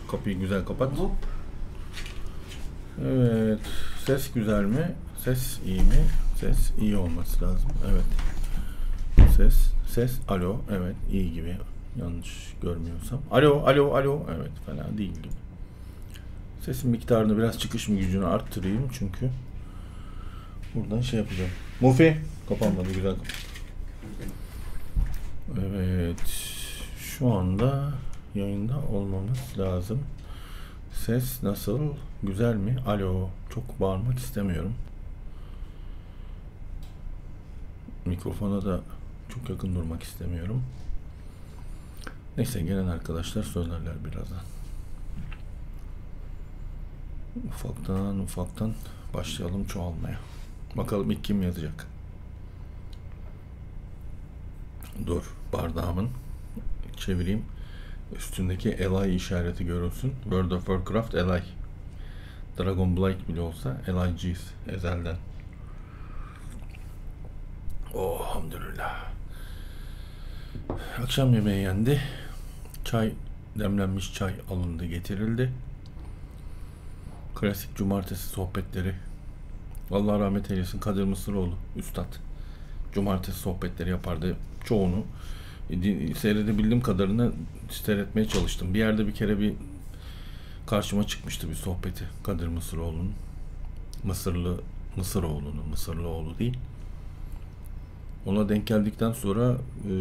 Kapıyı güzel kapat. Hop. Evet. Ses güzel mi? Ses iyi mi? Ses iyi olması lazım. Evet. Ses. Alo. Evet. iyi gibi. Yanlış görmüyorsam. Alo. Evet. Fena değil gibi. Sesin miktarını biraz çıkış gücünü arttırayım çünkü buradan şey yapacağım. Mufi. Kapanmadı. Güzel kapat. Evet. Şu anda yayında olmamız lazım. Ses nasıl? Güzel mi? Alo. Çok bağırmak istemiyorum. Mikrofona da çok yakın durmak istemiyorum. Neyse gelen arkadaşlar söylerler birazdan. Ufaktan başlayalım çoğalmaya. Bakalım ilk kim yazacak? Dur, bardağımın çevireyim. Üstündeki Eli işareti görünsün. World of Warcraft Eli. Dragon Blight bile olsa Eli'ciyiz ezelden. Oh, hamdülillah. Akşam yemeği yendi. Çay, demlenmiş çay alındı, getirildi. Klasik cumartesi sohbetleri. Allah rahmet eylesin Kadir Mısıroğlu üstad. Cumartesi sohbetleri yapardı. Çoğunu seyredebildiğim kadarını seyretmeye çalıştım. Bir yerde bir kere bir karşıma çıkmıştı bir sohbeti Kadir Mısıroğlu'nun. Mısırlıoğlu değil. Ona denk geldikten sonra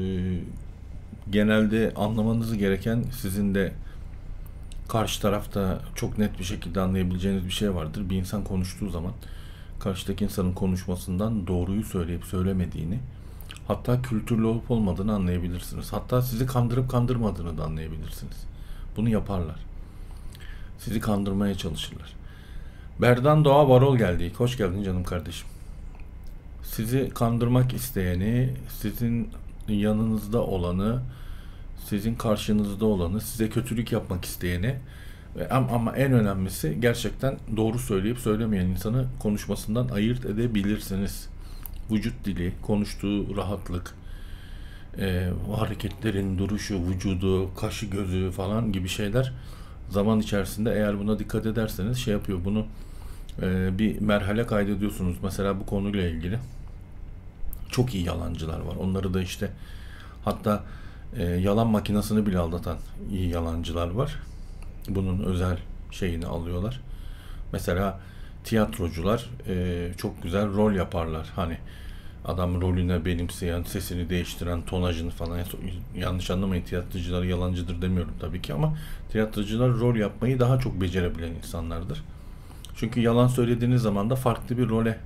genelde anlamanız gereken, sizin de karşı tarafta çok net bir şekilde anlayabileceğiniz bir şey vardır. Bir insan konuştuğu zaman karşıdaki insanın konuşmasından doğruyu söyleyip söylemediğini, hatta kültürlü olup olmadığını anlayabilirsiniz. Hatta sizi kandırıp kandırmadığını da anlayabilirsiniz. Bunu yaparlar. Sizi kandırmaya çalışırlar. Berdan Doğa Varol geldi. Hoş geldin canım kardeşim. Sizi kandırmak isteyeni, sizin yanınızda olanı, sizin karşınızda olanı, size kötülük yapmak isteyeni ama en önemlisi gerçekten doğru söyleyip söylemeyen insanı konuşmasından ayırt edebilirsiniz. Vücut dili, konuştuğu rahatlık, hareketlerin duruşu, vücudu, kaşı, gözü falan gibi şeyler zaman içerisinde eğer buna dikkat ederseniz şey yapıyor. Bunu bir merhale kaydediyorsunuz. Mesela bu konuyla ilgili çok iyi yalancılar var. Onları da işte hatta yalan makinesini bile aldatan iyi yalancılar var. Bunun özel şeyini alıyorlar. Mesela tiyatrocular çok güzel rol yaparlar. Hani adam rolüne benimseyen, sesini değiştiren, tonajını falan, yanlış anlamayın, tiyatrocular yalancıdır demiyorum tabii ki, ama tiyatrocular rol yapmayı daha çok becerebilen insanlardır. Çünkü yalan söylediğiniz zaman da farklı bir role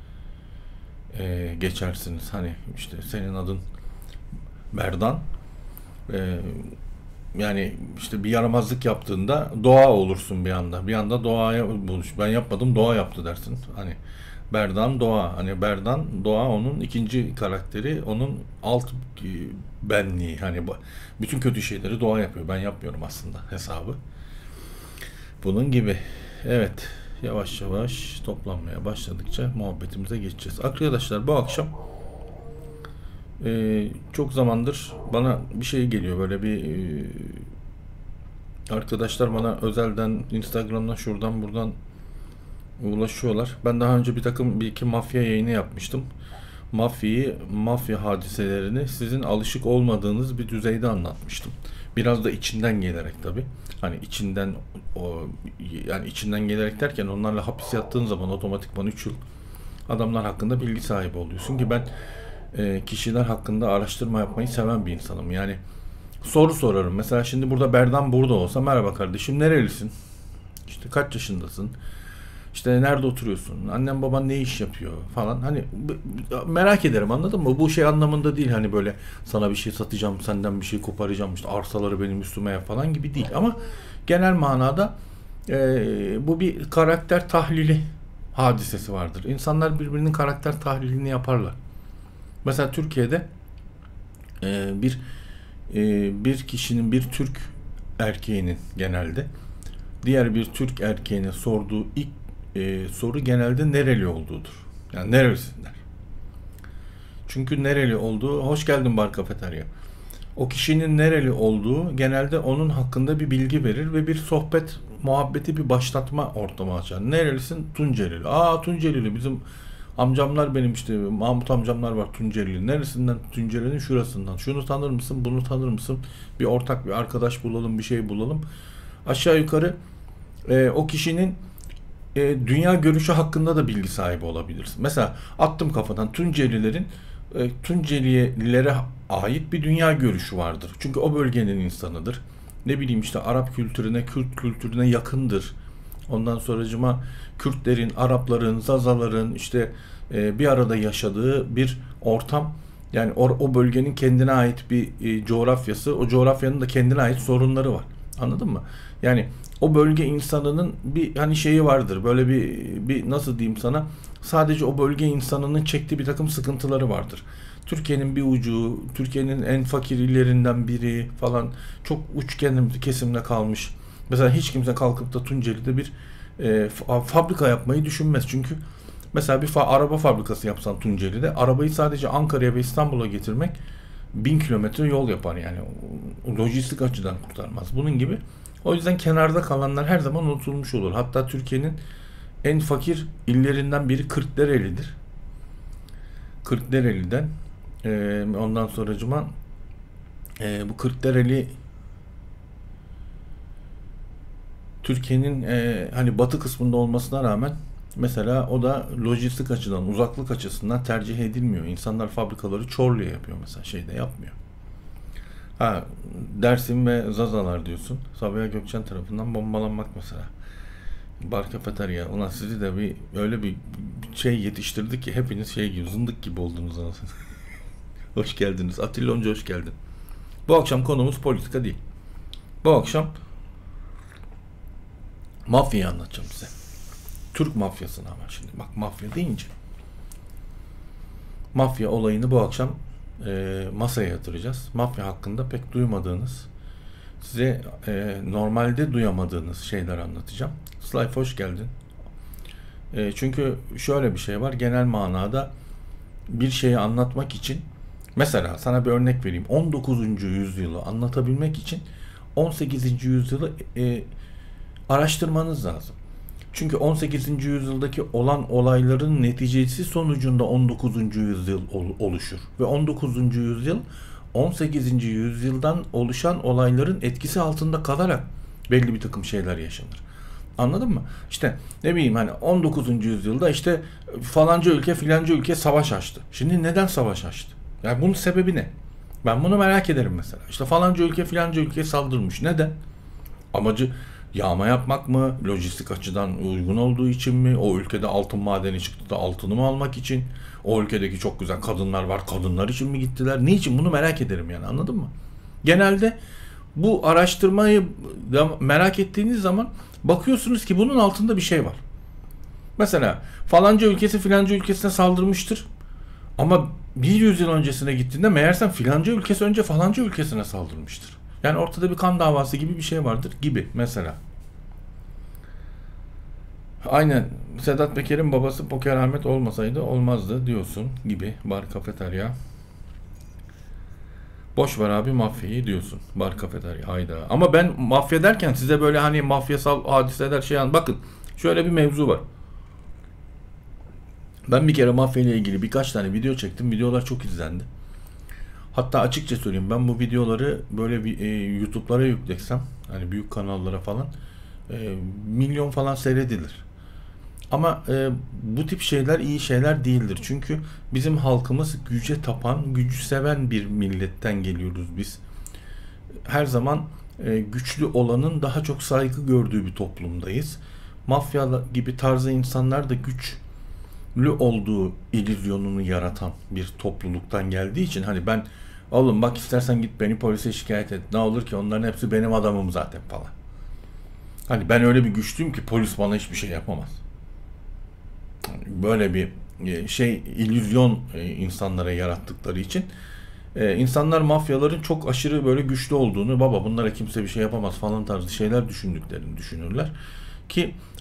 geçersiniz. Hani işte senin adın Berdan, yani işte bir yaramazlık yaptığında Doğa olursun bir anda. Bir anda Doğa'ya buluş. Ben yapmadım, Doğa yaptı dersin. Hani Berdan Doğa. Hani Berdan Doğa onun ikinci karakteri, onun alt benliği. Hani bütün kötü şeyleri Doğa yapıyor. Ben yapmıyorum aslında hesabı. Bunun gibi. Evet. Yavaş yavaş toplanmaya başladıkça muhabbetimize geçeceğiz. Arkadaşlar bu akşam çok zamandır bana bir şey geliyor, böyle bir arkadaşlar bana özelden Instagram'dan şuradan buradan ulaşıyorlar. Ben daha önce bir iki mafya yayını yapmıştım. Mafya hadiselerini sizin alışık olmadığınız bir düzeyde anlatmıştım. Biraz da içinden gelerek tabii. Hani yani içinden gelerek derken onlarla hapis yattığın zaman otomatikman 3 yıl adamlar hakkında bilgi sahibi oluyorsun ki ben kişiler hakkında araştırma yapmayı seven bir insanım. Yani soru sorarım. Mesela şimdi burada Berdan burada olsa, merhaba kardeşim, nerelisin? İşte kaç yaşındasın? İşte nerede oturuyorsun? Annen baban ne iş yapıyor falan. Hani merak ederim, anladın mı? Bu şey anlamında değil, hani böyle sana bir şey satacağım, senden bir şey koparacağım, işte arsaları benim üstüme falan gibi değil. Ama genel manada bu bir karakter tahlili hadisesi vardır. İnsanlar birbirinin karakter tahlilini yaparlar. Mesela Türkiye'de bir kişinin, bir Türk erkeğinin genelde diğer bir Türk erkeğine sorduğu ilk soru genelde nereli olduğudur. Yani nerelisin der. Çünkü nereli olduğu, hoş geldin Bar Kafeterya. o kişinin nereli olduğu genelde onun hakkında bir bilgi verir ve bir sohbet, muhabbeti, bir başlatma ortamı açar. Nerelisin? Tuncelili. Aa, Tuncelili. Bizim amcamlar, benim işte Mahmut amcamlar var Tuncelili. Neresinden? Tunceli'nin şurasından. Şunu tanır mısın? Bunu tanır mısın? Bir ortak bir arkadaş bulalım, bir şey bulalım. Aşağı yukarı o kişinin dünya görüşü hakkında da bilgi sahibi olabilirsin. Mesela attım kafadan, Tuncelilere ait bir dünya görüşü vardır. Çünkü o bölgenin insanıdır. Ne bileyim işte Arap kültürüne, Kürt kültürüne yakındır. Ondan sonracıma Kürtlerin, Arapların, Zazaların işte bir arada yaşadığı bir ortam. Yani o bölgenin kendine ait bir coğrafyası, o coğrafyanın da kendine ait sorunları var. Anladın mı? Yani o bölge insanının bir hani şeyi vardır. Böyle bir nasıl diyeyim sana? Sadece o bölge insanının çektiği bir takım sıkıntıları vardır. Türkiye'nin bir ucu, Türkiye'nin en fakir illerinden biri falan, çok uç kesimde kalmış. Mesela hiç kimse kalkıp da Tunceli'de bir fabrika yapmayı düşünmez. Çünkü mesela bir araba fabrikası yapsan Tunceli'de, arabayı sadece Ankara'ya ve İstanbul'a getirmek 1000 kilometre yol yapar yani. Lojistik açıdan kurtarmaz. Bunun gibi. O yüzden kenarda kalanlar her zaman unutulmuş olur. Hatta Türkiye'nin en fakir illerinden biri Kırklareli'dir. Kırklareli'den ondan sonracıma bu Kırklareli Türkiye'nin hani batı kısmında olmasına rağmen mesela o da lojistik açıdan, uzaklık açısından tercih edilmiyor. İnsanlar fabrikaları Çorlu'ya yapıyor mesela, şeyde yapmıyor. Ha, Dersim ve Zazalar diyorsun. Sabiha Gökçen tarafından bombalanmak mesela. Bar kafeterya. Ulan sizi de bir öyle bir şey yetiştirdik ki hepiniz şey gibi, zındık gibi oldunuz anasını. Hoş geldiniz. Atilla Onca hoş geldin. Bu akşam konumuz politika değil. Bu akşam mafyayı anlatacağım size. Türk mafyasını ama şimdi. Bak, mafya deyince. Mafya olayını bu akşam masaya yatıracağız. Mafya hakkında pek duymadığınız, size normalde duyamadığınız şeyler anlatacağım. Slife hoş geldin. Çünkü şöyle bir şey var. Genel manada bir şeyi anlatmak için, mesela sana bir örnek vereyim. 19. yüzyılı anlatabilmek için 18. yüzyılı araştırmanız lazım. Çünkü 18. yüzyıldaki olan olayların neticesi sonucunda 19. yüzyıl oluşur. Ve 19. yüzyıl 18. yüzyıldan oluşan olayların etkisi altında kalarak belli bir takım şeyler yaşanır. Anladın mı? İşte ne bileyim, hani 19. yüzyılda işte falanca ülke filanca ülke savaş açtı. Şimdi neden savaş açtı? Yani bunun sebebi ne? Ben bunu merak ederim mesela. İşte falanca ülke filanca ülkeye saldırmış. Neden? Amacı yağma yapmak mı? Lojistik açıdan uygun olduğu için mi? O ülkede altın madeni çıktı da altını mı almak için? O ülkedeki çok güzel kadınlar var, kadınlar için mi gittiler? Niçin? Bunu merak ederim yani, anladın mı? Genelde bu araştırmayı merak ettiğiniz zaman bakıyorsunuz ki bunun altında bir şey var. Mesela falanca ülkesi filanca ülkesine saldırmıştır. Ama 100 yıl öncesine gittiğinde meğersem filanca ülkesi önce falanca ülkesine saldırmıştır. Yani ortada bir kan davası gibi bir şey vardır gibi mesela. Aynen, Sedat Peker'in babası Poker Ahmet olmasaydı olmazdı diyorsun gibi. Bar kafeterya. Boş ver abi mafyayı diyorsun. Bar kafeterya, hayda. Ama ben mafya derken size böyle hani mafyasal hadiseler şey an. Bakın şöyle bir mevzu var. Ben bir kere mafya ile ilgili birkaç tane video çektim. Videolar çok izlendi. Hatta açıkça söyleyeyim, ben bu videoları böyle bir YouTube'lara yüklesem, hani büyük kanallara falan, milyon falan seyredilir. Ama bu tip şeyler iyi şeyler değildir. Çünkü bizim halkımız güce tapan, gücü seven bir milletten geliyoruz biz. Her zaman güçlü olanın daha çok saygı gördüğü bir toplumdayız. Mafya gibi tarzı insanlar da güçlü olduğu illüzyonunu yaratan bir topluluktan geldiği için, hani ben oğlum bak istersen git beni polise şikayet et, ne olur ki onların hepsi benim adamım zaten falan. Hani ben öyle bir güçlüyüm ki polis bana hiçbir şey yapamaz. Böyle bir şey, illüzyon insanlara yarattıkları için insanlar mafyaların çok aşırı böyle güçlü olduğunu, baba bunlara kimse bir şey yapamaz falan tarzı şeyler düşündüklerini düşünürler. Ki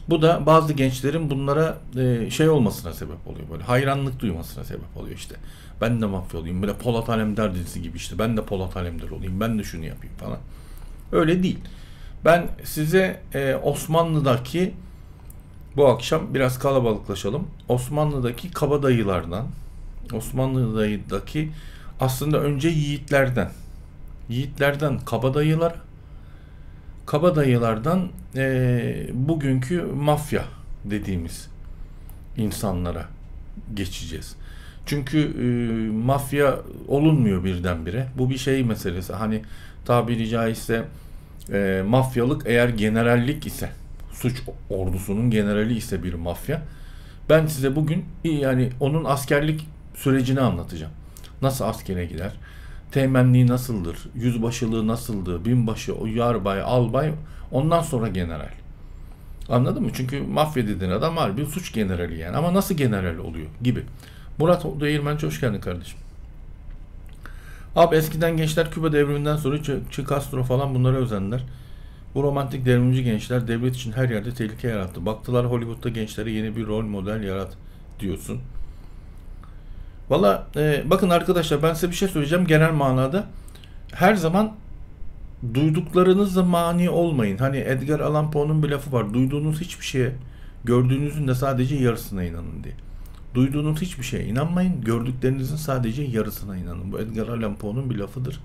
Bu da bazı gençlerin bunlara şey olmasına sebep oluyor, böyle hayranlık duymasına sebep oluyor işte. Ben de mafya olayım, böyle Polat Alemdar dizisi gibi, işte ben de Polat Alemdar olayım, ben de şunu yapayım falan. Öyle değil. Ben size Osmanlı'daki, bu akşam biraz kalabalıklaşalım, Osmanlı'daki kabadayılardan, Osmanlı'daki aslında önce yiğitlerden kabadayılar, kabadayılardan bugünkü mafya dediğimiz insanlara geçeceğiz. Çünkü mafya olunmuyor birdenbire. Bu bir şey meselesi. Hani tabiri caizse mafyalık eğer generallik ise, suç ordusunun generali ise bir mafya. Ben size bugün yani onun askerlik sürecini anlatacağım. Nasıl askere gider? Teğmenliği nasıldır? Yüzbaşılığı nasıldı? Binbaşı, yarbay, albay, ondan sonra general. Anladın mı? Çünkü mafya dediğin adam harbi suç generali yani. Ama nasıl general oluyor gibi. Murat Değirmenci, hoş geldin kardeşim. Abi eskiden gençler Küba devriminden sonra Castro falan bunlara özendiler. Bu romantik devrimci gençler devlet için her yerde tehlike yarattı. Baktılar Hollywood'da gençlere yeni bir rol model yarat diyorsun. Valla bakın arkadaşlar, ben size bir şey söyleyeceğim genel manada. Her zaman duyduklarınızla mani olmayın. Hani Edgar Allan Poe'nun bir lafı var. Duyduğunuz hiçbir şeye gördüğünüzün de sadece yarısına inanın diye. Duyduğunuz hiçbir şeye inanmayın. Gördüklerinizin sadece yarısına inanın. Bu Edgar Allan Poe'nun bir lafıdır.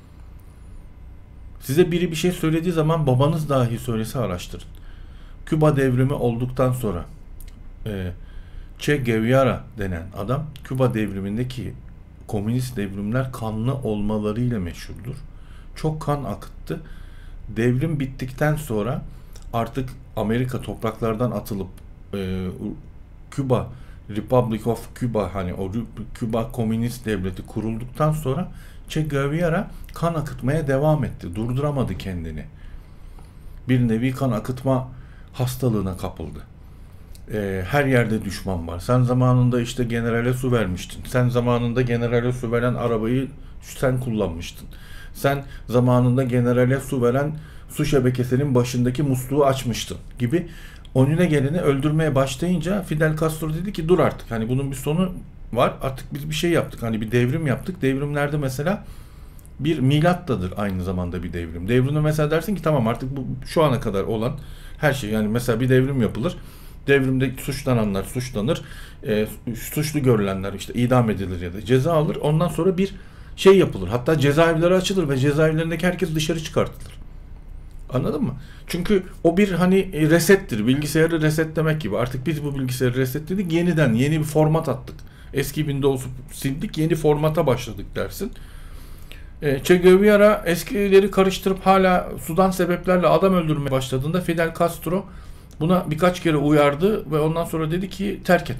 Size biri bir şey söylediği zaman, babanız dahi söylese araştırın. Küba devrimi olduktan sonra Che Guevara denen adam, Küba devrimindeki komünist devrimler kanlı olmalarıyla meşhurdur. Çok kan akıttı. Devrim bittikten sonra artık Amerika topraklardan atılıp Küba, Republic of Cuba, hani o Küba Komünist Devleti kurulduktan sonra Che Guevara kan akıtmaya devam etti. Durduramadı kendini. Bir nevi kan akıtma hastalığına kapıldı. Her yerde düşman var. Sen zamanında işte generale su vermiştin. Sen zamanında generale su veren arabayı sen kullanmıştın. Sen zamanında generale su veren su şebekesinin başındaki musluğu açmıştın gibi. Önüne geleni öldürmeye başlayınca Fidel Castro dedi ki dur artık. Hani bunun bir sonu var. Artık biz bir şey yaptık. Hani bir devrim yaptık. Devrimlerde mesela bir milattadır aynı zamanda bir devrim. Devrimde mesela dersin ki tamam, artık bu şu ana kadar olan her şey, yani mesela bir devrim yapılır. Devrimde suçlananlar suçlanır. Suçlu görülenler işte idam edilir ya da ceza alır. Ondan sonra bir şey yapılır. Hatta cezaevleri açılır ve cezaevlerindeki herkes dışarı çıkartılır. Anladın mı? Çünkü o bir hani resettir. Bilgisayarı resetlemek gibi. Artık biz bu bilgisayarı resetledik. Yeniden yeni bir format attık. Eski Windows'u sildik. Yeni formata başladık dersin. Che Guevara eskileri karıştırıp hala sudan sebeplerle adam öldürmeye başladığında Fidel Castro buna birkaç kere uyardı ve ondan sonra dedi ki terk et.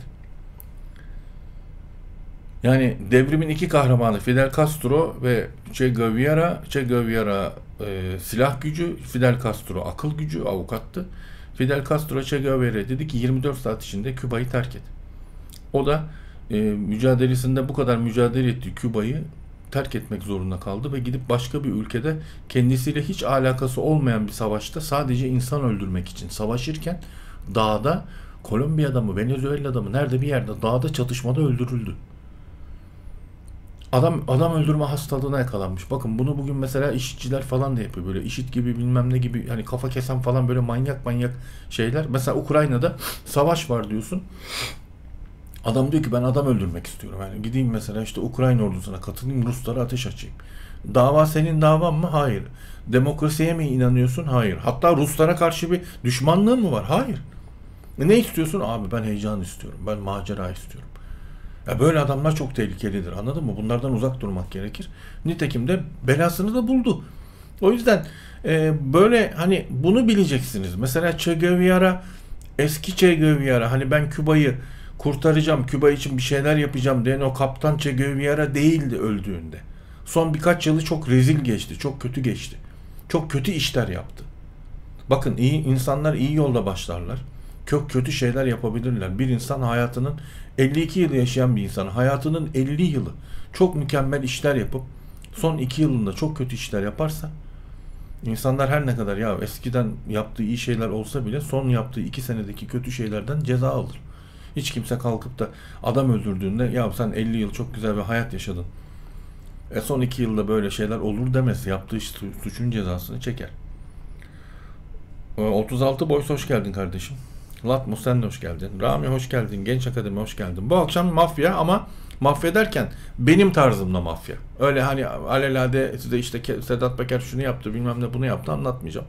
Yani devrimin iki kahramanı Fidel Castro ve Che Guevara. Che Guevara silah gücü, Fidel Castro akıl gücü, avukattı. Fidel Castro Che Guevara dedi ki 24 saat içinde Küba'yı terk et. O da mücadelesinde bu kadar mücadele ettiği Küba'yı terk etmek zorunda kaldı ve gidip başka bir ülkede kendisiyle hiç alakası olmayan bir savaşta sadece insan öldürmek için savaşırken dağda, Kolombiya'da mı, Venezuela'da mı, nerede bir yerde dağda çatışmada öldürüldü. Adam öldürme hastalığına yakalanmış. Bakın bunu bugün mesela işitçiler falan da yapıyor. Böyle işit gibi bilmem ne gibi, hani kafa kesen falan böyle manyak şeyler. Mesela Ukrayna'da savaş var diyorsun. Adam diyor ki ben adam öldürmek istiyorum. Yani gideyim mesela işte Ukrayna ordusuna katılayım, Ruslara ateş açayım. Dava senin davan mı? Hayır. Demokrasiye mi inanıyorsun? Hayır. Hatta Ruslara karşı bir düşmanlığın mı var? Hayır. Ne istiyorsun? Abi ben heyecan istiyorum. Ben macera istiyorum. Ya böyle adamlar çok tehlikelidir. Anladın mı? Bunlardan uzak durmak gerekir. Nitekim de belasını da buldu. O yüzden böyle hani bunu bileceksiniz. Mesela Che Guevara, eski Che Guevara, hani ben Küba'yı kurtaracağım, Küba için bir şeyler yapacağım diyen o kaptan Che Guevara değildi öldüğünde. Son birkaç yılı çok rezil geçti, çok kötü geçti. Çok kötü işler yaptı. Bakın iyi insanlar iyi yolda başlarlar. Çok kötü şeyler yapabilirler. Bir insan hayatının 52 yıl yaşayan bir insan hayatının 50 yılı çok mükemmel işler yapıp son 2 yılında çok kötü işler yaparsa İnsanlar her ne kadar ya eskiden yaptığı iyi şeyler olsa bile son yaptığı 2 senedeki kötü şeylerden ceza alır. Hiç kimse kalkıp da adam öldürdüğünde ya sen 50 yıl çok güzel bir hayat yaşadın. Son 2 yılda böyle şeyler olur demez. Yaptığı suçun cezasını çeker. 36 Boys hoş geldin kardeşim. Latmus sen de hoş geldin. Rami hoş geldin. Genç Akademi hoş geldin. Bu akşam mafya ama mafya derken benim tarzımda mafya. Öyle hani alelade size işte Sedat Peker şunu yaptı bilmem ne bunu yaptı anlatmayacağım.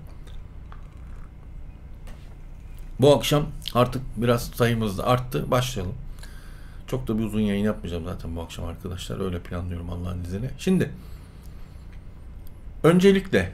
Bu akşam artık biraz sayımız da arttı. Başlayalım. Çok da bir uzun yayın yapmayacağım zaten bu akşam arkadaşlar. Öyle planlıyorum Allah'ın izniyle. Şimdi öncelikle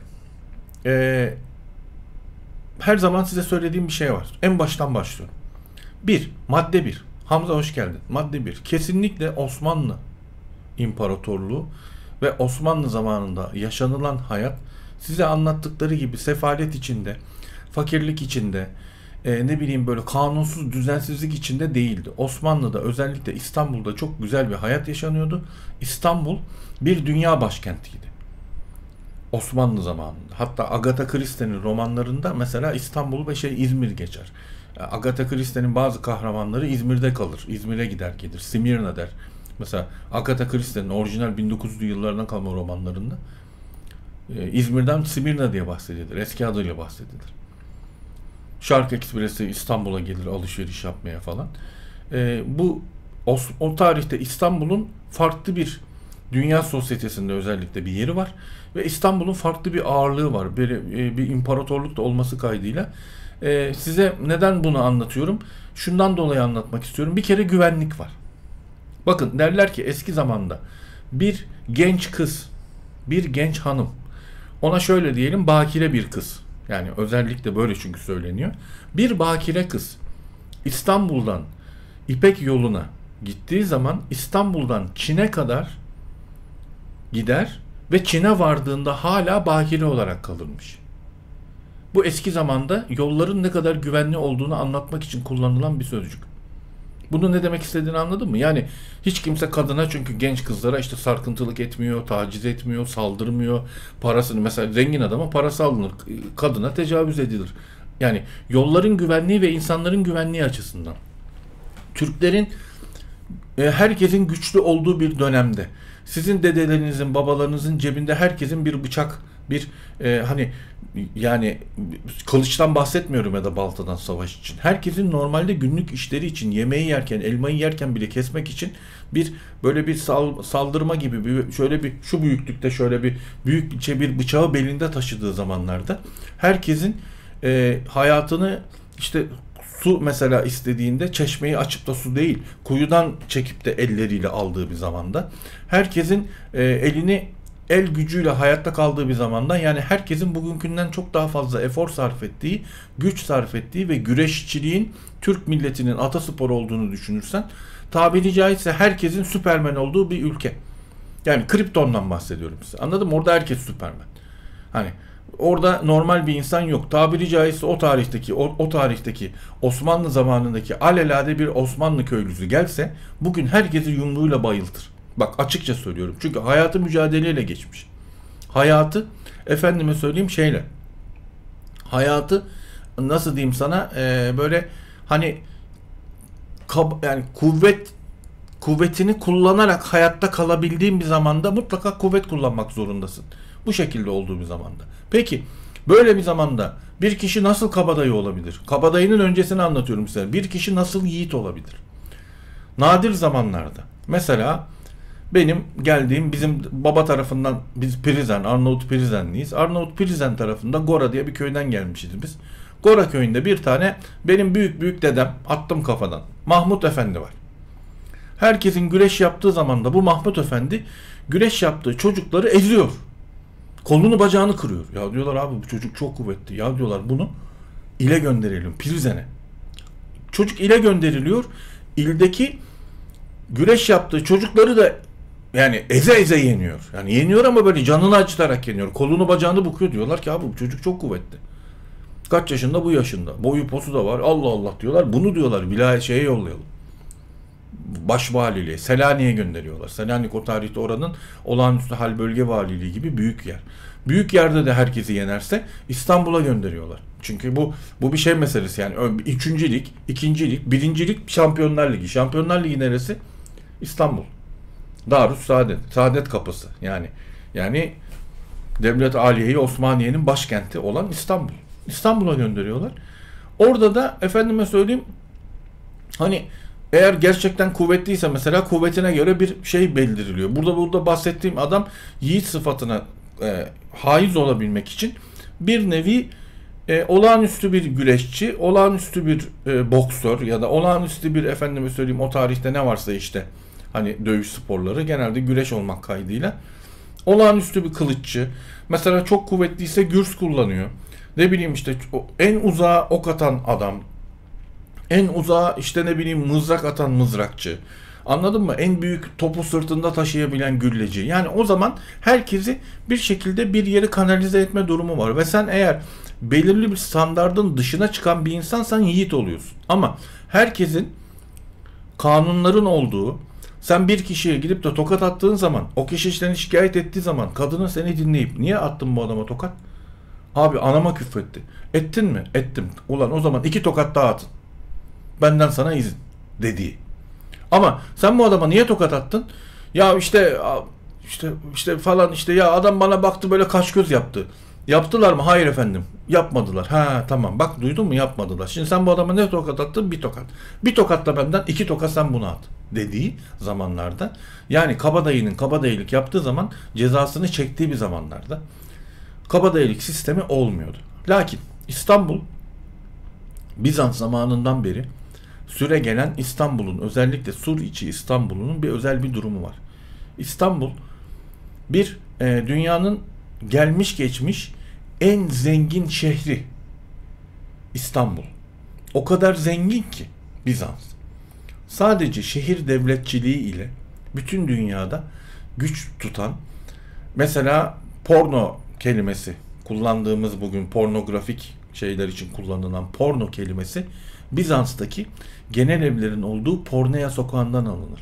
her zaman size söylediğim bir şey var. En baştan başlıyorum. Madde 1. Hamza hoş geldin. Madde 1. Kesinlikle Osmanlı İmparatorluğu ve Osmanlı zamanında yaşanılan hayat size anlattıkları gibi sefalet içinde, fakirlik içinde, ne bileyim böyle kanunsuz düzensizlik içinde değildi. Osmanlı'da özellikle İstanbul'da çok güzel bir hayat yaşanıyordu. İstanbul bir dünya başkentiydi. Osmanlı zamanında. Hatta Agatha Christie'nin romanlarında mesela İstanbul ve İzmir geçer. Agatha Christie'nin bazı kahramanları İzmir'de kalır. İzmir'e gider gelir. Simirna der. Mesela Agatha Christie'nin orijinal 1900'lü yıllardan kalma romanlarında İzmir'den Simirna diye bahsedilir. Eski adıyla bahsedilir. Şark Ekspresi İstanbul'a gelir alışveriş yapmaya falan. O tarihte İstanbul'un farklı bir dünya sosyetesinde özellikle bir yeri var ve İstanbul'un farklı bir ağırlığı var. Bir imparatorluk da olması kaydıyla. Size neden bunu anlatıyorum? Şundan dolayı anlatmak istiyorum. Bir kere güvenlik var. Bakın derler ki eski zamanda bir genç kız, bir genç hanım, ona şöyle diyelim bakire bir kız. Yani özellikle böyle çünkü söyleniyor. Bir bakire kız İstanbul'dan İpek yoluna gittiği zaman İstanbul'dan Çin'e kadar gider ve Çin'e vardığında hala bakire olarak kalırmış. Bu eski zamanda yolların ne kadar güvenli olduğunu anlatmak için kullanılan bir sözcük. Bunu ne demek istediğini anladın mı? Yani hiç kimse kadına çünkü genç kızlara işte sarkıntılık etmiyor, taciz etmiyor, saldırmıyor. Parasını mesela zengin adama parası alınır, kadına tecavüz edilir. Yani yolların güvenliği ve insanların güvenliği açısından. Türklerin herkesin güçlü olduğu bir dönemde sizin dedelerinizin, babalarınızın cebinde herkesin bir bıçak, bir hani yani kılıçtan bahsetmiyorum ya da baltadan savaş için. Herkesin normalde günlük işleri için yemeği yerken, elmayı yerken bile kesmek için bir böyle bir saldırma gibi bir şöyle bir şu büyüklükte şöyle bir büyükçe bir bıçağı belinde taşıdığı zamanlarda herkesin hayatını işte su mesela istediğinde çeşmeyi açıp da su değil kuyudan çekip de elleriyle aldığı bir zamanda herkesin elini el gücüyle hayatta kaldığı bir zamanda yani herkesin bugünkünden çok daha fazla efor sarf ettiği, güç sarf ettiği ve güreşçiliğin Türk milletinin atasporu olduğunu düşünürsen tabiri caizse herkesin Süpermen olduğu bir ülke. Yani Krypton'dan bahsediyorum size. Anladın mı? Orada herkes Süpermen. Hani orada normal bir insan yok. Tabiri caizse o tarihteki Osmanlı zamanındaki alelade bir Osmanlı köylüsü gelse bugün herkesi yumruğuyla bayıltır. Bak açıkça söylüyorum. Çünkü hayatı mücadeleyle geçmiş. Hayatı efendime söyleyeyim hayatı nasıl diyeyim sana böyle hani yani kuvvetini kullanarak hayatta kalabildiğin bir zamanda mutlaka kuvvet kullanmak zorundasın. Bu şekilde olduğu bir zamanda. Peki böyle bir zamanda bir kişi nasıl kabadayı olabilir? Kabadayının öncesini anlatıyorum size. Bir kişi nasıl yiğit olabilir? Nadir zamanlarda. Mesela benim geldiğim bizim baba tarafından biz Prizren, Arnavut Prizrenliyiz. Arnavut Prizren tarafında Gora diye bir köyden gelmişiz biz. Gora köyünde bir tane benim büyük dedem attım kafadan. Mahmut Efendi var. Herkesin güreş yaptığı zaman da bu Mahmut Efendi güreş yaptığı çocukları eziyor. Kolunu bacağını kırıyor. Ya diyorlar abi bu çocuk çok kuvvetli. Ya diyorlar bunu ile gönderelim Prizren'e. Çocuk ile gönderiliyor. İldeki güreş yaptığı çocukları da yani eze yeniyor. Yani yeniyor ama böyle canını acıtarak yeniyor. Kolunu bacağını bukuyor. Diyorlar ki abi bu çocuk çok kuvvetli. Kaç yaşında bu yaşında. Boyu posu da var. Allah Allah diyorlar. Bunu diyorlar vilayet şeye yollayalım. başvaliliği Selanik'e gönderiyorlar. Selanik o tarihte oranın olağanüstü hal bölge valiliği gibi büyük yer. Büyük yerde de herkesi yenerse İstanbul'a gönderiyorlar. Çünkü bu bir şey meselesi yani. Üçüncü lig, ikinci lig, birinci lig Şampiyonlar Ligi. Şampiyonlar Ligi neresi? İstanbul. Darüssaadet, Saadet Kapısı. Yani Devlet Aliye-i Osmaniye'nin başkenti olan İstanbul. İstanbul'a gönderiyorlar. Orada da efendime söyleyeyim hani eğer gerçekten kuvvetliyse mesela kuvvetine göre bir şey bildiriliyor. Burada bahsettiğim adam yiğit sıfatına haiz olabilmek için bir nevi olağanüstü bir güreşçi, olağanüstü bir boksör ya da olağanüstü bir efendime söyleyeyim o tarihte ne varsa işte hani dövüş sporları genelde güreş olmak kaydıyla olağanüstü bir kılıççı. Mesela çok kuvvetliyse gürs kullanıyor. Ne bileyim işte en uzağa ok atan adam. En uzağa işte ne bileyim mızrak atan mızrakçı. Anladın mı? En büyük topu sırtında taşıyabilen gülleci. Yani o zaman herkesi bir şekilde bir yere kanalize etme durumu var. Ve sen eğer belirli bir standardın dışına çıkan bir insansan yiğit oluyorsun. Ama herkesin kanunların olduğu, sen bir kişiye gidip de tokat attığın zaman, o kişi seni şikayet ettiği zaman kadının seni dinleyip niye attın bu adama tokat? Abi anama küfretti. Ettin mi? Ettim. Ulan o zaman 2 tokat daha atın. Benden sana izin dediği. Ama sen bu adama niye tokat attın? Ya işte falan işte ya adam bana baktı böyle kaş göz yaptı. Yaptılar mı? Hayır efendim. Yapmadılar. Ha tamam bak duydun mu? Yapmadılar. Şimdi sen bu adama ne tokat attın? Bir tokat. Bir tokatla benden 2 tokat sen buna at dediği zamanlarda yani kabadayının kabadayılık yaptığı zaman cezasını çektiği bir zamanlarda kabadayılık sistemi olmuyordu. Lakin İstanbul Bizans zamanından beri süre gelen İstanbul'un özellikle Sur içi İstanbul'un bir özel bir durumu var. İstanbul bir dünyanın gelmiş geçmiş en zengin şehri İstanbul. O kadar zengin ki Bizans. Sadece şehir devletçiliği ile bütün dünyada güç tutan mesela porno kelimesi kullandığımız bugün pornografik şeyler için kullanılan porno kelimesi Bizans'taki genel evlerin olduğu Pornea sokağından alınır.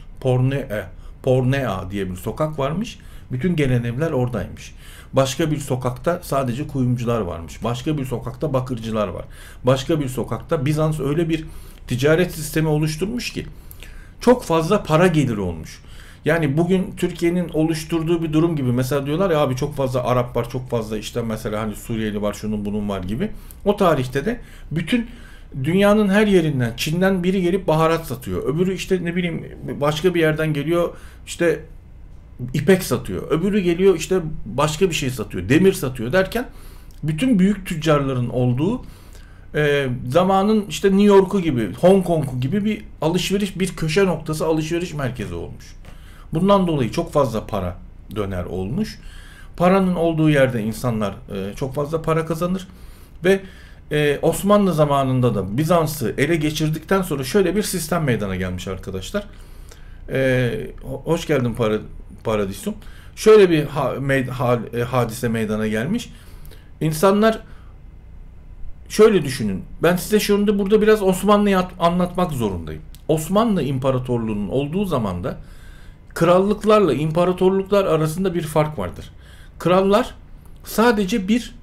Pornea diye bir sokak varmış. Bütün gelen evler oradaymış. Başka bir sokakta sadece kuyumcular varmış. Başka bir sokakta bakırcılar var. Başka bir sokakta Bizans öyle bir ticaret sistemi oluşturmuş ki çok fazla para geliri olmuş. Yani bugün Türkiye'nin oluşturduğu bir durum gibi mesela diyorlar ya abi çok fazla Arap var, çok fazla işte mesela hani Suriyeli var, şunun bunun var gibi. O tarihte de bütün dünyanın her yerinden Çin'den biri gelip baharat satıyor. Öbürü işte ne bileyim başka bir yerden geliyor işte ipek satıyor. Öbürü geliyor işte başka bir şey satıyor. Demir satıyor derken bütün büyük tüccarların olduğu zamanın işte New York'u gibi, Hong Kong'u gibi bir alışveriş, bir köşe noktası alışveriş merkezi olmuş. Bundan dolayı çok fazla para döner olmuş. Paranın olduğu yerde insanlar çok fazla para kazanır ve Osmanlı zamanında da Bizans'ı ele geçirdikten sonra şöyle bir sistem meydana gelmiş arkadaşlar. Hoş geldin Paradisum. Şöyle bir hadise meydana gelmiş. İnsanlar şöyle düşünün. Ben size şunu burada biraz Osmanlı'yı anlatmak zorundayım. Osmanlı İmparatorluğu'nun olduğu zaman da krallıklarla imparatorluklar arasında bir fark vardır. Krallar sadece bir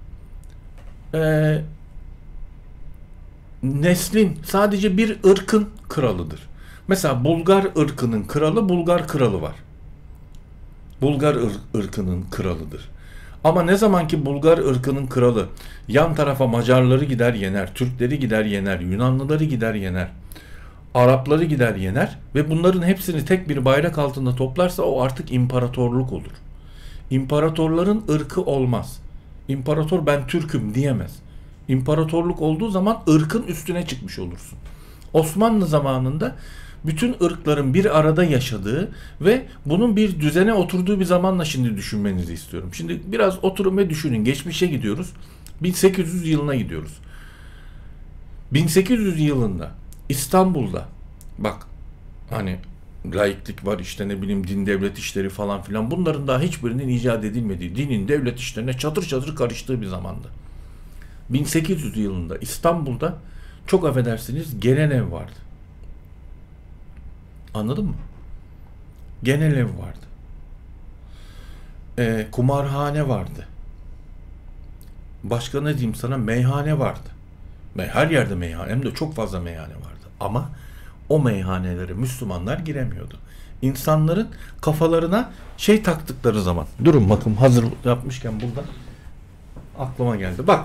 neslin, sadece bir ırkın kralıdır. Mesela Bulgar ırkının kralı, Bulgar kralı var. Bulgar ırkının kralıdır. Ama ne zaman ki Bulgar ırkının kralı yan tarafa Macarları gider yener, Türkleri gider yener, Yunanlıları gider yener, Arapları gider yener ve bunların hepsini tek bir bayrak altında toplarsa o artık imparatorluk olur. İmparatorların ırkı olmaz. İmparator ben Türk'üm diyemez. İmparatorluk olduğu zaman ırkın üstüne çıkmış olursun. Osmanlı zamanında bütün ırkların bir arada yaşadığı ve bunun bir düzene oturduğu bir zamanla şimdi düşünmenizi istiyorum. Şimdi biraz oturun ve düşünün. Geçmişe gidiyoruz. 1800 yılına gidiyoruz. 1800 yılında İstanbul'da bak hani laiklik var işte ne bileyim din devlet işleri falan filan bunların daha hiçbirinin icat edilmediği dinin devlet işlerine çatır çatır karıştığı bir zamanda. 1800 yılında İstanbul'da çok affedersiniz gelen ev vardı. Anladın mı? Genel ev vardı. Kumarhane vardı. Başka ne diyeyim sana? Meyhane vardı. Her yerde meyhane, hem de çok fazla meyhane vardı. Ama o meyhanelere Müslümanlar giremiyordu. İnsanların kafalarına şey taktıkları zaman. Durun bakın, hazır yapmışken burada aklıma geldi. Bak.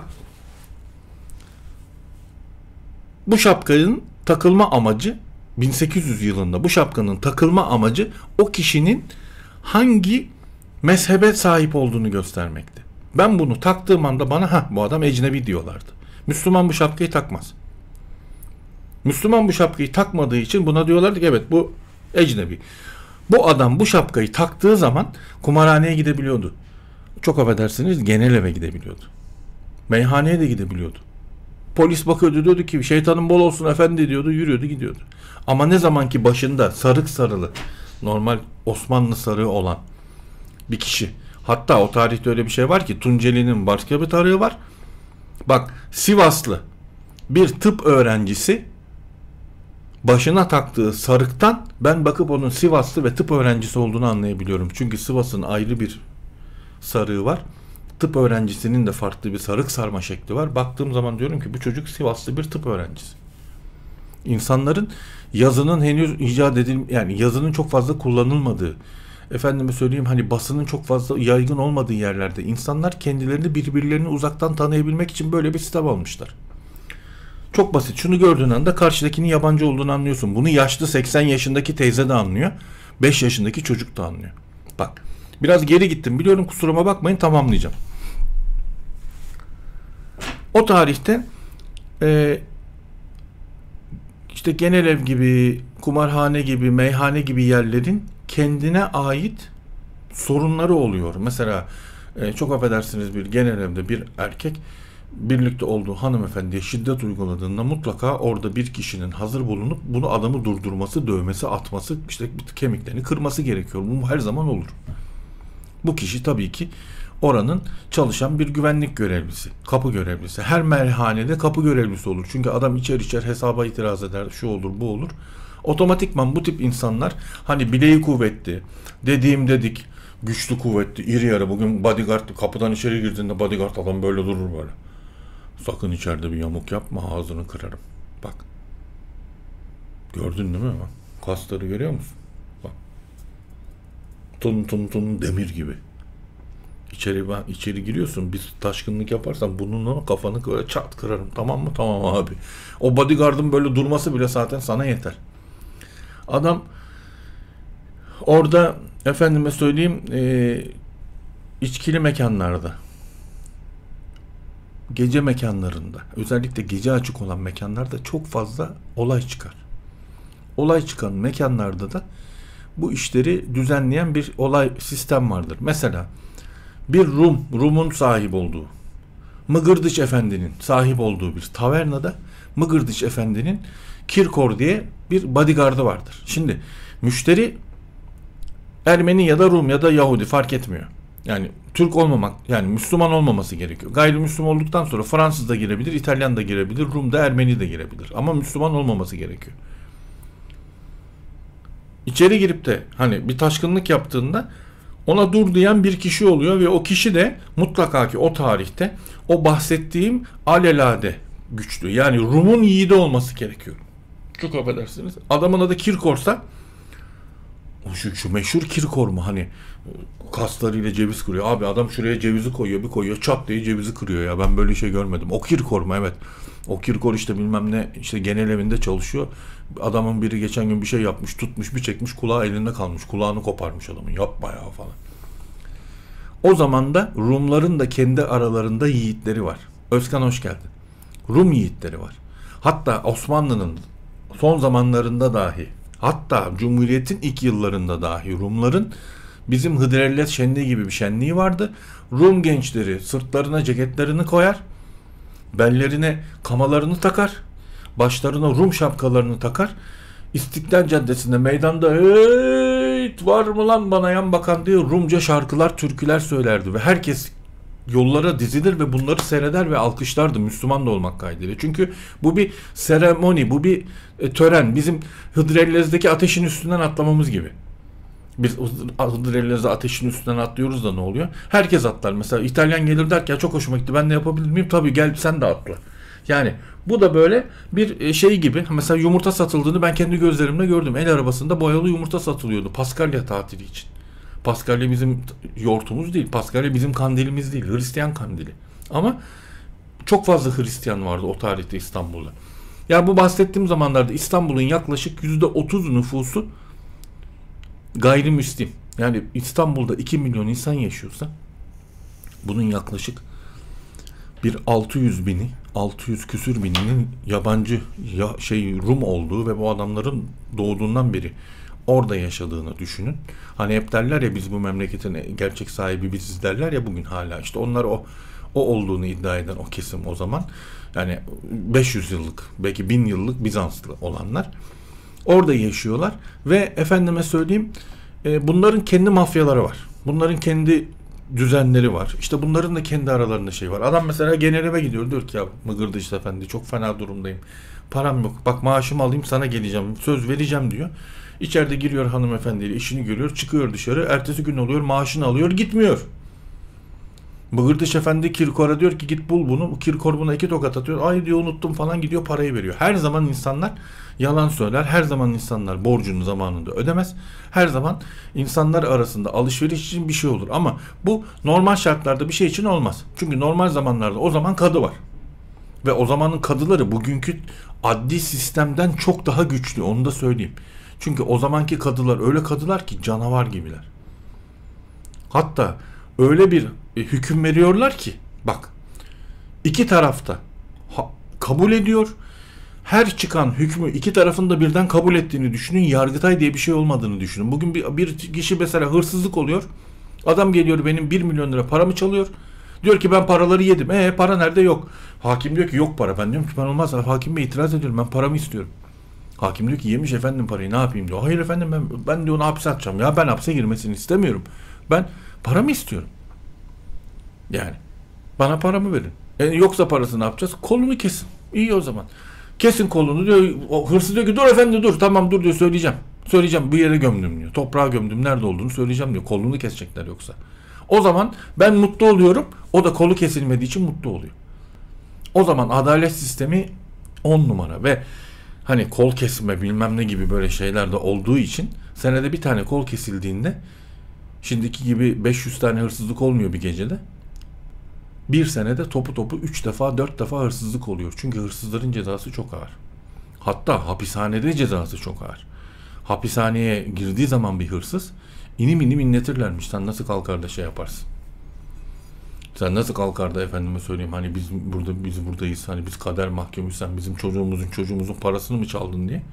Bu şapkanın takılma amacı 1800 yılında bu şapkanın takılma amacı o kişinin hangi mezhebe sahip olduğunu göstermekti. Ben bunu taktığım anda bana bu adam ecnebi diyorlardı. Müslüman bu şapkayı takmaz. Müslüman bu şapkayı takmadığı için buna diyorlardı ki evet bu ecnebi. Bu adam bu şapkayı taktığı zaman kumarhaneye gidebiliyordu. Çok affedersiniz, genel eve gidebiliyordu. Meyhaneye de gidebiliyordu. Polis bakıyordu, diyordu ki şeytanın bol olsun efendi diyordu, yürüyordu gidiyordu. Ama ne zaman ki başında sarık sarılı, normal Osmanlı sarığı olan bir kişi, hatta o tarihte öyle bir şey var ki Tunceli'nin başka bir tarığı var. Bak, Sivaslı bir tıp öğrencisi başına taktığı sarıktan ben bakıp onun Sivaslı ve tıp öğrencisi olduğunu anlayabiliyorum. Çünkü Sivas'ın ayrı bir sarığı var. Tıp öğrencisinin de farklı bir sarık sarma şekli var. Baktığım zaman diyorum ki bu çocuk Sivaslı bir tıp öğrencisi. İnsanların yazının henüz yani yazının çok fazla kullanılmadığı, efendime söyleyeyim hani basının çok fazla yaygın olmadığı yerlerde insanlar kendilerini birbirlerini uzaktan tanıyabilmek için böyle bir sistem almışlar. Çok basit. Şunu gördüğün anda karşıdakinin yabancı olduğunu anlıyorsun. Bunu yaşlı 80 yaşındaki teyze de anlıyor. 5 yaşındaki çocuk da anlıyor. Bak. Biraz geri gittim. Biliyorum, kusuruma bakmayın, tamamlayacağım. O tarihte işte genel ev gibi, kumarhane gibi, meyhane gibi yerlerin kendine ait sorunları oluyor. Mesela çok affedersiniz, bir genel evde bir erkek birlikte olduğu hanımefendiye şiddet uyguladığında mutlaka orada bir kişinin hazır bulunup bunu adamı durdurması, dövmesi, atması, işte kemiklerini kırması gerekiyor. Bu her zaman olur. Bu kişi tabii ki oranın çalışan bir güvenlik görevlisi, kapı görevlisi. Her meyhanede kapı görevlisi olur. Çünkü adam içer hesaba itiraz eder, şu olur, bu olur. Otomatikman bu tip insanlar hani bileği kuvvetli, dediğim dedik, güçlü kuvvetli, iri yarı. Bugün bodyguard kapıdan içeri girdiğinde bodyguard adam böyle durur böyle. Sakın içeride bir yamuk yapma, ağzını kırarım. Bak. Gördün değil mi? Bak. Kasları görüyor musun? Bak. Tun demir gibi. İçeri giriyorsun, bir taşkınlık yaparsan bununla kafanı böyle çat kırarım. Tamam mı? Tamam abi. O bodyguard'ın böyle durması bile zaten sana yeter. Adam orada efendime söyleyeyim içkili mekanlarda, gece mekanlarında, özellikle gece açık olan mekanlarda çok fazla olay çıkar. Olay çıkan mekanlarda da bu işleri düzenleyen bir olay sistem vardır. Mesela bir Rum'un sahip olduğu, Mıgırdıç Efendi'nin sahip olduğu bir tavernada Mıgırdıç Efendi'nin Kirkor diye bir bodyguardı vardır. Şimdi müşteri Ermeni ya da Rum ya da Yahudi fark etmiyor. Yani Türk olmamak, yani Müslüman olmaması gerekiyor. Gayrimüslim olduktan sonra Fransız da girebilir, İtalyan da girebilir, Rum da, Ermeni de girebilir. Ama Müslüman olmaması gerekiyor. İçeri girip de hani bir taşkınlık yaptığında ona dur diyen bir kişi oluyor ve o kişi de mutlaka ki o tarihte o bahsettiğim alelade güçlü. Yani Rum'un yiğidi olması gerekiyor. Çok affedersiniz. Adamın adı Kirkor'sa şu meşhur Kirkor mu, hani kaslarıyla ceviz kırıyor. Abi adam şuraya cevizi koyuyor, bir koyuyor, çat diye cevizi kırıyor ya. Ben böyle şey görmedim. O Kirkor mu? Evet. O Kirkor işte bilmem ne, işte genel evinde çalışıyor. Adamın biri geçen gün bir şey yapmış, tutmuş, bir çekmiş, kulağı elinde kalmış. Kulağını koparmış adamın. Yapma ya falan. O zaman da Rumların da kendi aralarında yiğitleri var. Özkan hoş geldin. Rum yiğitleri var. Hatta Osmanlı'nın son zamanlarında dahi, hatta Cumhuriyet'in ilk yıllarında dahi Rumların bizim Hıdrellez şenliği gibi bir şenliği vardı. Rum gençleri sırtlarına ceketlerini koyar, bellerine kamalarını takar, başlarına Rum şapkalarını takar. İstiklal Caddesi'nde meydanda "Hey, var mı lan bana yan bakan" diye Rumca şarkılar, türküler söylerdi ve herkes yollara dizilir ve bunları seyreder ve alkışlardı Müslüman da olmak kaydıyla. Çünkü bu bir seremoni, bu bir tören. Bizim Hıdrellez'deki ateşin üstünden atlamamız gibi. Biz Hıdrellez'de ateşin üstünden atlıyoruz da ne oluyor? Herkes atlar. Mesela İtalyan gelir der ki ya çok hoşuma gitti, ben de yapabilir miyim? Tabii gel sen de atla. Yani bu da böyle bir şey gibi. Mesela yumurta satıldığını ben kendi gözlerimle gördüm. El arabasında boyalı yumurta satılıyordu Paskalya tatili için. Paskalya bizim yortumuz değil. Paskalya bizim kandilimiz değil. Hristiyan kandili. Ama çok fazla Hristiyan vardı o tarihte İstanbul'da. Ya bu bahsettiğim zamanlarda İstanbul'un yaklaşık %30 nüfusu gayrimüslim. Yani İstanbul'da 2 milyon insan yaşıyorsa bunun yaklaşık bir 600 küsür bininin yabancı Rum olduğu ve bu adamların doğduğundan beri orada yaşadığını düşünün. Hani hep derler ya biz bu memleketin gerçek sahibi biziz derler ya bugün hala. İşte onlar o olduğunu iddia eden o kesim o zaman. Yani 500 yıllık belki 1000 yıllık Bizanslı olanlar orada yaşıyorlar ve efendime söyleyeyim bunların kendi mafyaları var. Bunların kendi düzenleri var. İşte bunların da kendi aralarında şey var. Adam mesela genel eve gidiyor diyor ki ya Mıgırdıç Efendi çok fena durumdayım. Param yok. Bak maaşımı alayım sana geleceğim. Söz vereceğim diyor. İçeride giriyor hanımefendiyle işini görüyor. Çıkıyor dışarı. Ertesi gün oluyor maaşını alıyor gitmiyor. Mıgırdıç Efendi Kirkor'a diyor ki git bul bunu. Kirkor buna 2 tokat atıyor. Ay diyor unuttum falan gidiyor parayı veriyor. Her zaman insanlar yalan söyler. Her zaman insanlar borcunu zamanında ödemez. Her zaman insanlar arasında alışveriş için bir şey olur. Ama bu normal şartlarda bir şey için olmaz. Çünkü normal zamanlarda o zaman kadı var. Ve o zamanın kadıları bugünkü adli sistemden çok daha güçlü. Onu da söyleyeyim. Çünkü o zamanki kadılar öyle kadılar ki canavar gibiler. Hatta öyle bir hüküm veriyorlar ki bak iki tarafta kabul ediyor. Her çıkan hükmü iki tarafın da birden kabul ettiğini düşünün. Yargıtay diye bir şey olmadığını düşünün. Bugün bir kişi mesela hırsızlık oluyor. Adam geliyor benim 1 milyon lira paramı çalıyor. Diyor ki ben paraları yedim. Para nerede? Yok. Hakim diyor ki yok para. Ben diyorum ki ben olmaz. Hakim Bey itiraz ediyorum. Ben paramı istiyorum. Hakim diyor ki yemiş efendim parayı ne yapayım diyor. Hayır efendim ben diyor onu hapse atacağım. Ya ben hapse girmesini istemiyorum. Ben paramı istiyorum. Yani bana paramı verin. Yoksa parasını ne yapacağız? Kolunu kesin. İyi o zaman. Kesin kolunu diyor. O hırsız diyor ki dur efendi dur. Tamam dur diyor söyleyeceğim. Söyleyeceğim bir yere gömdüm diyor. Toprağa gömdüm. Nerede olduğunu söyleyeceğim diyor. Kolunu kesecekler yoksa. O zaman ben mutlu oluyorum. O da kolu kesilmediği için mutlu oluyor. O zaman adalet sistemi 10 numara ve hani kol kesme bilmem ne gibi böyle şeyler de olduğu için senede bir tane kol kesildiğinde şimdiki gibi 500 tane hırsızlık olmuyor bir gecede. Bir senede topu 3 defa 4 defa hırsızlık oluyor. Çünkü hırsızların cezası çok ağır. Hatta hapishanede cezası çok ağır. Hapishaneye girdiği zaman bir hırsız inim inim inletirlermiş. Sen nasıl kalkar da şey yaparsın? Sen nasıl kalkar da efendime söyleyeyim hani biz buradayız hani biz kader mahkumuyuz sen bizim çocuğumuzun parasını mı çaldın diye.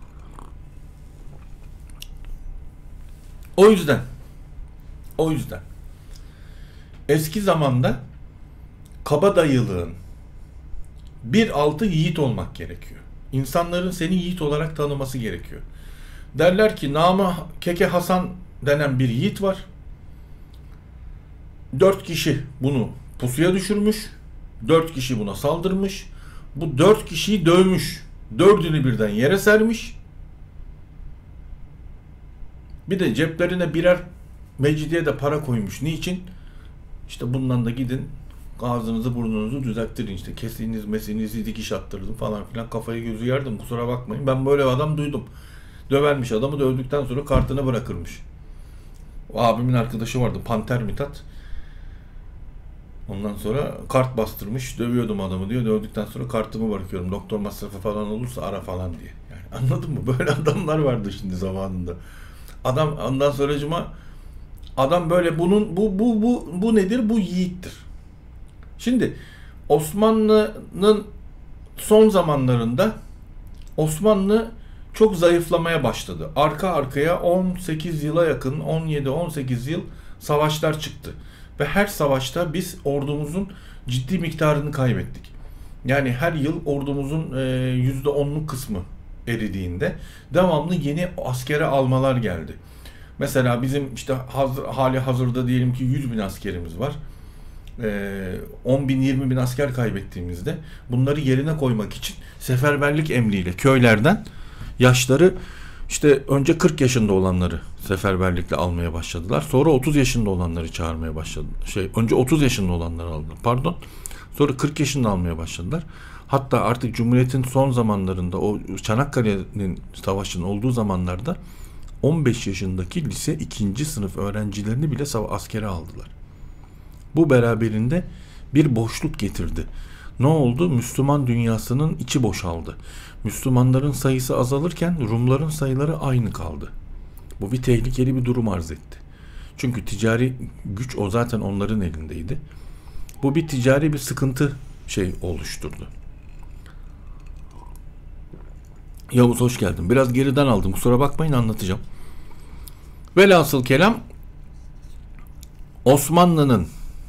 O yüzden eski zamanda kabadayılığın bir altı yiğit olmak gerekiyor. İnsanların seni yiğit olarak tanıması gerekiyor. Derler ki Namı Keke Hasan denen bir yiğit var. 4 kişi bunu pusuya düşürmüş. 4 kişi buna saldırmış. Bu 4 kişiyi dövmüş. 4'ünü birden yere sermiş. Bir de ceplerine birer mecidiye de para koymuş. Niçin? İşte bundan da gidin ağzınızı burnunuzu düzelttirin işte kesiniz mesinizi dikiş attırdım falan filan kafayı gözü yerdim kusura bakmayın ben böyle adam duydum. Dövermiş adamı dövdükten sonra kartını bırakırmış. O abimin arkadaşı vardı Panter Mithat. Ondan sonra kart bastırmış dövüyordum adamı diyor dövdükten sonra kartımı bırakıyorum doktor masrafı falan olursa ara falan diye. Yani anladın mı? Böyle adamlar vardı şimdi zamanında. Adam ondan sonracıma adam böyle bunun bu nedir? Bu yiğittir. Şimdi Osmanlı'nın son zamanlarında Osmanlı çok zayıflamaya başladı. Arka arkaya 18 yıla yakın 17-18 yıl savaşlar çıktı. Ve her savaşta biz ordumuzun ciddi miktarını kaybettik. Yani her yıl ordumuzun %10'luk kısmı eridiğinde devamlı yeni askere almalar geldi. Mesela bizim işte hali hazırda diyelim ki 100.000 askerimiz var. 10 bin 20 bin asker kaybettiğimizde bunları yerine koymak için seferberlik emriyle köylerden yaşları işte önce 40 yaşında olanları seferberlikle almaya başladılar. Sonra 30 yaşında olanları çağırmaya başladı. Önce 30 yaşında olanları aldılar. Pardon. Sonra 40 yaşında almaya başladılar. Hatta artık Cumhuriyet'in son zamanlarında o Çanakkale'nin savaşının olduğu zamanlarda 15 yaşındaki lise 2. sınıf öğrencilerini bile askere aldılar. Bu beraberinde bir boşluk getirdi. Ne oldu? Müslüman dünyasının içi boşaldı. Müslümanların sayısı azalırken Rumların sayıları aynı kaldı. Bu bir tehlikeli bir durum arz etti. Çünkü ticari güç o zaten onların elindeydi. Bu bir ticari bir sıkıntı oluşturdu. Yavuz hoş geldin. Biraz geriden aldım. Kusura bakmayın, anlatacağım. Velhasıl kelam Osmanlı'nın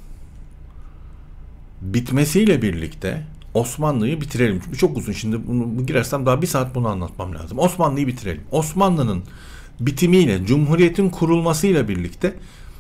bitmesiyle birlikte Osmanlı'yı bitirelim. Çünkü çok uzun. Şimdi bunu girersem daha bir saat bunu anlatmam lazım. Osmanlı'yı bitirelim. Osmanlı'nın bitimiyle, Cumhuriyet'in kurulmasıyla birlikte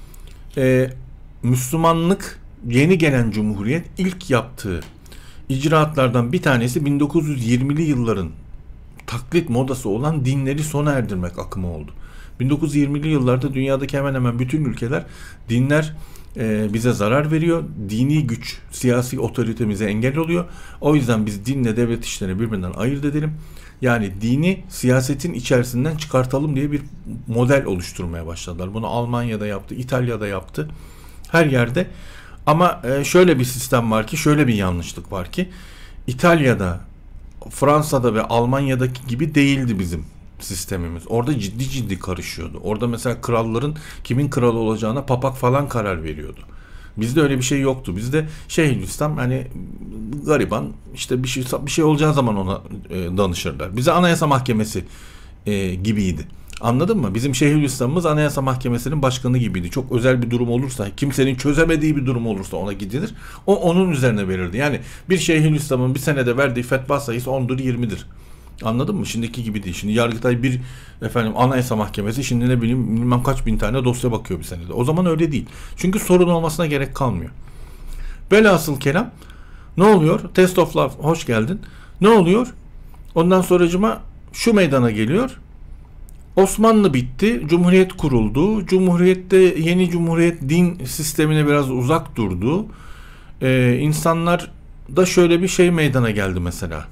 Müslümanlık, yeni gelen Cumhuriyet ilk yaptığı icraatlardan bir tanesi 1920'li yılların taklit modası olan dinleri sona erdirmek akımı oldu. 1920'li yıllarda dünyadaki hemen hemen bütün ülkeler dinler bize zarar veriyor. Dini güç, siyasi otoritemize engel oluyor. O yüzden biz dinle devlet işlerini birbirinden ayırt edelim. Yani dini siyasetin içerisinden çıkartalım diye bir model oluşturmaya başladılar. Bunu Almanya'da yaptı, İtalya'da yaptı. Her yerde. Ama şöyle bir sistem var ki, şöyle bir yanlışlık var ki, İtalya'da, Fransa'da ve Almanya'daki gibi değildi bizim sistemimiz. Orada ciddi karışıyordu. Orada mesela kralların kimin kral olacağına papak falan karar veriyordu. Bizde öyle bir şey yoktu. Bizde Şeyhülislam hani gariban, işte bir şey olacağı zaman ona danışırlar. Bize Anayasa Mahkemesi gibiydi. Anladın mı? Bizim Şeyhülislam'ımız Anayasa Mahkemesi'nin başkanı gibiydi. Çok özel bir durum olursa, kimsenin çözemediği bir durum olursa ona gidilir. O onun üzerine verirdi. Yani bir Şeyhülislam'ın bir senede verdiği fetva sayısı 10'dur 20'dir. Anladın mı? Şimdiki gibi değil. Şimdi Yargıtay Anayasa Mahkemesi şimdi ne bileyim bilmem kaç bin tane dosya bakıyor bir senede. O zaman öyle değil. Çünkü sorun olmasına gerek kalmıyor. Velhasıl kelam ne oluyor? Test of Love hoş geldin. Ne oluyor? Ondan sonracıma şu meydana geliyor. Osmanlı bitti. Cumhuriyet kuruldu. Cumhuriyette yeni Cumhuriyet din sistemine biraz uzak durdu. İnsanlar da şöyle bir şey meydana geldi mesela.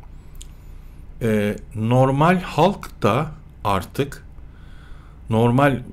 Normal halk da artık normal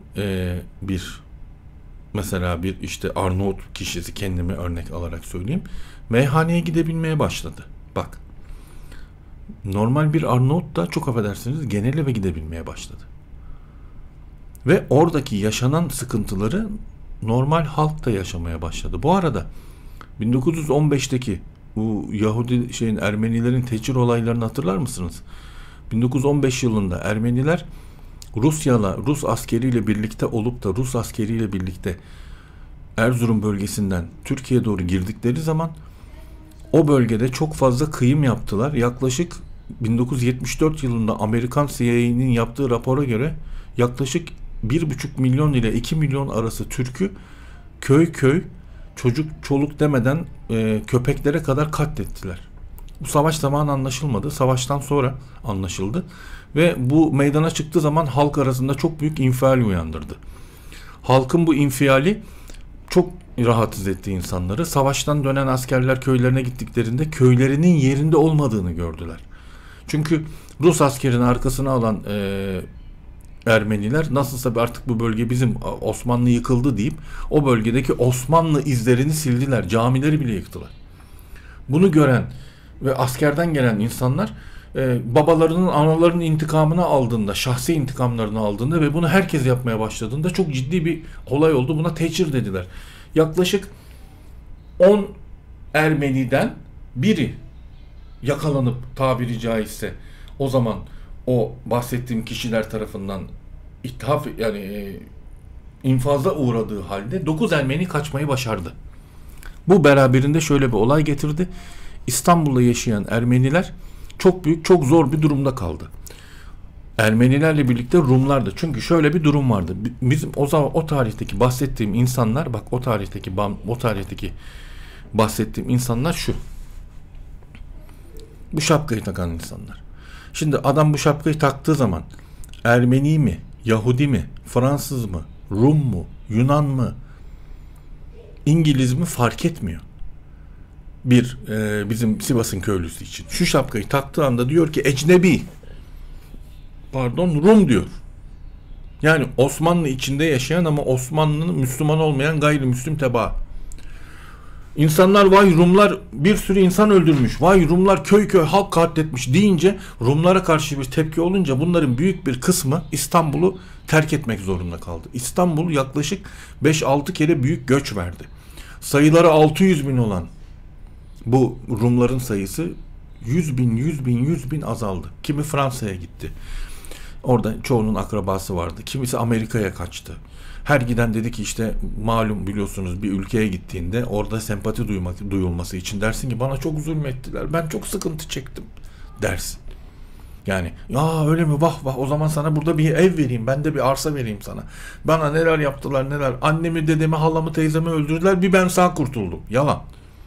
mesela bir işte Arnavut kişisi, kendime örnek alarak söyleyeyim, meyhaneye gidebilmeye başladı. Bak, normal bir Arnavut da çok affedersiniz genel eve gidebilmeye başladı. Ve oradaki yaşanan sıkıntıları normal halk da yaşamaya başladı. Bu arada 1915'teki bu Ermenilerin tecir olaylarını hatırlar mısınız? 1915 yılında Ermeniler Rus askeriyle birlikte olup da Rus askeriyle birlikte Erzurum bölgesinden Türkiye'ye doğru girdikleri zaman o bölgede çok fazla kıyım yaptılar. Yaklaşık 1974 yılında Amerikan CIA'nin yaptığı rapora göre yaklaşık 1,5 milyon ile 2 milyon arası Türk'ü köy çocuk çoluk demeden köpeklere kadar katlettiler. Bu savaş zamanı anlaşılmadı. Savaştan sonra anlaşıldı. Ve bu meydana çıktığı zaman halk arasında çok büyük infial uyandırdı. Halkın bu infiali çok rahatsız etti insanları. Savaştan dönen askerler köylerine gittiklerinde köylerinin yerinde olmadığını gördüler. Çünkü Rus askerini arkasına alan Ermeniler nasılsa artık bu bölge bizim, Osmanlı yıkıldı deyip o bölgedeki Osmanlı izlerini sildiler. Camileri bile yıktılar. Bunu gören ve askerden gelen insanlar babalarının, analarının intikamını aldığında, şahsi intikamlarını aldığında ve bunu herkes yapmaya başladığında çok ciddi bir olay oldu. Buna tecir dediler. Yaklaşık 10 Ermeniden biri yakalanıp tabiri caizse o zaman o bahsettiğim kişiler tarafından infaza uğradığı halde 9 Ermeni kaçmayı başardı. Bu beraberinde şöyle bir olay getirdi. İstanbul'da yaşayan Ermeniler çok büyük, çok zor bir durumda kaldı. Ermenilerle birlikte Rumlar da. Çünkü şöyle bir durum vardı. Bizim o zaman o tarihteki bahsettiğim insanlar, bak o tarihteki bahsettiğim insanlar şu. Bu şapkayı takan insanlar. Şimdi adam bu şapkayı taktığı zaman Ermeni mi, Yahudi mi, Fransız mı, Rum mu, Yunan mı, İngiliz mi fark etmiyor. Bizim Sivas'ın köylüsü için. Şu şapkayı taktığı anda diyor ki ecnebi. Pardon, Rum diyor. Yani Osmanlı içinde yaşayan ama Osmanlı'nın Müslüman olmayan gayrimüslim tebaa. İnsanlar vay Rumlar bir sürü insan öldürmüş. Vay Rumlar köy köy halk katletmiş deyince Rumlara karşı bir tepki olunca bunların büyük bir kısmı İstanbul'u terk etmek zorunda kaldı. İstanbul yaklaşık 5-6 kere büyük göç verdi. Sayıları 600 bin olan bu Rumların sayısı 100 bin azaldı. Kimi Fransa'ya gitti. Orada çoğunun akrabası vardı. Kimisi Amerika'ya kaçtı. Her giden dedi ki işte malum biliyorsunuz bir ülkeye gittiğinde orada sempati duyulması için dersin ki bana çok zulmettiler. Ben çok sıkıntı çektim dersin. Yani ya öyle mi vah vah o zaman sana burada bir ev vereyim. Ben de bir arsa vereyim sana. Bana neler yaptılar neler. Annemi dedemi halamı teyzemi öldürdüler. Bir ben sağ kurtuldum. Yalan.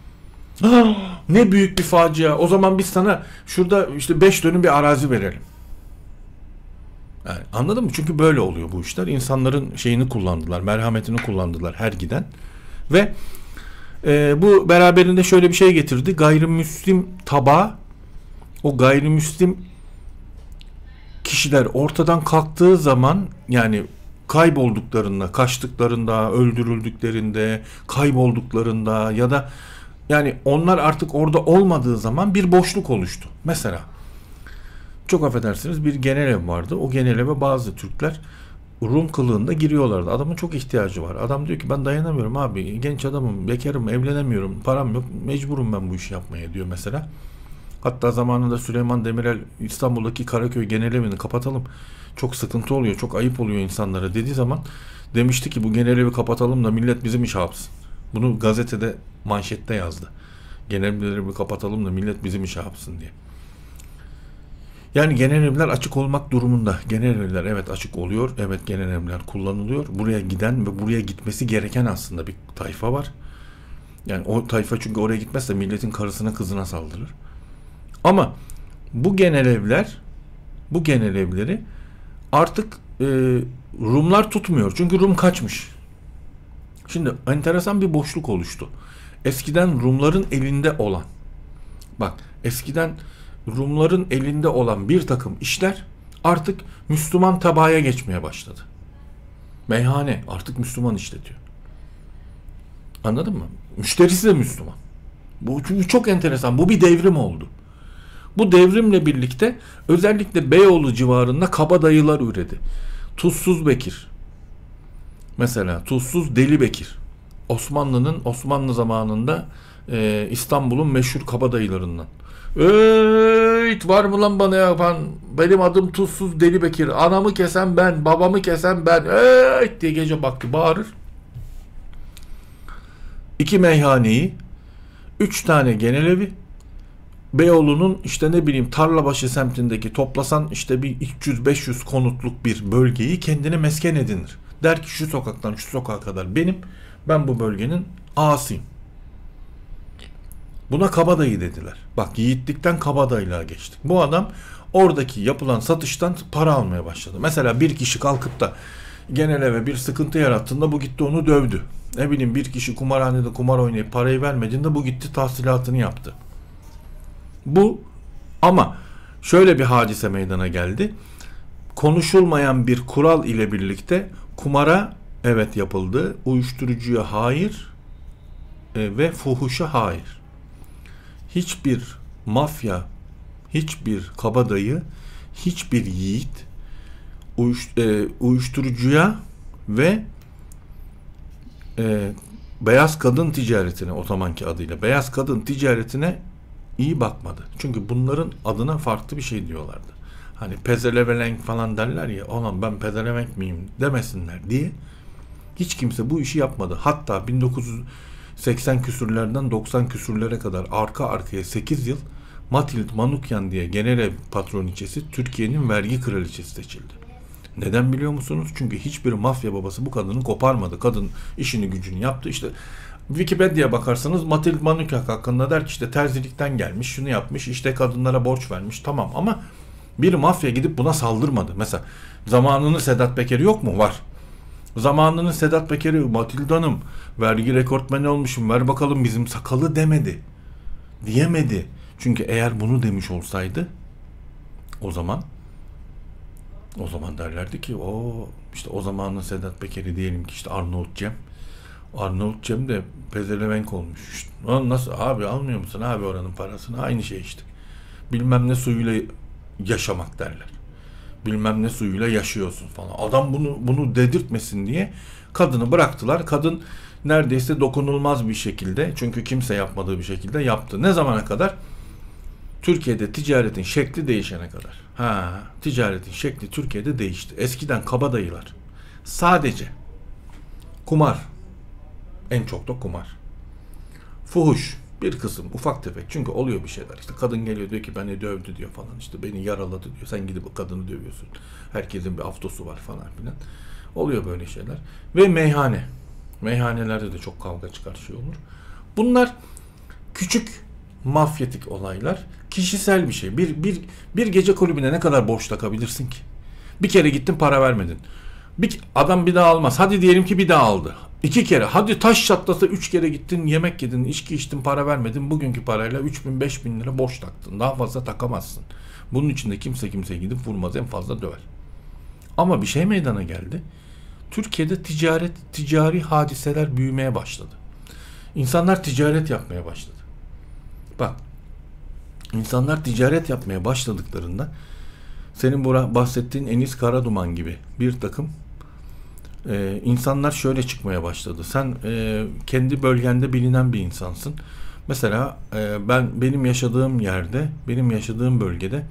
Ne büyük bir facia. O zaman biz sana şurada işte 5 dönüm bir arazi verelim. Yani anladın mı? Çünkü böyle oluyor bu işler. İnsanların şeyini kullandılar, merhametini kullandılar her giden. Ve bu beraberinde şöyle bir şey getirdi. Gayrimüslim tabağı, o gayrimüslim kişiler ortadan kalktığı zaman yani kaybolduklarında, kaçtıklarında, öldürüldüklerinde, kaybolduklarında ya da yani onlar artık orada olmadığı zaman bir boşluk oluştu. Mesela çok affedersiniz bir genelev vardı. O geneleve bazı Türkler Rum kılığında giriyorlardı. Adamın çok ihtiyacı var. Adam diyor ki ben dayanamıyorum abi. Genç adamım, bekarım, evlenemiyorum, param yok. Mecburum ben bu işi yapmaya diyor mesela. Hatta zamanında Süleyman Demirel İstanbul'daki Karaköy genelevini kapatalım. Çok sıkıntı oluyor, çok ayıp oluyor insanlara dediği zaman demişti ki bu genelevi kapatalım da millet bizim iş yapsın. Bunu gazetede manşette yazdı. Genelevleri kapatalım da millet bizim iş yapsın diye. Yani genel evler açık olmak durumunda. Genel evler evet açık oluyor. Evet genel evler kullanılıyor. Buraya giden ve buraya gitmesi gereken aslında bir tayfa var. Yani o tayfa çünkü oraya gitmezse milletin karısına kızına saldırır. Ama bu genel evleri artık Rumlar tutmuyor. Çünkü Rum kaçmış. Şimdi enteresan bir boşluk oluştu. Eskiden Rumların elinde olan Rumların elinde olan bir takım işler artık Müslüman tabağa geçmeye başladı. Meyhane artık Müslüman işletiyor. Anladın mı? Müşterisi de Müslüman. Bu çok enteresan. Bu bir devrim oldu. Bu devrimle birlikte özellikle Beyoğlu civarında kabadayılar üredi. Tuzsuz Bekir. Mesela Tuzsuz Deli Bekir. Osmanlı zamanında İstanbul'un meşhur kabadayılarından. Var mı lan bana yapan? Benim adım Tuzsuz Deli Bekir. Anamı kesen ben, babamı kesen ben. Diye gece baktı bağırır. 2 meyhaneyi, 3 tane genelevi, Beyoğlu'nun işte ne bileyim Tarlabaşı semtindeki toplasan işte bir 300-500 konutluk bir bölgeyi kendine mesken edinir. Der ki şu sokaktan şu sokağa kadar benim, ben bu bölgenin ağasıyım. Buna kabadayı dediler. Bak yiğitlikten kabadayılığa geçtik. Bu adam oradaki yapılan satıştan para almaya başladı. Mesela bir kişi kalkıp da genel eve bir sıkıntı yarattığında bu gitti onu dövdü. Ne bileyim bir kişi kumarhanede kumar oynayıp parayı vermediğinde bu gitti tahsilatını yaptı. Bu ama şöyle bir hadise meydana geldi. Konuşulmayan bir kural ile birlikte kumara evet yapıldı. Uyuşturucuya hayır ve fuhuşa hayır. Hiçbir mafya, hiçbir kabadayı, hiçbir yiğit uyuşturucuya ve beyaz kadın ticaretine, o zamanki adıyla beyaz kadın ticaretine iyi bakmadı. Çünkü bunların adına farklı bir şey diyorlardı. Hani pezelevelenk falan derler ya, olan ben pezelevenk miyim demesinler diye hiç kimse bu işi yapmadı. Hatta 1980 küsürlerden 90 küsürlere kadar arka arkaya 8 yıl Matilde Manukyan diye genel patroniçesi Türkiye'nin vergi kraliçesi seçildi. Neden biliyor musunuz? Çünkü hiçbir mafya babası bu kadını koparmadı. Kadın işini gücünü yaptı. İşte Wikipedia'ya bakarsanız Matilde Manukyan hakkında der ki işte terzilikten gelmiş, şunu yapmış, işte kadınlara borç vermiş. Tamam ama bir mafya gidip buna saldırmadı. Mesela zamanının Sedat Peker'i yok mu? Var. Zamanının Sedat Peker'i Matilde Hanım vergi rekortmeni olmuşum ver bakalım bizim sakalı demedi. Diyemedi. Çünkü eğer bunu demiş olsaydı o zaman derlerdi ki o işte o zamanın Sedat Peker'i diyelim ki işte Arnavut Cem. Arnavut Cem de pezevenk olmuş. İşte, nasıl abi almıyor musun abi oranın parasını? Aynı şey işte. Bilmem ne suyuyla yaşamak derler. Bilmem ne suyuyla yaşıyorsun falan. Adam bunu dedirtmesin diye kadını bıraktılar. Kadın neredeyse dokunulmaz bir şekilde, çünkü kimse yapmadığı bir şekilde yaptı. Ne zamana kadar? Türkiye'de ticaretin şekli değişene kadar. Ticaretin şekli Türkiye'de değişti. Eskiden kabadayılar sadece kumar, en çok da kumar. Fuhuş bir kısım, ufak tefek, çünkü oluyor bir şeyler. İşte kadın geliyor diyor ki beni dövdü diyor falan, işte beni yaraladı diyor. Sen gidip kadını dövüyorsun. Herkesin bir aftosu var falan filan. Oluyor böyle şeyler. Ve meyhane. Meyhanelerde de çok kavga çıkar, şey olur. Bunlar küçük mafyatik olaylar. Kişisel bir şey. Bir gece kulübüne ne kadar borç takabilirsin ki? Bir kere gittin para vermedin. Adam bir daha almaz. Hadi diyelim ki bir daha aldı. 2 kere. Hadi taş çatlasa 3 kere gittin, yemek yedin, içki içtin, para vermedin. Bugünkü parayla 3.000-5.000 lira borç taktın. Daha fazla takamazsın. Bunun için de kimse kimseye gidip vurmaz. En fazla döver. Ama bir şey meydana geldi. Türkiye'de ticari hadiseler büyümeye başladı. İnsanlar ticaret yapmaya başladı. Bak, insanlar ticaret yapmaya başladıklarında senin bahsettiğin Enis Karaduman gibi bir takım insanlar şöyle çıkmaya başladı. Sen kendi bölgende bilinen bir insansın. Mesela benim yaşadığım yerde, benim yaşadığım bölgede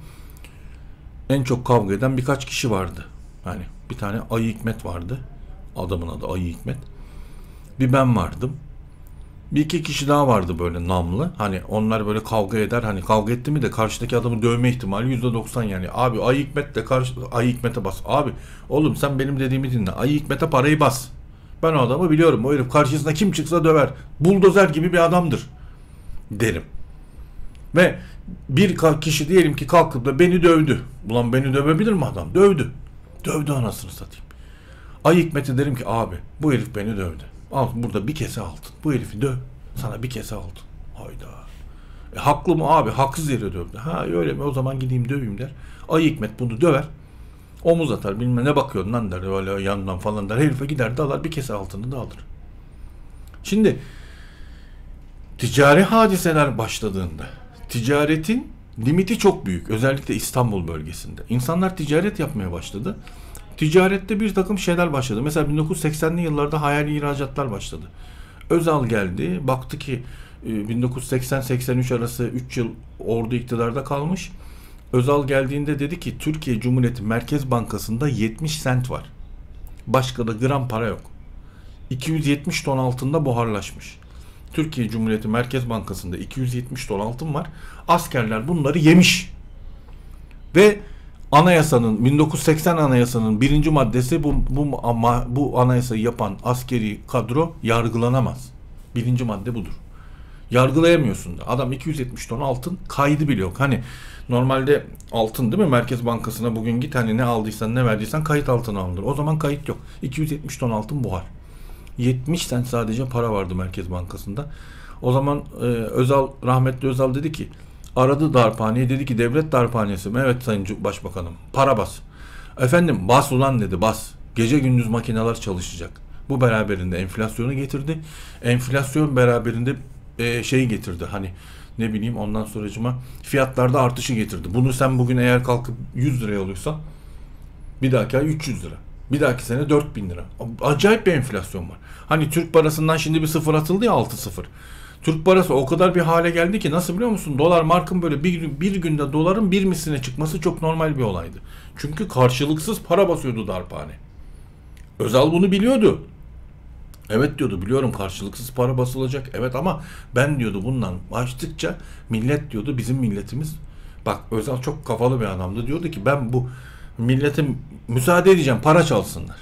en çok kavga eden birkaç kişi vardı. Hani bir tane Ayı Hikmet vardı. Adamın adı Ayı Hikmet. Bir ben vardım. Bir iki kişi daha vardı böyle namlı. Hani onlar böyle kavga eder. Hani kavga etti mi de karşıdaki adamı dövme ihtimali %90 yani. Abi Ayı Hikmet de Ayı Hikmet'e bas. Abi oğlum sen benim dediğimi dinle. Ayı Hikmet'e parayı bas. Ben o adamı biliyorum. O herif karşısına kim çıksa döver. Buldozer gibi bir adamdır derim. Ve bir kişi diyelim ki kalkıp da beni dövdü. Ulan beni dövebilir mi adam? Dövdü. Dövdü anasını satayım. Ayı Hikmet'e derim ki abi bu herif beni dövdü. Al burada bir kese altın. Bu herifi döv. Sana bir kese altın. Hayda. Haklı mı abi? Haksız yere dövdü. Öyle mi? O zaman gideyim döveyim der. Ayı Hikmet bunu döver. Omuz atar. Bilmem ne bakıyorsun lan der. Öyle yandan falan der. Herife gider de alır. Bir kese altını da alır. Şimdi ticari hadiseler başladığında ticaretin limiti çok büyük. Özellikle İstanbul bölgesinde. İnsanlar ticaret yapmaya başladı. Ticarette bir takım şeyler başladı. Mesela 1980'li yıllarda hayali ihracatlar başladı. Özal geldi. Baktı ki 1980-83 arası 3 yıl ordu iktidarda kalmış. Özal geldiğinde dedi ki Türkiye Cumhuriyeti Merkez Bankası'nda 70 sent var. Başka da gram para yok. 270 ton altında buharlaşmış. Türkiye Cumhuriyeti Merkez Bankası'nda 270 ton altın var. Askerler bunları yemiş. Ve anayasanın 1980 anayasanın 1. maddesi bu anayasayı yapan askeri kadro yargılanamaz. 1. madde budur. Yargılayamıyorsun da. Adam 270 ton altın, kaydı bile yok. Hani normalde altın değil mi? Merkez Bankası'na bugün git, hani ne aldıysan ne verdiysen kayıt altına alınır. O zaman kayıt yok. 270 ton altın buhar. 70 sent sadece para vardı Merkez Bankası'nda. O zaman rahmetli Özal dedi ki, aradı darphaneyi, dedi ki devlet darphanesi mi? Evet Sayın Başbakanım. Para bas. Efendim bas ulan dedi, bas. Gece gündüz makineler çalışacak. Bu beraberinde enflasyonu getirdi. Enflasyon beraberinde şeyi getirdi. Hani ne bileyim ondan sonracıma fiyatlarda artışı getirdi. Bunu sen bugün eğer kalkıp 100 liraya alıyorsan bir dahaki ay 300 lira. Bir dahaki sene 4.000 lira. Acayip bir enflasyon var. Hani Türk parasından şimdi bir sıfır atıldı ya, 6-0. Türk parası o kadar bir hale geldi ki, nasıl biliyor musun? Dolar markın böyle bir günde doların bir misline çıkması çok normal bir olaydı. Çünkü karşılıksız para basıyordu darphane. Özal bunu biliyordu. Evet diyordu, biliyorum karşılıksız para basılacak. Evet ama ben diyordu bundan açtıkça millet diyordu, bizim milletimiz, bak Özal çok kafalı bir adamdı, diyordu ki ben bu milletin müsaade edeceğim para çalsınlar.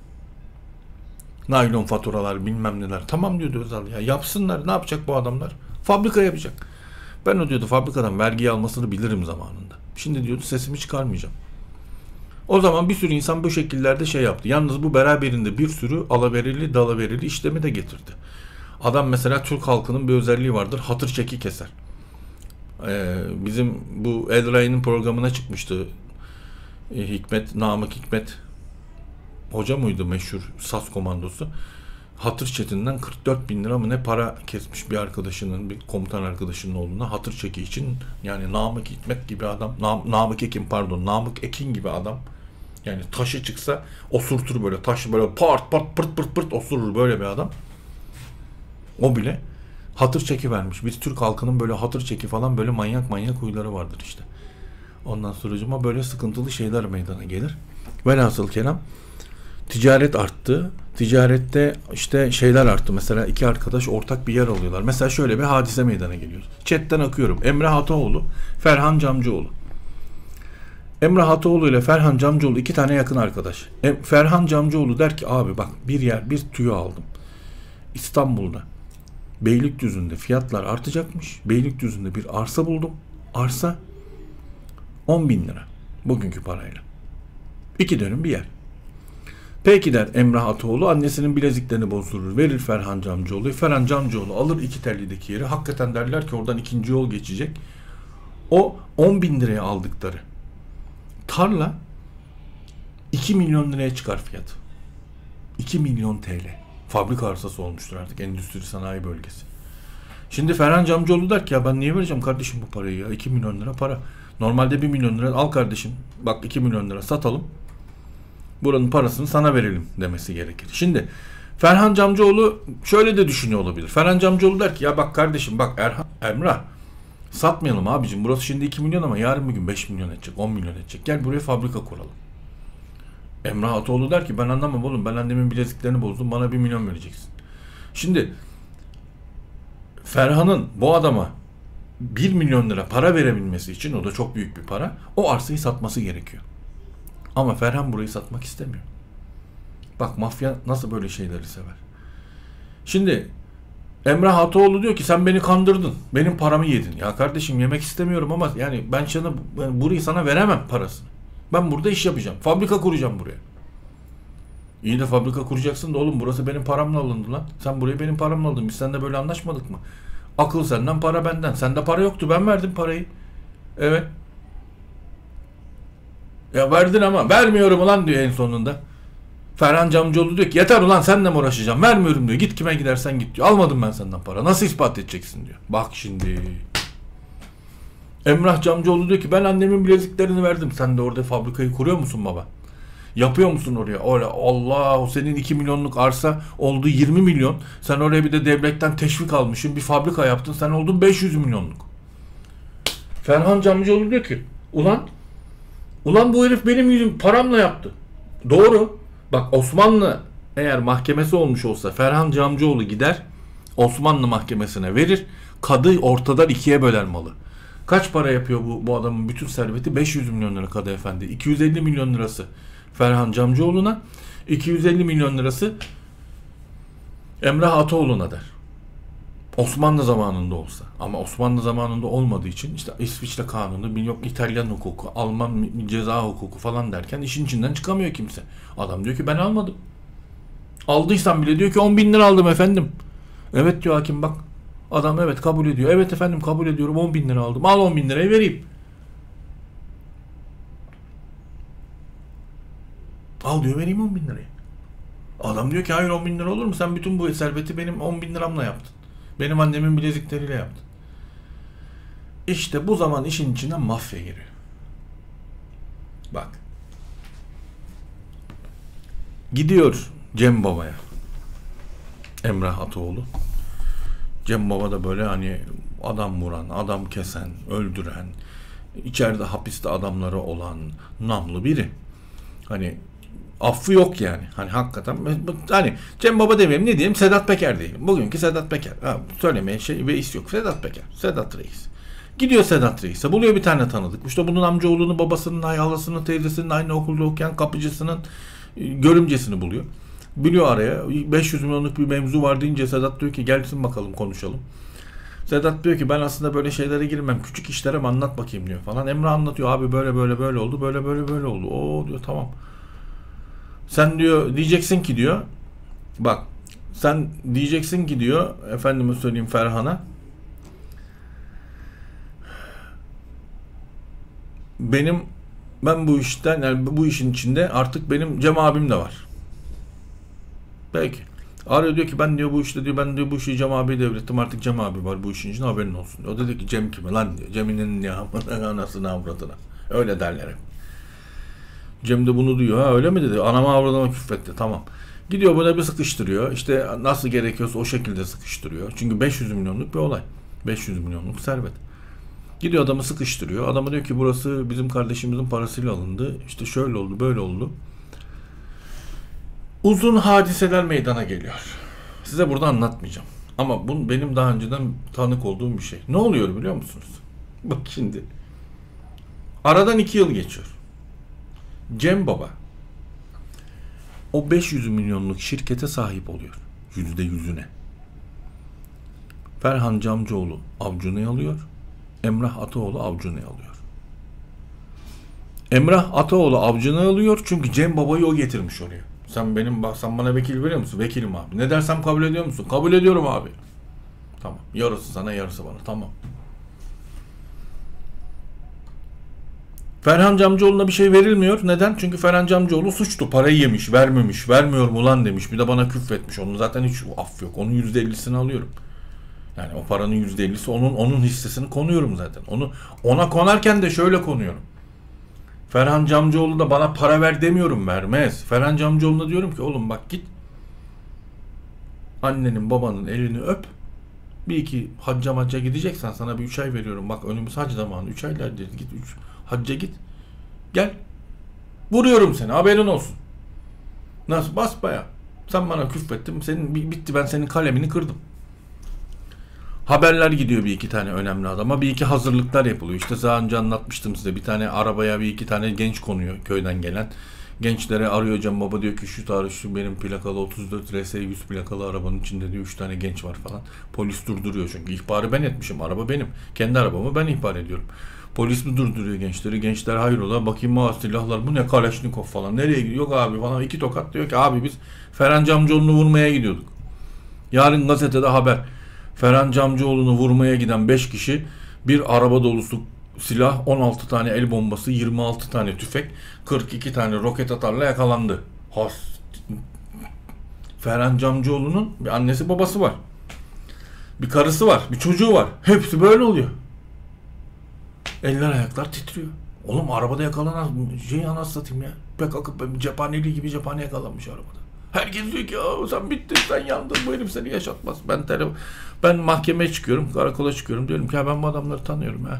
Naylon faturalar bilmem neler. Tamam diyordu Özal, ya yapsınlar, ne yapacak bu adamlar? Fabrika yapacak. Ben o diyordu fabrikadan vergi almasını bilirim zamanında. Şimdi diyordu sesimi çıkarmayacağım. O zaman bir sürü insan bu şekillerde şey yaptı. Yalnız bu beraberinde bir sürü alaverili dalaverili işlemi de getirdi. Adam mesela, Türk halkının bir özelliği vardır. Hatır çeki keser. Bizim bu El Ray'ın programına çıkmıştı. Hikmet, Namık Hikmet hoca muydu, meşhur SAS komandosu? Hatır çetinden 44 bin lira mı ne para kesmiş bir arkadaşının, bir komutan arkadaşının oğluna hatır çeki için. Yani Namık Hikmet gibi adam, Namık Ekin pardon, Namık Ekin gibi adam. Yani taşı çıksa osurtur böyle, taşı böyle part part pırt pırt pırt osurur böyle bir adam. O bile hatır çeki vermiş. Biz Türk halkının böyle hatır çeki falan böyle manyak manyak huyları vardır işte. Ondan sonracıma böyle sıkıntılı şeyler meydana gelir. Velhasıl kelam ticaret arttı. Ticarette işte şeyler arttı. Mesela iki arkadaş ortak bir yer alıyorlar. Mesela şöyle bir hadise meydana geliyor. Chat'ten akıyorum. Emre Hataoğlu, Ferhan Camcıoğlu. Emre Hataoğlu ile Ferhan Camcıoğlu iki tane yakın arkadaş. Ferhan Camcıoğlu der ki abi bak bir tüyo aldım. İstanbul'da Beylikdüzü'nde fiyatlar artacakmış. Beylikdüzü'nde bir arsa buldum. Arsa 10 bin lira. Bugünkü parayla. 2 dönüm bir yer. Peki der Emre Hataoğlu, annesinin bileziklerini bozdurur. Verir Ferhan Camcıoğlu'yu. Ferhan Camcıoğlu alır iki tellideki yeri. Hakikaten derler ki oradan ikinci yol geçecek. O 10 bin liraya aldıkları tarla 2 milyon liraya çıkar fiyat. 2 milyon TL. Fabrika arsası olmuştur artık, endüstri sanayi bölgesi. Şimdi Ferhan Camcıoğlu der ki ya ben niye vereceğim kardeşim bu parayı ya? 2 milyon lira para. Normalde 1 milyon lira al kardeşim. Bak 2 milyon lira satalım. Buranın parasını sana verelim demesi gerekir. Şimdi Ferhan Camcıoğlu şöyle de düşünüyor olabilir. Ferhan Camcıoğlu der ki ya bak kardeşim bak Emrah satmayalım abicim. Burası şimdi 2 milyon ama yarın bir gün 5 milyon edecek, 10 milyon edecek. Gel buraya fabrika kuralım. Emrah Hataoğlu der ki ben anlamam oğlum, ben annemin bileziklerini bozdum, bana 1 milyon vereceksin. Şimdi Ferhan'ın bu adama 1 milyon lira para verebilmesi için, o da çok büyük bir para, o arsayı satması gerekiyor. Ama Ferhan burayı satmak istemiyor. Bak mafya nasıl böyle şeyleri sever. Şimdi Emrah Hataoğlu diyor ki sen beni kandırdın. Benim paramı yedin. Ya kardeşim yemek istemiyorum ama yani ben burayı sana veremem parasını. Ben burada iş yapacağım. Fabrika kuracağım buraya. İyi de fabrika kuracaksın da oğlum burası benim paramla alındı lan. Sen burayı benim paramla aldın. Biz seninle böyle anlaşmadık mı? Akıl senden, para benden. Sende para yoktu, ben verdim parayı. Evet. Ya verdin ama vermiyorum ulan diyor en sonunda. Ferhan Camcıoğlu diyor ki yeter ulan seninle mi uğraşacağım, vermiyorum diyor. Git kime gidersen git diyor. Almadım ben senden para. Nasıl ispat edeceksin diyor. Bak şimdi. Emrah Camcıoğlu diyor ki ben annemin bileziklerini verdim. Sen de orada fabrikayı kuruyor musun baba? Yapıyor musun oraya? Öyle Allah, o senin 2 milyonluk arsa oldu 20 milyon. Sen oraya bir de devletten teşvik almışsın. Bir fabrika yaptın. Sen oldun 500 milyonluk. Ferhan Camcıoğlu diyor ki ulan bu herif benim yüzüm paramla yaptı. Doğru. Bak Osmanlı eğer mahkemesi olmuş olsa Ferhan Camcıoğlu gider Osmanlı mahkemesine verir. Kadı ortadan ikiye böler malı. Kaç para yapıyor bu adamın bütün serveti? 500 milyon lira kadı efendi. 250 milyon lirası Ferhan Camcıoğlu'na, 250 milyon lirası Emrah Hataoğlu'na der. Osmanlı zamanında olsa. Ama Osmanlı zamanında olmadığı için işte İsviçre kanunu, yok İtalyan hukuku, Alman ceza hukuku falan derken işin içinden çıkamıyor kimse. Adam diyor ki ben almadım. Aldıysam bile diyor ki 10 bin lira aldım efendim. Evet diyor hakim bak. Adam evet kabul ediyor. Evet efendim kabul ediyorum, 10 bin lira aldım. Al 10 bin lirayı vereyim. Al diyor vereyim 10 bin lirayı. Adam diyor ki hayır 10 bin lira olur mu? Sen bütün bu serveti benim 10 bin liramla yaptın. Benim annemin bilezikleriyle yaptın. İşte bu zaman işin içine mafya giriyor. Bak. Gidiyor Cem Baba'ya. Emrah Hataoğlu. Cem Baba da böyle hani adam vuran, adam kesen, öldüren, içeride hapiste adamları olan namlı biri. Hani affı yok yani. Hani hakikaten hani Cem Baba demeyelim, ne diyeyim, Sedat Peker diyelim. Bugünkü Sedat Peker. Ha, söylemeye şey ve is yok. Sedat Peker. Sedat Reis. Gidiyor Sedat Reis'e. Buluyor bir tane tanıdık. İşte bunun amcaoğlunu, babasının, halasının, teyzesinin aynı okulda okuyan kapıcısının görümcesini buluyor. Biliyor araya. 500 milyonluk bir mevzu var deyince Sedat diyor ki gelsin bakalım konuşalım. Sedat diyor ki ben aslında böyle şeylere girmem. Küçük işlere mi anlat bakayım diyor falan. Emrah anlatıyor. Abi böyle böyle böyle oldu. Böyle böyle böyle oldu. Oo diyor, tamam. Sen diyor diyeceksin ki diyor. Bak sen diyeceksin ki diyor. Efendime söyleyeyim Ferhan'a. Ben bu işten, yani bu işin içinde artık benim Cem abim de var. Peki. Arıyor diyor ki ben diyor bu işte diyor, ben diyor bu işi Cem abiye devrettim, artık Cem abi var bu işin içinde, haberin olsun diyor. O dedi ki Cem kime lan diyor. Cem'in ya anasını avradına. Öyle derler hep. Cem de bunu diyor. Ha öyle mi dedi. Anama avradına küfretti. Tamam. Gidiyor buna bir sıkıştırıyor. İşte nasıl gerekiyorsa o şekilde sıkıştırıyor. Çünkü 500 milyonluk bir olay. 500 milyonluk servet. Gidiyor adamı sıkıştırıyor. Adamı diyor ki burası bizim kardeşimizin parasıyla alındı. İşte şöyle oldu, böyle oldu. Uzun hadiseler meydana geliyor. Size burada anlatmayacağım. Ama bu benim daha önceden tanık olduğum bir şey. Ne oluyor biliyor musunuz? Bak şimdi. Aradan 2 yıl geçiyor. Cem Baba o 500 milyonluk şirkete sahip oluyor. %100'üne. Ferhan Camcıoğlu avcunu alıyor. Emrah Ataoğlu avcunu alıyor. Emrah Ataoğlu avcunu alıyor çünkü Cem Baba'yı o getirmiş oraya. Sen bana vekil veriyor musun? Vekilim abi. Ne dersem kabul ediyor musun? Kabul ediyorum abi. Tamam. Yarısı sana, yarısı bana. Tamam. Ferhan Camcıoğlu'na bir şey verilmiyor. Neden? Çünkü Ferhan Camcıoğlu suçlu. Parayı yemiş, vermemiş. Vermiyorum ulan demiş. Bir de bana küfretmiş. Onun zaten hiç af yok. Onun %50'sini alıyorum. Yani o paranın %50'si onun hissesini konuyorum zaten. Ona konarken de şöyle konuyorum. Ferhan Camcıoğlu da bana para ver demiyorum, vermez. Ferhan Camcıoğlu'na diyorum ki oğlum bak git. Annenin babanın elini öp. Bir iki hacca gideceksen sana bir 3 ay veriyorum. Bak önümüz hac zamanı. 3 aylar git. Hacca git. Gel. Vuruyorum seni. Haberin olsun. Nasıl? Basbaya. Sen bana küfrettin. Bitti. Ben senin kalemini kırdım. Haberler gidiyor bir iki tane önemli adama. Bir iki hazırlıklar yapılıyor. İşte daha önce anlatmıştım size. Bir tane arabaya bir iki tane genç konuyor köyden gelen. Gençlere arıyor Cem Baba, diyor ki şu tarih şu benim plakalı 34 RS 100 plakalı arabanın içinde diyor 3 tane genç var falan. Polis durduruyor çünkü ihbarı ben etmişim. Araba benim. Kendi arabamı ben ihbar ediyorum. Polis mi durduruyor gençleri? Gençler hayrola bakayım silahlar bu ne, Kalaşnikov falan. Nereye gidiyor? Yok abi falan. 2 tokat diyor ki abi biz Ferhan Camcıoğlu'nu vurmaya gidiyorduk. Yarın gazetede haber. Ferhan Camcıoğlu'nu vurmaya giden 5 kişi, bir araba dolusu silah, 16 tane el bombası, 26 tane tüfek, 42 tane roket atarla yakalandı. Ferhan Camcıoğlu'nun bir annesi babası var. Bir karısı var, bir çocuğu var. Hepsi böyle oluyor. Eller ayaklar titriyor. Oğlum arabada yakalanan anasını satayım ya. PKK cephaneli gibi cephane yakalanmış arabada. Herkes diyor ki sen bittin, sen yandın, bu herif seni yaşatmaz. Ben mahkemeye çıkıyorum, karakola çıkıyorum, diyorum ki ben bu adamları tanıyorum ha.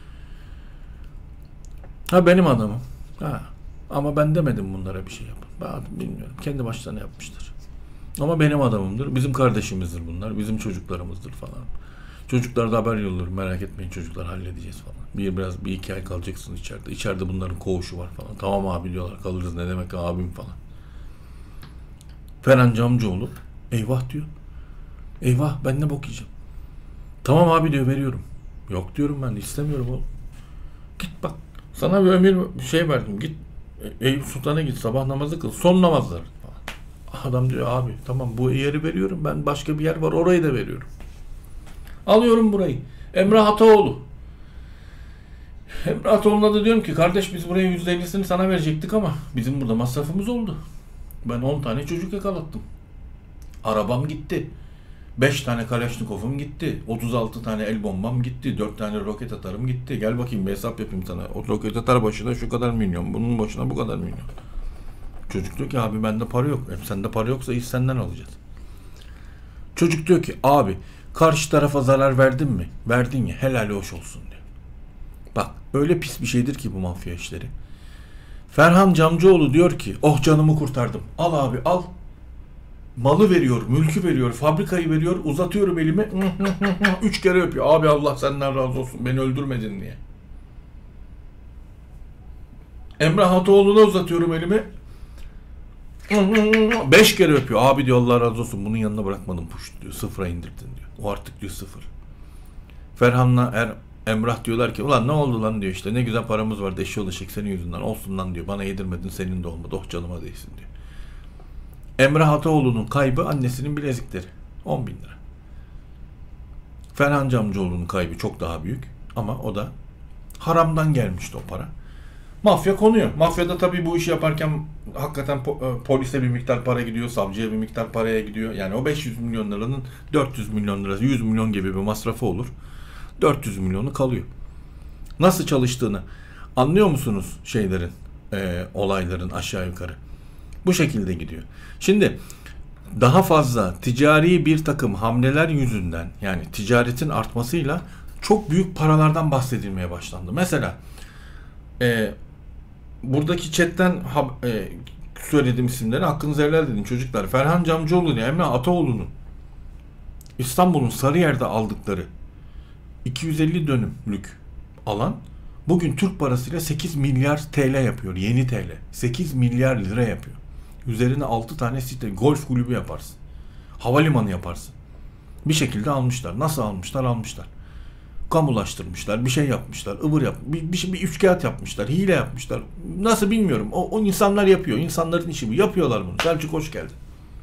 Ha benim adamım. Ha. Ama ben demedim bunlara bir şey yapın. Ben bilmiyorum. Kendi başlarına yapmıştır. Ama benim adamımdır. Bizim kardeşimizdir bunlar. Bizim çocuklarımızdır falan. Çocuklar da haber yolluyorum. Merak etmeyin çocuklar, halledeceğiz falan. Bir iki ay kalacaksınız içeride. İçeride bunların koğuşu var falan. Tamam abi diyorlar, kalırız, ne demek abim falan. Ferhan Camcıoğlu eyvah diyor. Eyvah ben ne bok yiyeceğim. Tamam abi diyor, veriyorum. Yok diyorum, ben istemiyorum oğlum. Git bak sana bir ömür şey verdim. Git Eyüp Sultan'a git, sabah namazı kıl. Son namazlar. Adam diyor abi tamam bu yeri veriyorum. Ben başka bir yer var orayı da veriyorum. Alıyorum burayı. Emrah Ataoğlu. Emrah Ataoğlu'na da diyorum ki kardeş biz buraya %50'sini sana verecektik ama bizim burada masrafımız oldu. Ben 10 tane çocuk yakalattım. Arabam gitti. 5 tane Kalaşnikov'um gitti. 36 tane el bombam gitti. 4 tane roket atarım gitti. Gel bakayım bir hesap yapayım sana. O roket atar başına şu kadar milyon. Bunun başına bu kadar milyon. Çocuk diyor ki abi bende para yok. Sende para yoksa iş senden alacağız. Çocuk diyor ki abi karşı tarafa zarar verdin mi? Verdin ya, helal hoş olsun diyor. Bak öyle pis bir şeydir ki bu mafya işleri. Ferhan Camcıoğlu diyor ki oh canımı kurtardım. Al abi al. Malı veriyor, mülkü veriyor, fabrikayı veriyor. Uzatıyorum elimi. 3 kere öpüyor. Abi Allah senden razı olsun. Beni öldürmedin diye. Emrah Hatoğlu'na uzatıyorum elimi. 5 kere öpüyor. Abi diyor Allah razı olsun. Bunun yanına bırakmadım push diyor. Sıfıra indirdin diyor. O artık diyor sıfır. Ferhan'la Emrah diyorlar ki ulan ne oldu lan diyor işte. Ne güzel paramız vardı eşyol eşek senin yüzünden. Olsun lan diyor. Bana yedirmedin senin de olmadı. Oh canıma değsin diyor. Emrah Hatoğlu'nun kaybı annesinin bilezikleri. 10 bin lira. Ferhan Camcıoğlu'nun kaybı çok daha büyük. Ama o da haramdan gelmişti o para. Mafya konuyor. Mafyada tabii bu işi yaparken hakikaten polise bir miktar para gidiyor, savcıya bir miktar paraya gidiyor. Yani o 500 milyon liranın 400 milyon lirası, 100 milyon gibi bir masrafı olur. 400 milyonu kalıyor. Nasıl çalıştığını anlıyor musunuz şeylerin, olayların aşağı yukarı? Bu şekilde gidiyor. Şimdi daha fazla ticari bir takım hamleler yüzünden yani ticaretin artmasıyla çok büyük paralardan bahsedilmeye başlandı. Mesela buradaki chatten söylediğim isimleri hakkınızı helal edin çocuklar. Ferhan Camcıoğlu ile Emrah Ataoğlu'nun İstanbul'un Sarıyer'de aldıkları 250 dönümlük alan bugün Türk parasıyla 8 milyar TL yapıyor. Yeni TL. 8 milyar lira yapıyor. Üzerine 6 tane site, golf kulübü yaparsın. Havalimanı yaparsın. Bir şekilde almışlar. Nasıl almışlar? Almışlar. Kamulaştırmışlar, bir şey yapmışlar, bir üçkağıt yapmışlar, hile yapmışlar. Nasıl bilmiyorum. O insanlar yapıyor. İnsanların işi bu. Yapıyorlar bunu. Selçuk hoş geldin.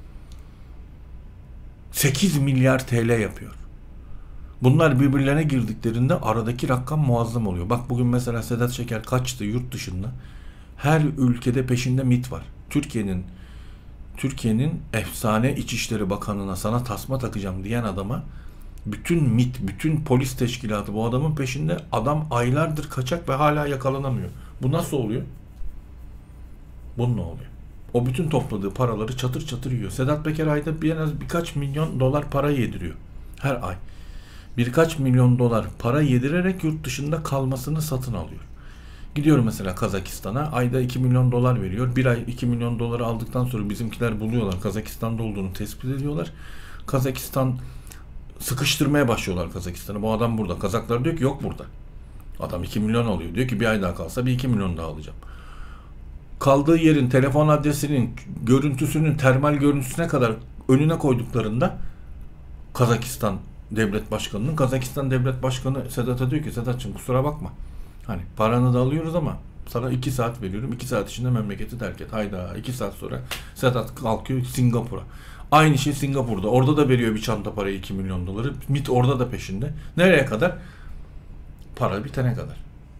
8 milyar TL yapıyor. Bunlar birbirlerine girdiklerinde aradaki rakam muazzam oluyor. Bak bugün mesela Sedat Şeker kaçtı yurt dışında. Her ülkede peşinde MİT var. Türkiye'nin efsane İçişleri Bakanı'na sana tasma takacağım diyen adama bütün MİT, bütün polis teşkilatı bu adamın peşinde. Adam aylardır kaçak ve hala yakalanamıyor. Bu nasıl oluyor? Bununla oluyor. O bütün topladığı paraları çatır çatır yiyor. Sedat Peker ayda en az birkaç milyon dolar para yediriyor. Her ay. Birkaç milyon dolar para yedirerek yurt dışında kalmasını satın alıyor. Gidiyor mesela Kazakistan'a. Ayda 2 milyon dolar veriyor. Bir ay 2 milyon doları aldıktan sonra bizimkiler buluyorlar. Kazakistan'da olduğunu tespit ediyorlar. Kazakistan sıkıştırmaya başlıyorlar Kazakistan'ı. Bu adam burada. Kazaklar diyor ki yok burada. Adam 2 milyon alıyor. Diyor ki bir ay daha kalsa bir 2 milyon daha alacağım. Kaldığı yerin telefon adresinin, görüntüsünün, termal görüntüsüne kadar önüne koyduklarında Kazakistan Devlet Başkanı Sedat'a diyor ki Sedat'cığım kusura bakma. Hani paranı da alıyoruz ama sana 2 saat veriyorum. 2 saat içinde memleketi terk et. Hayda 2 saat sonra Sedat kalkıyor Singapur'a. Aynı şey Singapur'da. Orada da veriyor bir çanta parayı 2 milyon doları. MİT orada da peşinde. Nereye kadar? Para bitene kadar.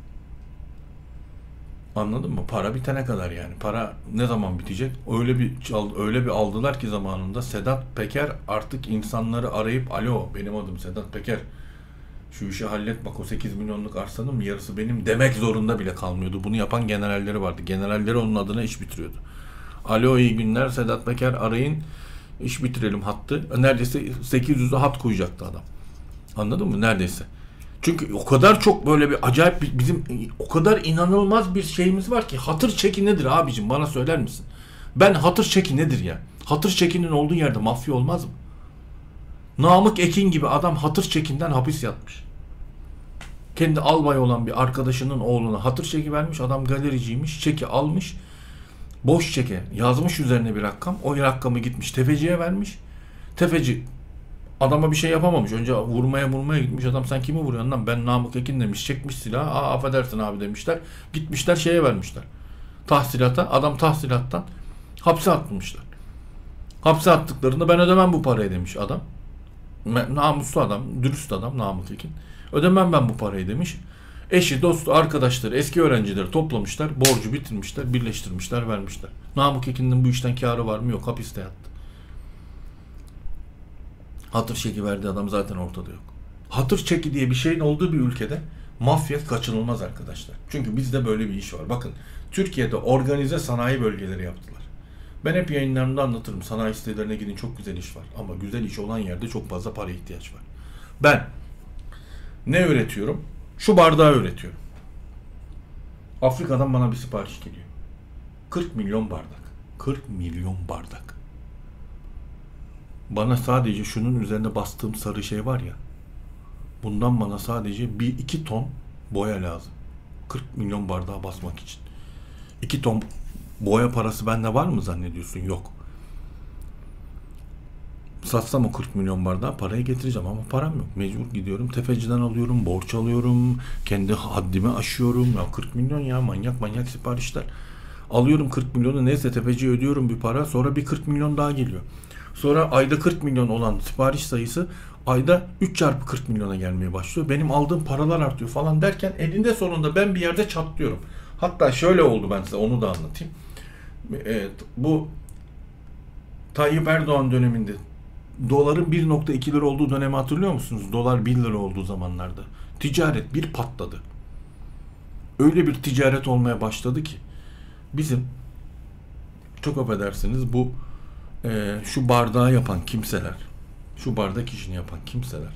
Anladın mı? Para bitene kadar yani. Para ne zaman bitecek? Öyle bir aldılar ki zamanında Sedat Peker artık insanları arayıp alo benim adım Sedat Peker. Şu işi hallet bak o 8 milyonluk arsanın yarısı benim demek zorunda bile kalmıyordu. Bunu yapan generalleri vardı. Generalleri onun adına iş bitiriyordu. Alo iyi günler Sedat Peker arayın iş bitirelim hattı. Neredeyse 800'e hat koyacaktı adam. Anladın mı? Neredeyse. Çünkü o kadar çok böyle bir acayip bizim o kadar inanılmaz bir şeyimiz var ki hatır çeki nedir abicim bana söyler misin? Ben hatır çeki nedir ya? Hatır çekinin olduğu yerde mafya olmaz mı? Namık Ekin gibi adam hatır çekinden hapis yatmış. Kendi albay olan bir arkadaşının oğluna hatır çeki vermiş. Adam galericiymiş. Çeki almış. Boş çeke yazmış üzerine bir rakam. O rakamı gitmiş tefeciye vermiş. Tefeci adama bir şey yapamamış. Önce vurmaya gitmiş. Adam sen kimi vuruyorsun lan? Ben Namık Ekin demiş. Çekmiş silahı. Affedersin abi demişler. Gitmişler şeye vermişler. Tahsilata. Adam tahsilattan hapse atmışlar. Hapse attıklarında ben ödemem bu parayı demiş adam. Namuslu adam, dürüst adam Namık Ekin. Ödemem ben bu parayı demiş. Eşi, dostu, arkadaşları, eski öğrencileri toplamışlar. Borcu bitirmişler, birleştirmişler, vermişler. Namık Ekin'in bu işten kârı var mı? Yok. Hapiste yattı. Hatır çeki verdiği adam zaten ortada yok. Hatır çeki diye bir şeyin olduğu bir ülkede mafya kaçınılmaz arkadaşlar. Çünkü bizde böyle bir iş var. Bakın Türkiye'de organize sanayi bölgeleri yaptılar. Ben hep yayınlarımda anlatırım. Sanayi sitelerine gidin çok güzel iş var. Ama güzel iş olan yerde çok fazla para ihtiyaç var. Ben ne üretiyorum? Şu bardağı üretiyorum. Afrika'dan bana bir sipariş geliyor. 40 milyon bardak. 40 milyon bardak. Bana sadece şunun üzerine bastığım sarı şey var ya. Bundan bana sadece 1-2 ton boya lazım. 40 milyon bardağa basmak için. 2 ton boya parası bende var mı zannediyorsun? Yok. Satsam o 40 milyon bardağı parayı getireceğim ama param yok. Mecbur gidiyorum. Tefeciden alıyorum. Borç alıyorum. Kendi haddimi aşıyorum. Ya 40 milyon ya manyak siparişler. Alıyorum 40 milyonu. Neyse tefeciye ödüyorum bir para. Sonra bir 40 milyon daha geliyor. Sonra ayda 40 milyon olan sipariş sayısı ayda 3 çarpı 40 milyona gelmeye başlıyor. Benim aldığım paralar artıyor falan derken eninde sonunda ben bir yerde çatlıyorum. Hatta şöyle oldu, ben size onu da anlatayım. Bu Tayyip Erdoğan döneminde doların 1.2 lira olduğu dönemi hatırlıyor musunuz? Dolar 1 lira olduğu zamanlarda. Ticaret bir patladı. Öyle bir ticaret olmaya başladı ki bizim, çok affedersiniz, bu şu bardağı yapan kimseler, şu bardak işini yapan kimseler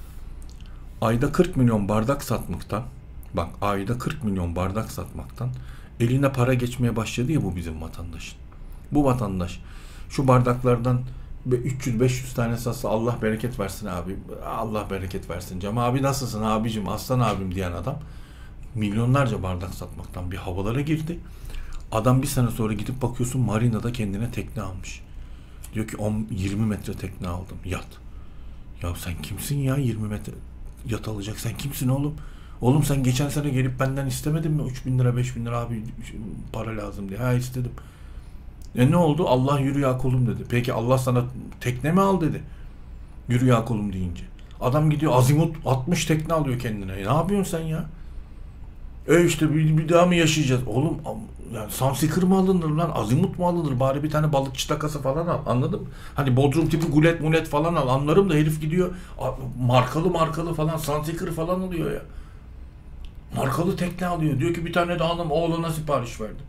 ayda 40 milyon bardak satmaktan, bak ayda 40 milyon bardak satmaktan eline para geçmeye başladı ya bu bizim vatandaşın. Bu vatandaş şu bardaklardan 300-500 tane satsa Allah bereket versin abi. Allah bereket versin. Cem abi nasılsın abicim, aslan abim diyen adam milyonlarca bardak satmaktan bir havalara girdi. Adam bir sene sonra gidip bakıyorsun marinada kendine tekne almış. Diyor ki 20 metre tekne aldım, yat. Ya sen kimsin ya 20 metre yat alacak, sen kimsin oğlum? Oğlum sen geçen sene gelip benden istemedin mi 3.000 lira 5.000 lira abi para lazım diye. Ha istedim. Ne oldu? Allah yürü ya kulum dedi. Peki Allah sana tekne mi al dedi. Yürü ya kulum deyince. Adam gidiyor azimut 60 tekne alıyor kendine. Ne yapıyorsun sen ya? İşte bir daha mı yaşayacağız? Oğlum yani Sunseeker mı alınır lan? Azimut mu alınır? Bari bir tane balıkçı takası falan al. Anladın mı? Hani Bodrum tipi gulet mulet falan al. Anlarım da herif gidiyor markalı falan Sunseeker falan alıyor ya. Markalı tekne alıyor. Diyor ki bir tane de hanım oğluna sipariş verdim.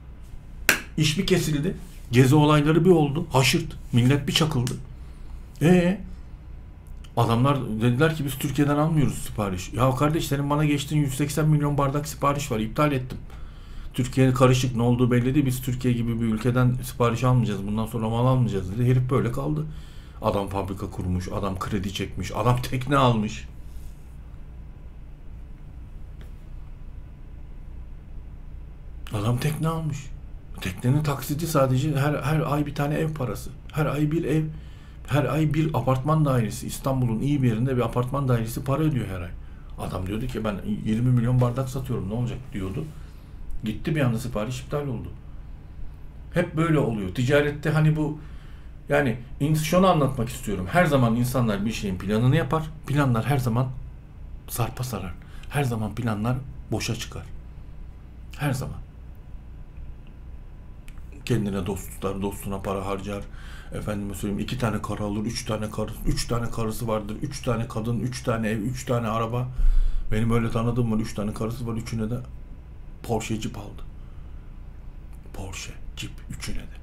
İş bir kesildi. Gezi olayları bir oldu. Haşırt. Millet bir çakıldı. Adamlar dediler ki biz Türkiye'den almıyoruz sipariş. Ya kardeş senin bana geçtiğin 180 milyon bardak sipariş var. İptal ettim. Türkiye karışık, ne olduğu belli değil. Biz Türkiye gibi bir ülkeden sipariş almayacağız. Bundan sonra mal almayacağız dedi. Herif böyle kaldı. Adam fabrika kurmuş. Adam kredi çekmiş. Adam tekne almış. Adam tekne almış. Teknenin taksiti sadece her ay bir tane ev parası. Her ay bir ev. Her ay bir apartman dairesi. İstanbul'un iyi bir yerinde bir apartman dairesi para ödüyor her ay. Adam diyordu ki ben 20 milyon bardak satıyorum ne olacak diyordu. Gitti bir anda sipariş iptal oldu. Hep böyle oluyor. Ticarette hani bu yani şunu anlatmak istiyorum. Her zaman insanlar bir şeyin planını yapar. Planlar her zaman sarpa sarar. Her zaman planlar boşa çıkar. Her zaman. Kendine dost tutar, dostuna para harcar. Efendime söyleyeyim 2 tane karı alır, 3 tane karısı, 3 tane karısı vardır, 3 tane kadın, 3 tane ev, 3 tane araba. Benim öyle tanıdığım var, 3 tane karısı var, üçüne de Porsche Jeep aldı. Porsche Jeep üçüne de.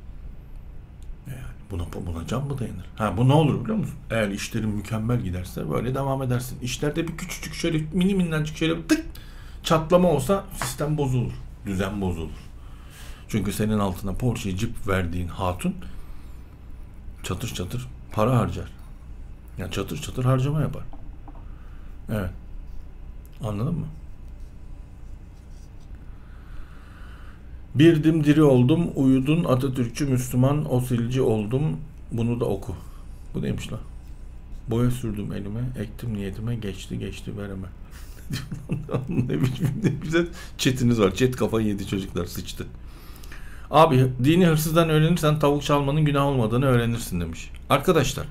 Yani buna can mı dayanır? Ha bu ne olur biliyor musun? Eğer işlerin mükemmel giderse böyle devam edersin. İşlerde bir küçücük şöyle mini minnacık şöyle bir tık çatlama olsa sistem bozulur, düzen bozulur. Çünkü senin altına Porsche Jeep verdiğin hatun çatır çatır para harcar. Yani çatır çatır harcama yapar. Evet. Anladın mı? Birdim diri oldum, uyudun Atatürkçü Müslüman osilci oldum. Bunu da oku. Bu neymiş lan? Boya sürdüm elime, ektim niyetime, geçti vereme. ne güzel chatiniz var. Chat kafayı yedi çocuklar, sıçtı. Abi dini hırsızdan öğrenirsen tavuk çalmanın günah olmadığını öğrenirsin demiş. Arkadaşlar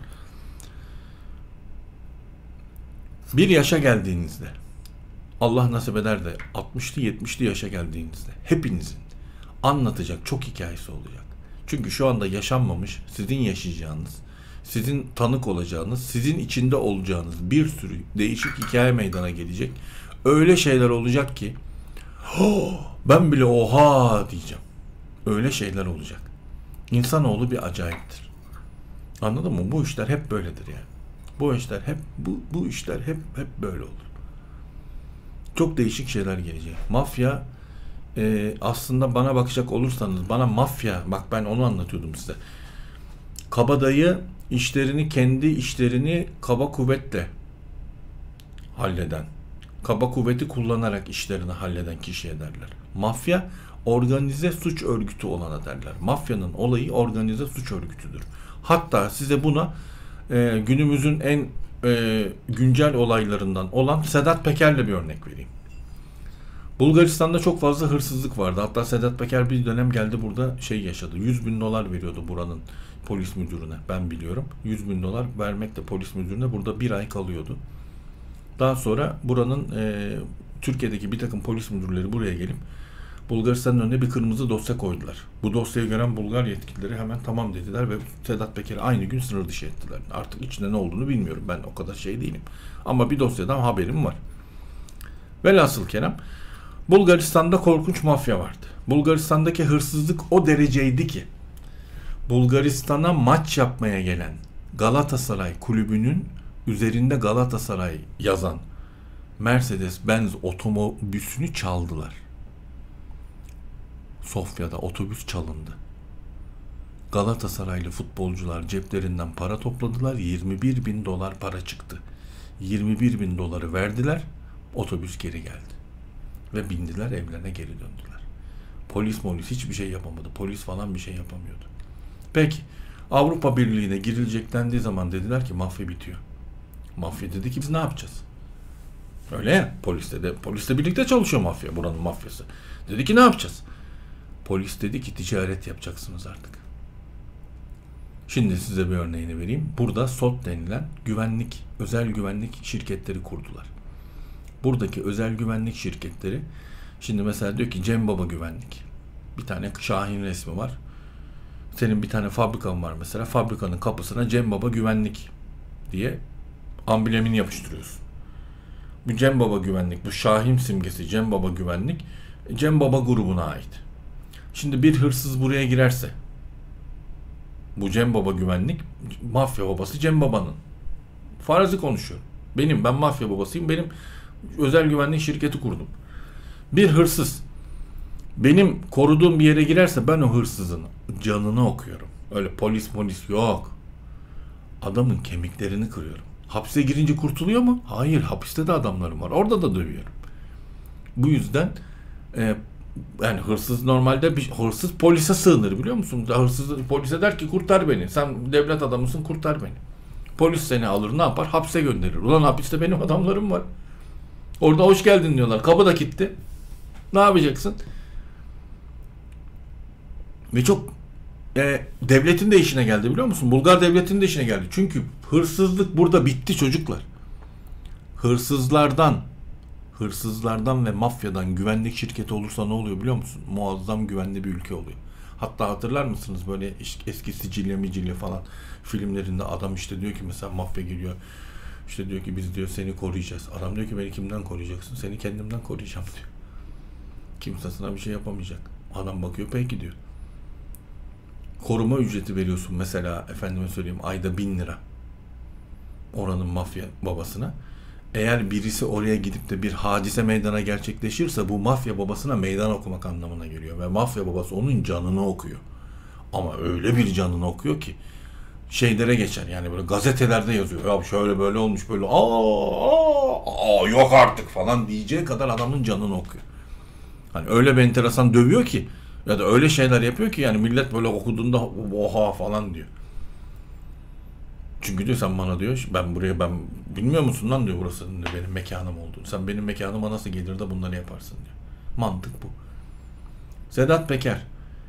bir yaşa geldiğinizde Allah nasip eder de 60'lı 70'li yaşa geldiğinizde hepinizin anlatacak çok hikayesi olacak. Çünkü şu anda yaşanmamış, sizin yaşayacağınız, sizin tanık olacağınız, sizin içinde olacağınız bir sürü değişik hikaye meydana gelecek. Öyle şeyler olacak ki ben bile oha diyeceğim. Öyle şeyler olacak. İnsanoğlu bir acayiptir. Anladın mı? Bu işler hep böyledir yani. Bu işler hep bu işler hep böyle olur. Çok değişik şeyler gelecek. Mafya aslında bana bakacak olursanız, bana mafya, bak ben onu anlatıyordum size. Kabadayı kendi işlerini kaba kuvvetle halleden, kaba kuvveti kullanarak işlerini halleden kişiye derler. Mafya, organize suç örgütü olana derler. Mafyanın olayı organize suç örgütüdür. Hatta size buna günümüzün en güncel olaylarından olan Sedat Peker'le bir örnek vereyim. Bulgaristan'da çok fazla hırsızlık vardı. Hatta Sedat Peker bir dönem geldi burada yaşadı. 100 bin dolar veriyordu buranın polis müdürüne. Ben biliyorum. 100 bin dolar vermekle polis müdürüne burada bir ay kalıyordu. Daha sonra buranın Türkiye'deki bir takım polis müdürleri buraya gelip Bulgaristan'ın önüne bir kırmızı dosya koydular. Bu dosyayı gören Bulgar yetkilileri hemen tamam dediler ve Sedat Peker'i aynı gün sınır dışı ettiler. Artık içinde ne olduğunu bilmiyorum. Ben o kadar değilim. Ama bir dosyadan haberim var. Velhasıl kelam, Bulgaristan'da korkunç mafya vardı. Bulgaristan'daki hırsızlık o dereceydi ki Bulgaristan'a maç yapmaya gelen Galatasaray kulübünün üzerinde Galatasaray yazan Mercedes-Benz otobüsünü çaldılar. Sofya'da otobüs çalındı. Galatasaraylı futbolcular ceplerinden para topladılar. 21 bin dolar para çıktı. 21 bin doları verdiler. Otobüs geri geldi. Ve bindiler, evlerine geri döndüler. Polis hiçbir şey yapamadı. Polis falan bir şey yapamıyordu. Peki Avrupa Birliği'ne girilecek dendiği zaman dediler ki mafya bitiyor. Mafya dedi ki biz ne yapacağız? Öyle ya, polisle birlikte çalışıyor mafya, buranın mafyası. Dedi ki ne yapacağız? Polis dedi ki ticaret yapacaksınız artık. Şimdi size bir örneğini vereyim. Burada SOT denilen özel güvenlik şirketleri kurdular. Buradaki özel güvenlik şirketleri, şimdi mesela diyor ki Cem Baba Güvenlik. Bir tane Şahin resmi var. Senin bir tane fabrikan var mesela. Fabrikanın kapısına Cem Baba Güvenlik diye amblemini yapıştırıyorsun. Bu Cem Baba Güvenlik, bu Şahin simgesi Cem Baba Güvenlik, Cem Baba grubuna ait. Şimdi bir hırsız buraya girerse, bu Cem Baba Güvenlik, mafya babası Cem Baba'nın. Farazi konuşuyorum. Ben mafya babasıyım. Benim özel güvenlik şirketi kurdum. Bir hırsız benim koruduğum bir yere girerse ben o hırsızın canını okuyorum. Öyle polis yok. Adamın kemiklerini kırıyorum. Hapse girince kurtuluyor mu? Hayır, hapiste de adamlarım var. Orada da dövüyorum. Bu yüzden yani hırsız normalde hırsız polise sığınır, biliyor musun? Hırsız polise der ki kurtar beni. Sen devlet adamısın, kurtar beni. Polis seni alır, ne yapar? Hapse gönderir. Ulan hapiste benim adamlarım var. Orada hoş geldin diyorlar. Kapı da kilitli. Ne yapacaksın? Ve çok devletin de işine geldi, biliyor musun? Bulgar devletinin de işine geldi. Çünkü hırsızlık burada bitti çocuklar. Hırsızlardan ve mafyadan güvenlik şirketi olursa ne oluyor biliyor musun? Muazzam güvenli bir ülke oluyor. Hatta hatırlar mısınız böyle eski Sicilya falan filmlerinde adam diyor ki mesela mafya geliyor. Diyor ki biz diyor seni koruyacağız. Adam diyor ki beni kimden koruyacaksın? Seni kendimden koruyacağım diyor. Kimse sana bir şey yapamayacak. Adam bakıyor, peki diyor. Koruma ücreti veriyorsun mesela, efendime söyleyeyim, ayda 1000 lira. Oranın mafya babasına. Eğer birisi oraya gidip de bir hadise meydana gerçekleşirse bu mafya babasına meydan okumak anlamına geliyor. Ve mafya babası onun canını okuyor. Ama öyle bir canını okuyor ki şeylere geçer, yani böyle gazetelerde yazıyor. Ya şöyle böyle olmuş, böyle yok artık falan diyeceği kadar adamın canını okuyor. Hani öyle bir enteresan dövüyor ki ya da öyle şeyler yapıyor ki yani millet böyle okuduğunda oha falan diyor. Çünkü diyor sen bana diyor ben bilmiyor musun lan diyor burası benim mekanım olduğunu. Sen benim mekanıma nasıl gelir de bunları yaparsın diyor. Mantık bu. Sedat Peker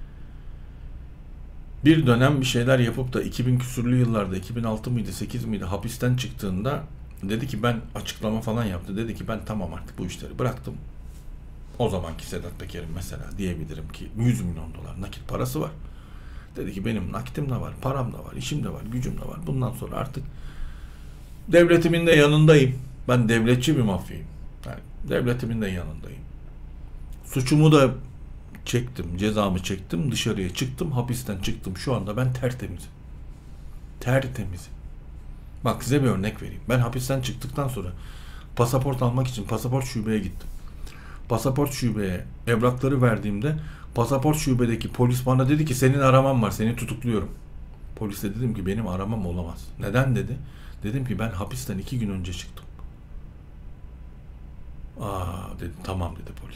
bir dönem bir şeyler yapıp da 2000 küsurlu yıllarda 2006 mıydı 8 miydi hapisten çıktığında dedi ki ben açıklama falan yaptı. Dedi ki ben tamam artık bu işleri bıraktım. O zamanki Sedat Peker'in mesela diyebilirim ki 100 milyon dolar nakit parası var. Dedi ki benim nakitim de var, param da var, işim de var, gücüm de var. Bundan sonra artık devletimin de yanındayım. Ben devletçi bir mafyayım. Yani devletimin de yanındayım. Suçumu da çektim, cezamı çektim, dışarıya çıktım, hapisten çıktım. Şu anda ben tertemizim. Tertemizim. Bak size bir örnek vereyim. Ben hapisten çıktıktan sonra pasaport almak için pasaport şubeye gittim. Pasaport şubeye evrakları verdiğimde pasaport şubedeki polis bana dedi ki senin araman var, seni tutukluyorum. Polise dedim ki benim aramam olamaz. Neden dedi. Dedim ki ben hapisten 2 gün önce çıktım. Aa dedi, tamam dedi polis.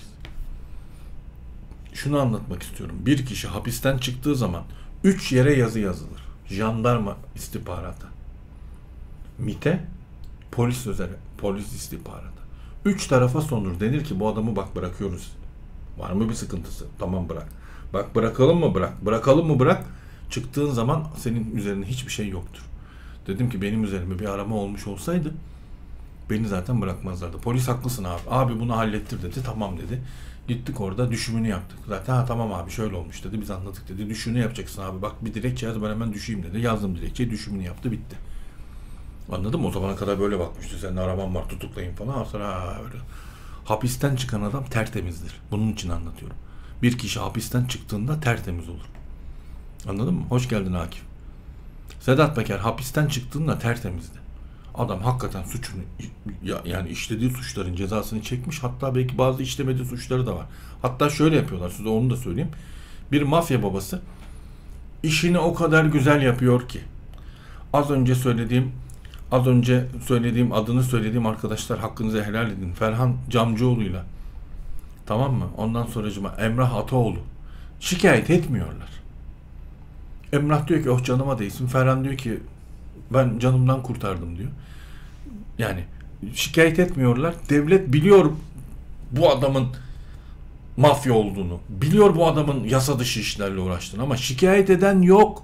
Şunu anlatmak istiyorum. Bir kişi hapisten çıktığı zaman 3 yere yazı yazılır. Jandarma istihbarata, MİT'e, polis özeli, polis istihbarata. 3 tarafa sonur. Denir ki bu adamı bak bırakıyoruz. Var mı bir sıkıntısı? Tamam bırak. Bak bırakalım mı bırak. Bırakalım mı bırak. Çıktığın zaman senin üzerinde hiçbir şey yoktur. Dedim ki benim üzerime bir arama olmuş olsaydı beni zaten bırakmazlardı. Polis haklısın abi. Abi bunu hallettir dedi. Tamam dedi. Gittik orada düşümünü yaptık. Zaten tamam abi şöyle olmuş dedi. Biz anladık dedi. Düşümünü yapacaksın abi. Bak bir dilekçe yaz ben hemen düşeyim dedi. Yazdım dilekçeyi. Düşümünü yaptı bitti. Anladın mı? O zamana kadar böyle bakmıştı. Senin araban var tutuklayın falan. Sonra öyle. Hapisten çıkan adam tertemizdir. Bunun için anlatıyorum. Bir kişi hapisten çıktığında tertemiz olur. Anladın mı? Hoş geldin Akif. Sedat Peker hapisten çıktığında tertemizdi. Adam hakikaten suçunu yani işlediği suçların cezasını çekmiş. Hatta belki bazı işlemediği suçları da var. Hatta şöyle yapıyorlar. Size onu da söyleyeyim. Bir mafya babası işini o kadar güzel yapıyor ki az önce söylediğim adını söylediğim arkadaşlar hakkınızı helal edin. Ferhan Camcıoğlu'yla, tamam mı? Ondan sonracıma Emrah Ataoğlu şikayet etmiyorlar. Emrah diyor ki oh canıma değsin. Ferhan diyor ki ben canımdan kurtardım diyor. Yani şikayet etmiyorlar. Devlet biliyor bu adamın mafya olduğunu. Biliyor bu adamın yasa dışı işlerle uğraştığını ama şikayet eden yok.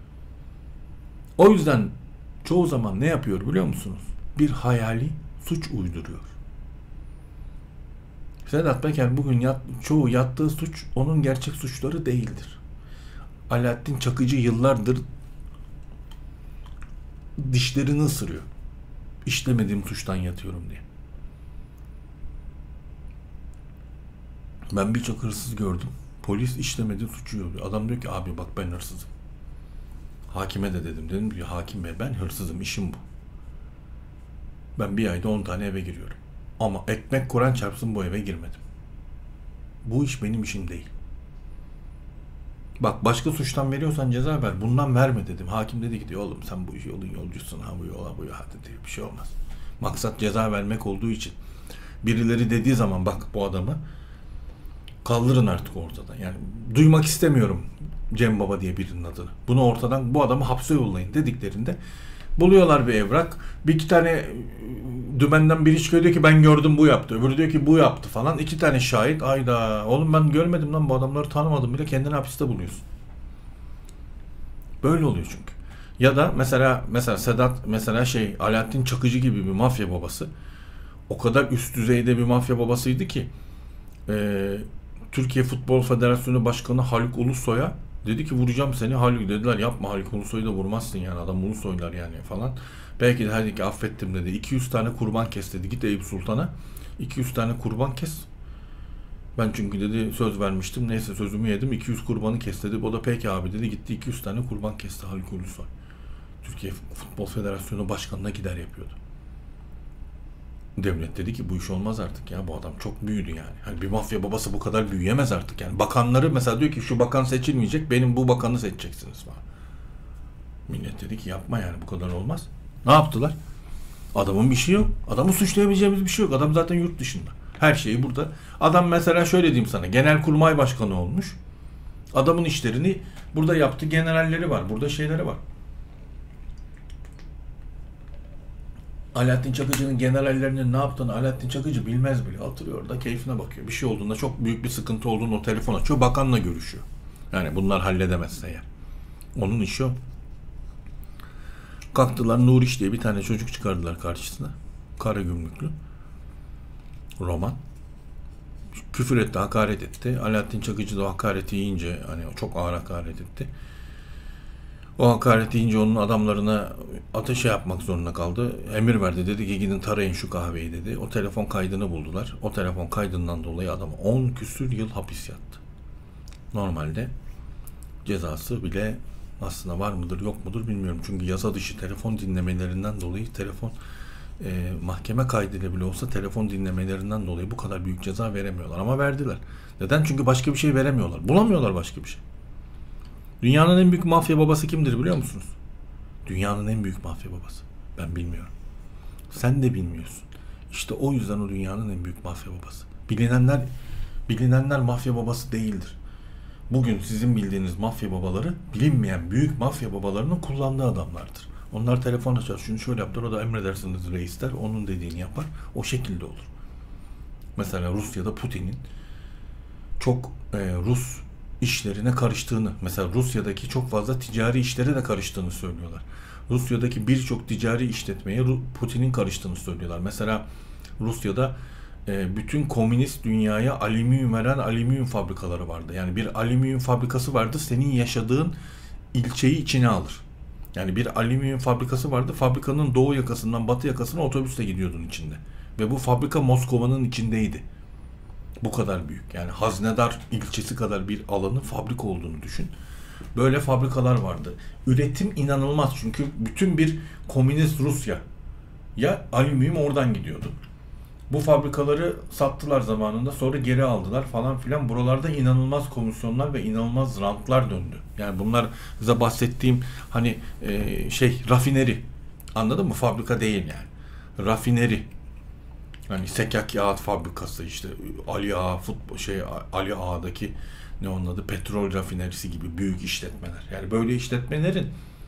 O yüzden çoğu zaman ne yapıyor biliyor musunuz? Bir hayali suç uyduruyor. Sedat Peker bugün çoğu yattığı suç onun gerçek suçları değildir. Alaaddin Çakıcı yıllardır dişlerini ısırıyor. İşlemediğim suçtan yatıyorum diye. Ben birçok hırsız gördüm. Polis işlemediği suçu yolluyor. Adam diyor ki abi bak ben hırsızım. Hakime de dedim. Dedim ki hakim bey ben hırsızım, işim bu. Ben bir ayda 10 tane eve giriyorum. Ama ekmek Kur'an çarpsın bu eve girmedim. Bu iş benim işim değil. Bak başka suçtan veriyorsan ceza ver. Bundan verme dedim. Hakim dedi ki oğlum sen bu yolun yolcusun ha bu yola hadi diyor. Bir şey olmaz. Maksat ceza vermek olduğu için. Birileri dediği zaman bak bu adamı kaldırın artık ortadan. Yani duymak istemiyorum Cem Baba diye birinin adını. Bunu ortadan bu adamı hapse yollayın dediklerinde buluyorlar bir evrak. Bir iki tane dümenden biri çıkıyor diyor ki ben gördüm bu yaptı. Öbürü diyor ki bu yaptı falan. 2 tane şahit. Ayda oğlum ben görmedim lan bu adamları tanımadım bile kendini hapiste buluyorsun. Böyle oluyor çünkü. Ya da mesela Sedat Alaaddin Çakıcı gibi bir mafya babası o kadar üst düzeyde bir mafya babasıydı ki Türkiye Futbol Federasyonu Başkanı Haluk Ulusoy'a dedi ki vuracağım seni. Haluk dediler yapma Haluk Ulusoy'u da vurmazsın yani adam Ulusoylar yani falan. Belki de hadi ki affettim dedi. 200 tane kurban kes dedi. Git Eyüp Sultan'a 200 tane kurban kes. Ben çünkü dedi söz vermiştim. Neyse sözümü yedim. 200 kurbanı kes dedi. O da peki abi dedi. Gitti 200 tane kurban kesti Haluk Ulusoy. Türkiye Futbol Federasyonu Başkanı'na gider yapıyordu. Devlet dedi ki bu iş olmaz artık ya bu adam çok büyüdü yani. Hani bir mafya babası bu kadar büyüyemez artık yani. Bakanları mesela diyor ki şu bakan seçilmeyecek benim bu bakanı seçeceksiniz falan. Millet dedi ki yapma yani bu kadar olmaz. Ne yaptılar? Adamın bir şey yok. Adamı suçlayabileceğimiz bir şey yok. Adam zaten yurt dışında. Her şeyi burada. Adam mesela şöyle diyeyim sana. Genelkurmay Başkanı olmuş. Adamın işlerini burada yaptı. Generalleri var. Burada şeyleri var. Alaaddin Çakıcı'nın generallerinin ne yaptığını Alaaddin Çakıcı bilmez bile. Oturuyor orada keyfine bakıyor. Bir şey olduğunda çok büyük bir sıkıntı olduğunda o telefon açıyor. Bakanla görüşüyor. Yani bunlar halledemezse ya. Onun işi o. Kalktılar Nuriş diye bir tane çocuk çıkardılar karşısına. Karagümrüklü. Roman. Küfür etti, hakaret etti. Alaaddin Çakıcı da o hakareti yiyince hani çok ağır hakaret etti. O hakaret yiyince onun adamlarına ateşe yapmak zorunda kaldı. Emir verdi. Dedi ki gidin tarayın şu kahveyi dedi. O telefon kaydını buldular. O telefon kaydından dolayı adam 10 küsür yıl hapis yattı. Normalde cezası bile aslında var mıdır yok mudur bilmiyorum. Çünkü yasa dışı telefon dinlemelerinden dolayı telefon mahkeme kaydıyla bile olsa telefon dinlemelerinden dolayı bu kadar büyük ceza veremiyorlar. Ama verdiler. Neden? Çünkü başka bir şey veremiyorlar. Bulamıyorlar başka bir şey. Dünyanın en büyük mafya babası kimdir biliyor musunuz? Dünyanın en büyük mafya babası. Ben bilmiyorum. Sen de bilmiyorsun. İşte o yüzden o dünyanın en büyük mafya babası. Bilinenler mafya babası değildir. Bugün sizin bildiğiniz mafya babaları bilinmeyen büyük mafya babalarının kullandığı adamlardır. Onlar telefon açar, şunu şöyle yaptılar, o da emredersiniz reis der, onun dediğini yapar, o şekilde olur. Mesela Rusya'da Putin'in çok Rus işlerine karıştığını, mesela Rusya'daki çok fazla ticari işlere de karıştığını söylüyorlar. Rusya'daki birçok ticari işletmeye Putin'in karıştığını söylüyorlar. Mesela Rusya'da bütün komünist dünyaya alüminyum veren alüminyum fabrikaları vardı. Yani bir alüminyum fabrikası vardı, senin yaşadığın ilçeyi içine alır. Yani bir alüminyum fabrikası vardı, fabrikanın doğu yakasından batı yakasına otobüsle gidiyordun içinde. Ve bu fabrika Moskova'nın içindeydi. Bu kadar büyük. Yani Haznedar ilçesi kadar bir alanın fabrika olduğunu düşün. Böyle fabrikalar vardı. Üretim inanılmaz, çünkü bütün bir komünist Rusya ya alüminyum oradan gidiyordu. Bu fabrikaları sattılar zamanında, sonra geri aldılar falan filan. Buralarda inanılmaz komisyonlar ve inanılmaz rantlar döndü. Yani bunlar size bahsettiğim hani rafineri. Anladın mı? Fabrika değil yani. Rafineri. Hani Sekak Yağ fabrikası, işte Ali Ağa'daki ne onun adı, petrol rafinerisi gibi büyük işletmeler. Yani böyle işletmelerin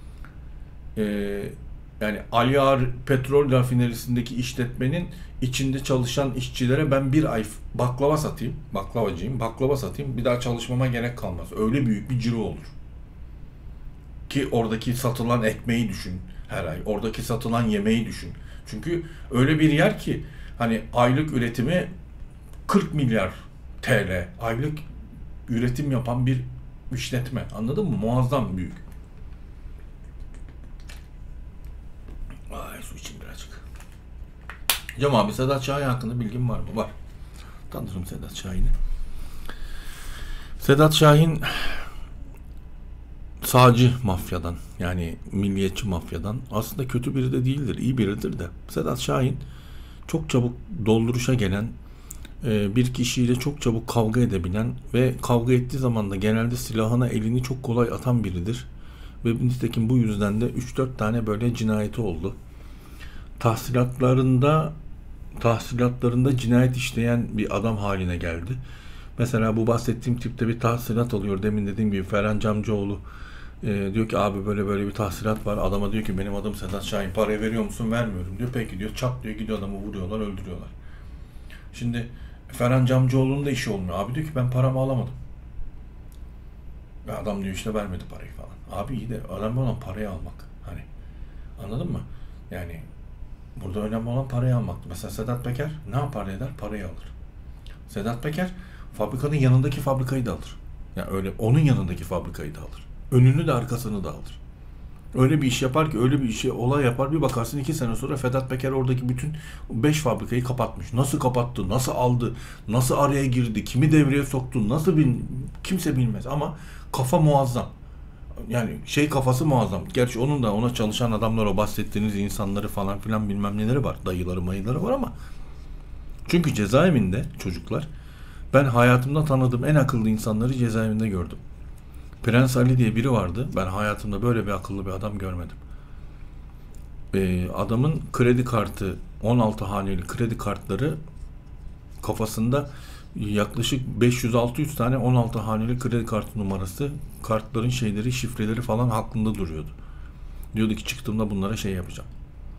yani Ali Ağa petrol rafinerisindeki işletmenin içinde çalışan işçilere ben bir ay baklava satayım, baklava satayım, bir daha çalışmama gerek kalmaz. Öyle büyük bir ciro olur. Ki oradaki satılan ekmeği düşün her ay. Oradaki satılan yemeği düşün. Çünkü öyle bir yer ki hani aylık üretimi 40 milyar TL. Aylık üretim yapan bir işletme. Anladın mı? Muazzam büyük. Ay, su içeyim birazcık. Cem abi, Sedat Şahin hakkında bilgin var mı? Var. Tanırım Sedat Şahin'i. Sedat Şahin sağcı mafyadan, yani milliyetçi mafyadan, aslında kötü biri de değildir, iyi biridir de. Sedat Şahin çok çabuk dolduruşa gelen, bir kişiyle çok çabuk kavga edebilen ve kavga ettiği zaman da genelde silahına elini çok kolay atan biridir. Ve nitekim bu yüzden de 3-4 tane böyle cinayeti oldu. Tahsilatlarında cinayet işleyen bir adam haline geldi. Mesela bu bahsettiğim tipte bir tahsilat oluyor. Demin dediğim gibi Ferhan Camcıoğlu diyor ki abi böyle bir tahsilat var. Adama diyor ki benim adım Sedat Şahin, parayı veriyor musun? Vermiyorum diyor. Peki diyor, çat diyor, gidiyor adamı vuruyorlar, öldürüyorlar. Şimdi Ferhan Camcıoğlu'nun da işi olmuyor. Abi diyor ki ben paramı alamadım. Ve adam diyor işte vermedi parayı falan. Abi iyi de önemli olan parayı almak. Hani anladın mı? Yani burada önemli olan parayı almak. Mesela Sedat Peker ne yapar eder? Parayı alır. Sedat Peker fabrikanın yanındaki fabrikayı da alır. Yani öyle onun yanındaki fabrikayı da alır. Önünü de arkasını da alır. Öyle bir iş yapar ki, öyle bir işe olay yapar, bir bakarsın 2 sene sonra Sedat Peker oradaki bütün 5 fabrikayı kapatmış. Nasıl kapattı, nasıl aldı, nasıl araya girdi, kimi devreye soktu, kimse bilmez ama kafa muazzam. Yani kafası muazzam. Gerçi onun da, ona çalışan adamlar, o bahsettiğiniz insanları falan filan bilmem neleri var. Dayıları mayıları var ama. Çünkü cezaevinde çocuklar, ben hayatımda tanıdığım en akıllı insanları cezaevinde gördüm. Prens Ali diye biri vardı. Ben hayatımda böyle bir akıllı bir adam görmedim. Adamın kredi kartı, 16 haneli kredi kartları, kafasında yaklaşık 500-600 tane 16 haneli kredi kartı numarası, kartların şifreleri falan aklında duruyordu. Diyordu ki çıktığımda bunlara yapacağım.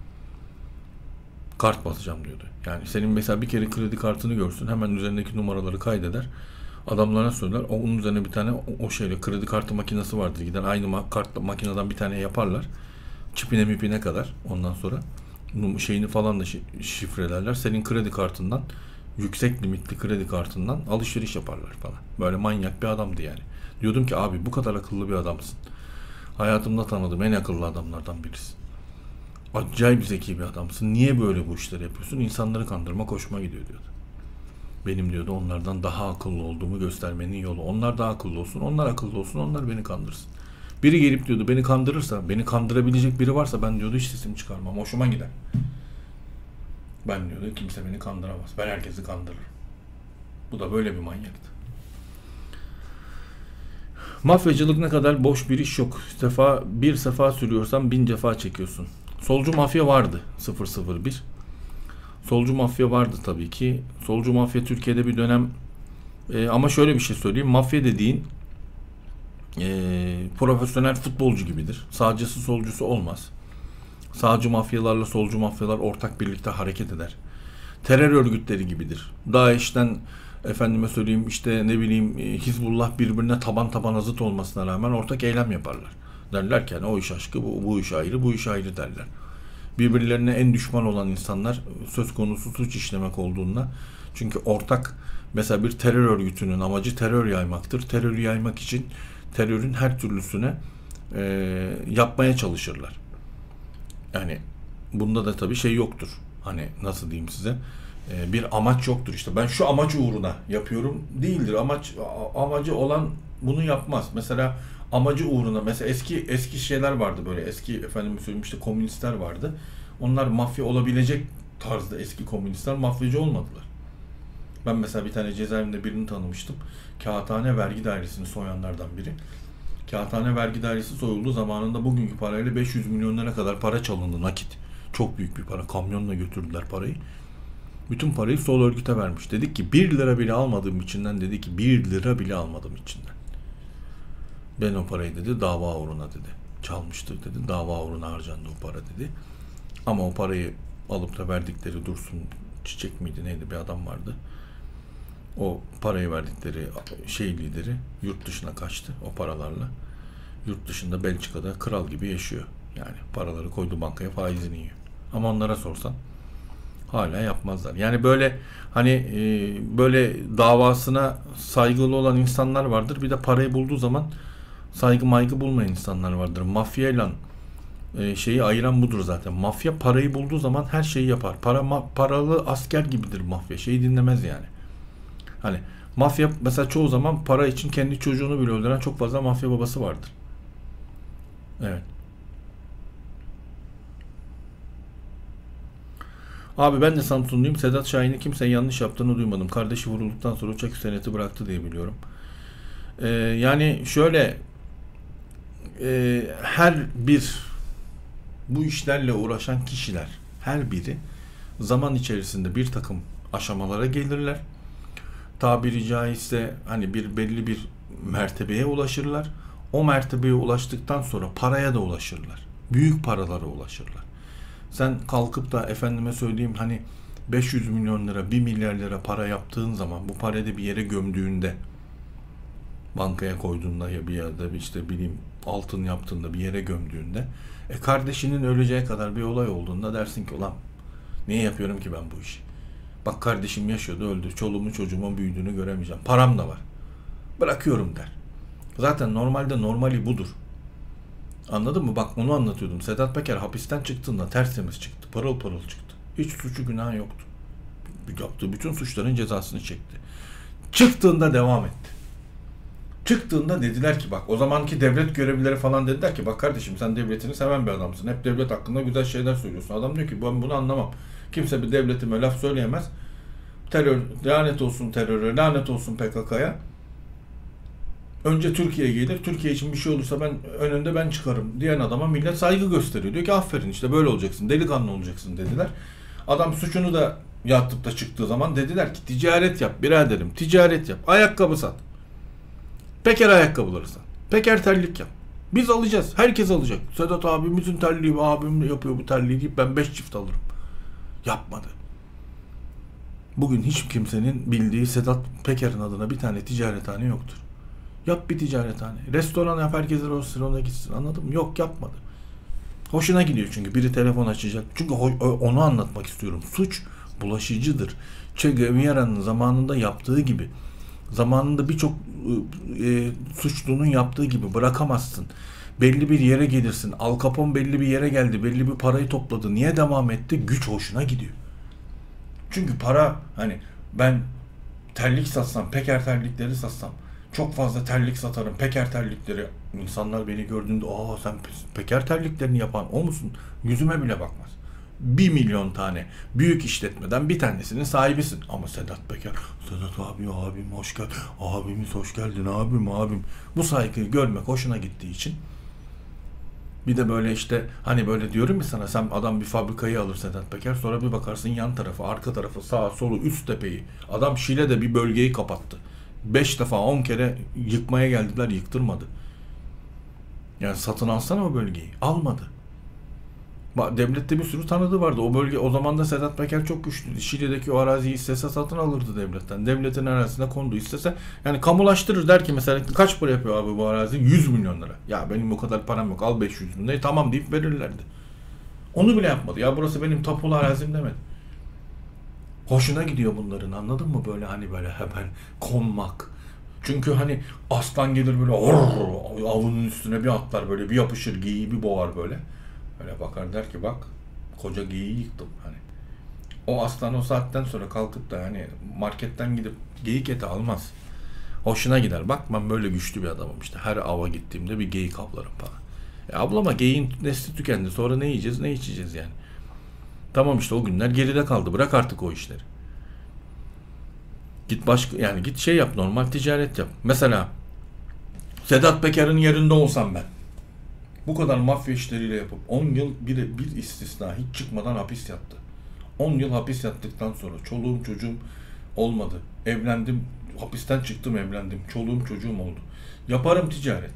Kart basacağım diyordu. Yani senin mesela bir kere kredi kartını görsün, hemen üzerindeki numaraları kaydeder. Adamlara söyler. Onun üzerine bir tane kredi kartı makinesi vardır. Gider aynı kart makineden bir tane yaparlar. Çipine kadar. Ondan sonra falan da şifrelerler. Senin kredi kartından, yüksek limitli kredi kartından alışveriş yaparlar falan. Böyle manyak bir adamdı yani. Diyordum ki abi bu kadar akıllı bir adamsın. Hayatımda tanıdığım en akıllı adamlardan birisin. Acayip zeki bir adamsın. Niye böyle bu işleri yapıyorsun? İnsanları kandırmak hoşuma gidiyor diyordu. Benim diyordu onlardan daha akıllı olduğumu göstermenin yolu. Onlar daha akıllı olsun, onlar akıllı olsun, onlar beni kandırsın. Biri gelip diyordu beni kandırırsa, beni kandırabilecek biri varsa ben diyordu hiç sesimi çıkarmam. Hoşuma gider. Ben diyordu kimse beni kandıramaz. Ben herkesi kandırırım. Bu da böyle bir manyaktı. Mafyacılık ne kadar boş bir iş yok. Bir sefa sürüyorsan 1000 cefa çekiyorsun. Solcu mafya vardı 001. Solcu mafya vardı tabii ki. Solcu mafya Türkiye'de bir dönem ama şöyle bir şey söyleyeyim. Mafya dediğin profesyonel futbolcu gibidir. Sağcısı solcusu olmaz. Sağcı mafyalarla solcu mafyalar ortak birlikte hareket eder. Terör örgütleri gibidir. DAEŞ'ten efendime söyleyeyim işte ne bileyim Hizbullah birbirine taban taban zıt olmasına rağmen ortak eylem yaparlar. Derler ki yani o iş aşkı, bu iş ayrı, bu iş ayrı derler. Birbirlerine en düşman olan insanlar söz konusu suç işlemek olduğunda, çünkü ortak mesela bir terör örgütünün amacı terör yaymaktır. Terörü yaymak için terörün her türlüsüne yapmaya çalışırlar. Yani bunda da tabii şey yoktur. Hani nasıl diyeyim size? Bir amaç yoktur işte. Ben şu amaç uğruna yapıyorum değildir. Amacı olan bunu yapmaz. Mesela amacı uğruna mesela eski şeyler vardı böyle. Eski efendim söyleyeyim işte komünistler vardı. Onlar mafya olabilecek tarzda eski komünistler mafyacı olmadılar. Ben mesela bir tane cezaevinde birini tanımıştım. Kağıthane Vergi Dairesi'ni soyanlardan biri. Kağıthane Vergi Dairesi soyulduğu zamanında bugünkü parayla 500 milyonlara kadar para çalındı nakit. Çok büyük bir para. Kamyonla götürdüler parayı. Bütün parayı sol örgüte vermiş. Dedik ki 1 lira bile almadığım içinden, dedi ki 1 lira bile almadım içinden. Ben o parayı dedi dava uğruna dedi. Çalmıştır dedi. Dava uğruna harcandı o para dedi. Ama o parayı alıp da verdikleri Dursun Çiçek miydi neydi bir adam vardı. O parayı verdikleri lideri yurt dışına kaçtı o paralarla. Yurt dışında Belçika'da kral gibi yaşıyor. Yani paraları koydu bankaya, faizini yiyor. Ama onlara sorsan hala yapmazlar. Yani böyle hani böyle davasına saygılı olan insanlar vardır. Bir de parayı bulduğu zaman saygı maygı bulmayan insanlar vardır. Mafyayla şeyi ayıran budur zaten. Mafya parayı bulduğu zaman her şeyi yapar. Paralı asker gibidir mafya. Şeyi dinlemez yani. Hani mafya mesela çoğu zaman para için kendi çocuğunu bile öldüren çok fazla mafya babası vardır. Evet. Abi ben de Samsunluyum. Sedat Şahin'i kimsenin yanlış yaptığını duymadım. Kardeşi vurulduktan sonra uçak üstüneti bıraktı diye biliyorum. Yani şöyle her bir bu işlerle uğraşan kişiler her biri zaman içerisinde bir takım aşamalara gelirler. Tabiri caizse hani belli bir mertebeye ulaşırlar. O mertebeye ulaştıktan sonra paraya da ulaşırlar. Büyük paralara ulaşırlar. Sen kalkıp da efendime söyleyeyim hani 500 milyon lira, 1 milyar lira para yaptığın zaman, bu parayı da bir yere gömdüğünde, bankaya koyduğunda ya bir yerde işte bileyim altın yaptığında bir yere gömdüğünde, kardeşinin öleceği kadar bir olay olduğunda dersin ki ulan niye yapıyorum ki ben bu işi? Bak kardeşim yaşıyordu, öldü. Çoluğumun çocuğumun büyüdüğünü göremeyeceğim. Param da var. Bırakıyorum der. Zaten normalde normali budur. Anladın mı? Bak onu anlatıyordum. Sedat Peker hapisten çıktığında tertemiz çıktı. Parıl parıl çıktı. Hiç suçu günahı yoktu. Yaptığı bütün suçların cezasını çekti. Çıktığında devam etti. Çıktığında dediler ki bak o zamanki devlet görevlileri falan dediler ki bak kardeşim sen devletini seven bir adamsın. Hep devlet hakkında güzel şeyler söylüyorsun. Adam diyor ki ben bunu anlamam. Kimse bir devletime laf söyleyemez. Terör, lanet olsun teröre, lanet olsun PKK'ya. Önce Türkiye gelir, Türkiye için bir şey olursa önünde ben çıkarım diyen adama millet saygı gösteriyor. Diyor ki aferin işte böyle olacaksın, delikanlı olacaksın dediler. Adam suçunu da yatıp da çıktığı zaman dediler ki ticaret yap biraderim, ticaret yap, ayakkabı sat. Peker ayakkabıları sat, Peker terlik yap. Biz alacağız, herkes alacak. Sedat abimizin terliği, abim yapıyor bu terliği deyip ben 5 çift alırım. Yapmadı. Bugün hiç kimsenin bildiği Sedat Peker'in adına bir tane ticarethane yoktur. Yap bir ticarethane. Restoran yap, herkes restorana gitsin. Anladın mı? Yok yapmadı. Hoşuna gidiyor çünkü biri telefon açacak. Çünkü onu anlatmak istiyorum. Suç bulaşıcıdır. Che Guevara'nın zamanında yaptığı gibi, zamanında birçok suçlunun yaptığı gibi bırakamazsın. Belli bir yere gelirsin. Al Capone belli bir yere geldi. Belli bir parayı topladı. Niye devam etti? Güç hoşuna gidiyor. Çünkü para hani ben terlik satsam, Peker terlikleri satsam çok fazla terlik satarım. Peker terlikleri. İnsanlar beni gördüğünde sen Peker terliklerini yapan o musun? Yüzüme bile bakmaz. 1 milyon tane büyük işletmeden bir tanesinin sahibisin. Ama Sedat Peker, Sedat abi, abim hoş geldin, abimiz hoş geldin, abim. Bu saygıyı görmek hoşuna gittiği için, bir de böyle işte hani böyle diyorum ya sana, sen adam bir fabrikayı alır Sedat Peker, sonra bir bakarsın yan tarafı, arka tarafı, sağ solu, üst tepeyi. Adam Şile'de bir bölgeyi kapattı. 5 defa 10 kere yıkmaya geldiler, yıktırmadı. Yani satın alsana o bölgeyi. Almadı. Devlette bir sürü tanıdığı vardı. O bölge, o zaman da Sedat Peker çok güçlüydü. Şile'deki o araziyi istese satın alırdı devletten. Devletin arazisine kondu istese. Yani kamulaştırır, der ki mesela kaç para yapıyor abi bu arazi? 100 milyon lira. Ya benim o kadar param yok, al 500 bin lira. Tamam deyip verirlerdi. Onu bile yapmadı. Ya burası benim tapulu arazim demedi. Hoşuna gidiyor bunların, anladın mı? Böyle hani böyle hemen konmak. Çünkü hani aslan gelir böyle avının üstüne bir atlar, böyle bir yapışır, geyiği bir boğar böyle. Öyle bakar, der ki bak koca geyiği yıktım hani. O aslan o saatten sonra kalkıp da hani marketten gidip geyik eti almaz. Hoşuna gider. Bak ben böyle güçlü bir adamım işte. Her ava gittiğimde bir geyik avlarım falan. Ablama geyiğin nesli tükendi. Sonra ne yiyeceğiz, ne içeceğiz yani. Tamam işte o günler geride kaldı. Bırak artık o işleri. Git başka, yani git şey yap, normal ticaret yap. Mesela Sedat Peker'in yerinde olsam ben, bu kadar mafya işleriyle yapıp 10 yıl bir istisna hiç çıkmadan hapis yattı. 10 yıl hapis yattıktan sonra çoluğum çocuğum olmadı. Evlendim, hapisten çıktım, evlendim. Çoluğum çocuğum oldu. Yaparım ticaret.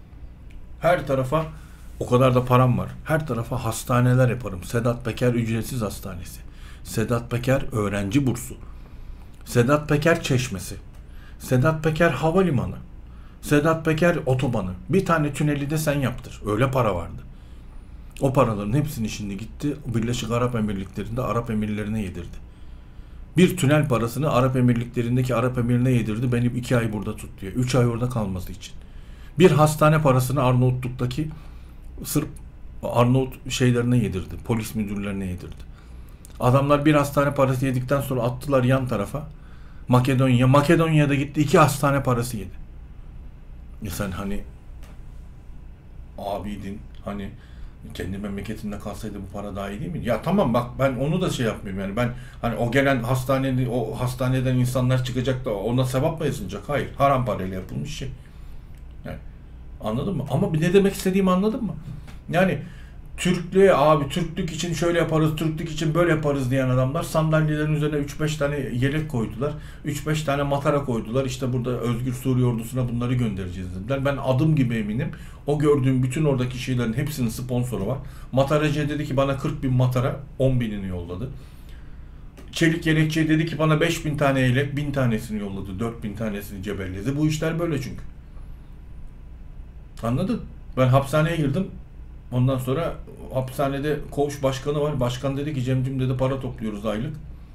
Her tarafa o kadar da param var. Her tarafa hastaneler yaparım. Sedat Peker ücretsiz hastanesi. Sedat Peker öğrenci bursu. Sedat Peker çeşmesi. Sedat Peker havalimanı. Sedat Peker otobanı. Bir tane tüneli de sen yaptır. Öyle para vardı. O paraların hepsini şimdi gitti Birleşik Arap Emirlikleri'nde Arap Emirlerine yedirdi. Bir tünel parasını Arap Emirlikleri'ndeki Arap Emirine yedirdi. Benim 2 ay burada tut diye. 3 ay orada kalması için. Bir hastane parasını Arnavutluk'taki Sırp Arnavut şeylerine yedirdi. Polis müdürlerine yedirdi. Adamlar bir hastane parası yedikten sonra attılar yan tarafa. Makedonya. Makedonya'da gitti 2 hastane parası yedi. Sen hani abiydin, hani kendi memleketinde kalsaydı bu para daha iyi değil mi? Ya tamam bak, ben onu da şey yapmıyorum yani, ben hani o gelen o hastaneden insanlar çıkacak da ona sevap mı yazılacak? Hayır. Haram parayla yapılmış şey. Yani anladın mı? Ama ne demek istediğimi anladın mı? Yani Türklüğe abi, Türklük için şöyle yaparız, Türklük için böyle yaparız diyen adamlar sandalyelerin üzerine 3-5 tane yelek koydular. 3-5 tane matara koydular. İşte burada Özgür Suriye ordusuna bunları göndereceğiz dediler. Ben adım gibi eminim. O gördüğüm bütün oradaki şeylerin hepsinin sponsoru var. Mataracıya dedi ki bana 40 bin matara, 10 binini yolladı. Çelik yelekçiye dedi ki bana 5 bin tane yelek, 1000 tanesini yolladı. 4000 tanesini cebelledi. Bu işler böyle çünkü. Anladın? Ben hapishaneye girdim. Ondan sonra hapishanede koğuş başkanı var. Başkan dedi ki Cemcim dedi para topluyoruz aylık.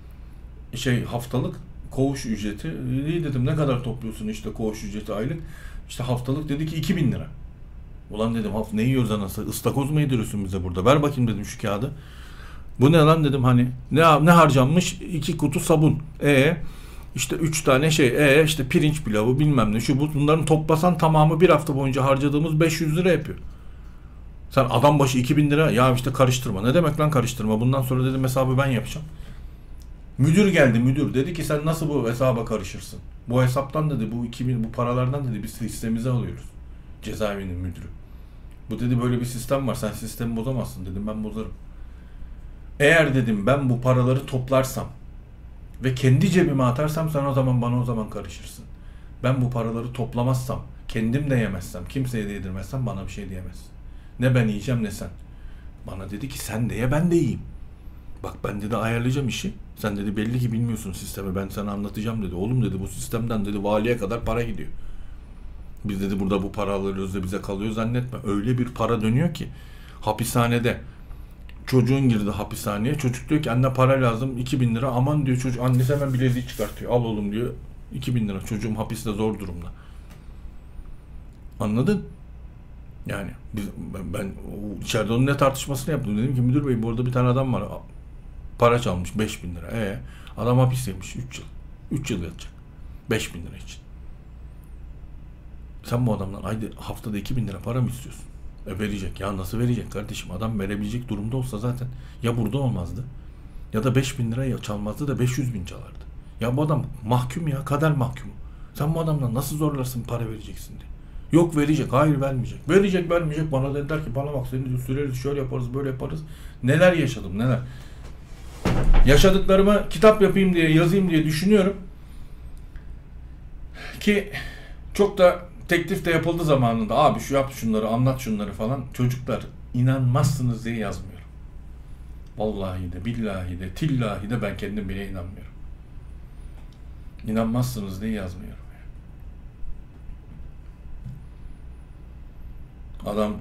Haftalık koğuş ücreti. İyi dedim, ne kadar topluyorsun işte koğuş ücreti aylık. İşte haftalık dedi ki 2000 lira. Ulan dedim ne yiyoruz anasını? Istakoz mu yediriyorsun bize burada? Ver bakayım dedim şu kağıdı. Bu ne lan dedim, hani ne harcanmış? 2 kutu sabun. İşte 3 tane işte pirinç pilavı bilmem ne şu bu, bunların toplasan tamamı bir hafta boyunca harcadığımız 500 lira yapıyor. Sen adam başı 2000 lira, ya işte karıştırma. Ne demek lan karıştırma? Bundan sonra dedim hesabı ben yapacağım. Müdür geldi, müdür dedi ki sen nasıl bu hesaba karışırsın? Bu hesaptan dedi, bu paralardan dedi biz sistemimize alıyoruz. Cezaevinin müdürü. Bu dedi böyle bir sistem var, sen sistemi bozamazsın dedim, ben bozarım. Eğer dedim ben bu paraları toplarsam ve kendi cebime atarsam sen o zaman bana o zaman karışırsın. Ben bu paraları toplamazsam, kendim de yemezsem, kimseye de yedirmezsem bana bir şey diyemezsin. Ne ben yiyeceğim ne sen. Bana dedi ki sen de ye ben de yiyeyim. Bak ben dedi ayarlayacağım işi. Sen dedi belli ki bilmiyorsun sistemi, ben sana anlatacağım dedi. Oğlum dedi bu sistemden dedi valiye kadar para gidiyor. Biz dedi burada bu para alıyoruz da bize kalıyor zannetme. Öyle bir para dönüyor ki hapishanede. Çocuğun girdi hapishaneye. Çocuk diyor ki anne para lazım 2000 lira. Aman diyor çocuk, annesi hemen bileziği çıkartıyor. Al oğlum diyor 2000 lira. Çocuğum hapiste zor durumda. Anladın? Yani ben içeride onun ne tartışmasını yaptım. Dedim ki müdür bey bu arada bir tane adam var. Para çalmış 5000 lira. Adam hapis yemiş 3 yıl. 3 yıl yatacak. 5000 lira için. Sen bu adamdan haftada 2000 lira para mı istiyorsun? Verecek. Ya nasıl verecek kardeşim? Adam verebilecek durumda olsa zaten ya burada olmazdı ya da 5.000 liraya çalmazdı da 500.000 çalardı. Ya bu adam mahkum ya. Kader mahkumu. Sen bu adamdan nasıl zorlarsın para vereceksin diye. Yok verecek. Hayır vermeyecek. Verecek vermeyecek. Bana dediler ki bana bak seni süreriz şöyle yaparız böyle yaparız. Neler yaşadım neler. Yaşadıklarımı kitap yapayım diye yazayım diye düşünüyorum. Ki çok da teklif de yapıldı zamanında. Abi şu yap şunları anlat şunları falan. Çocuklar inanmazsınız diye yazmıyorum. Vallahi de billahi de tillahi de ben kendim bile inanmıyorum. İnanmazsınız diye yazmıyorum. Adam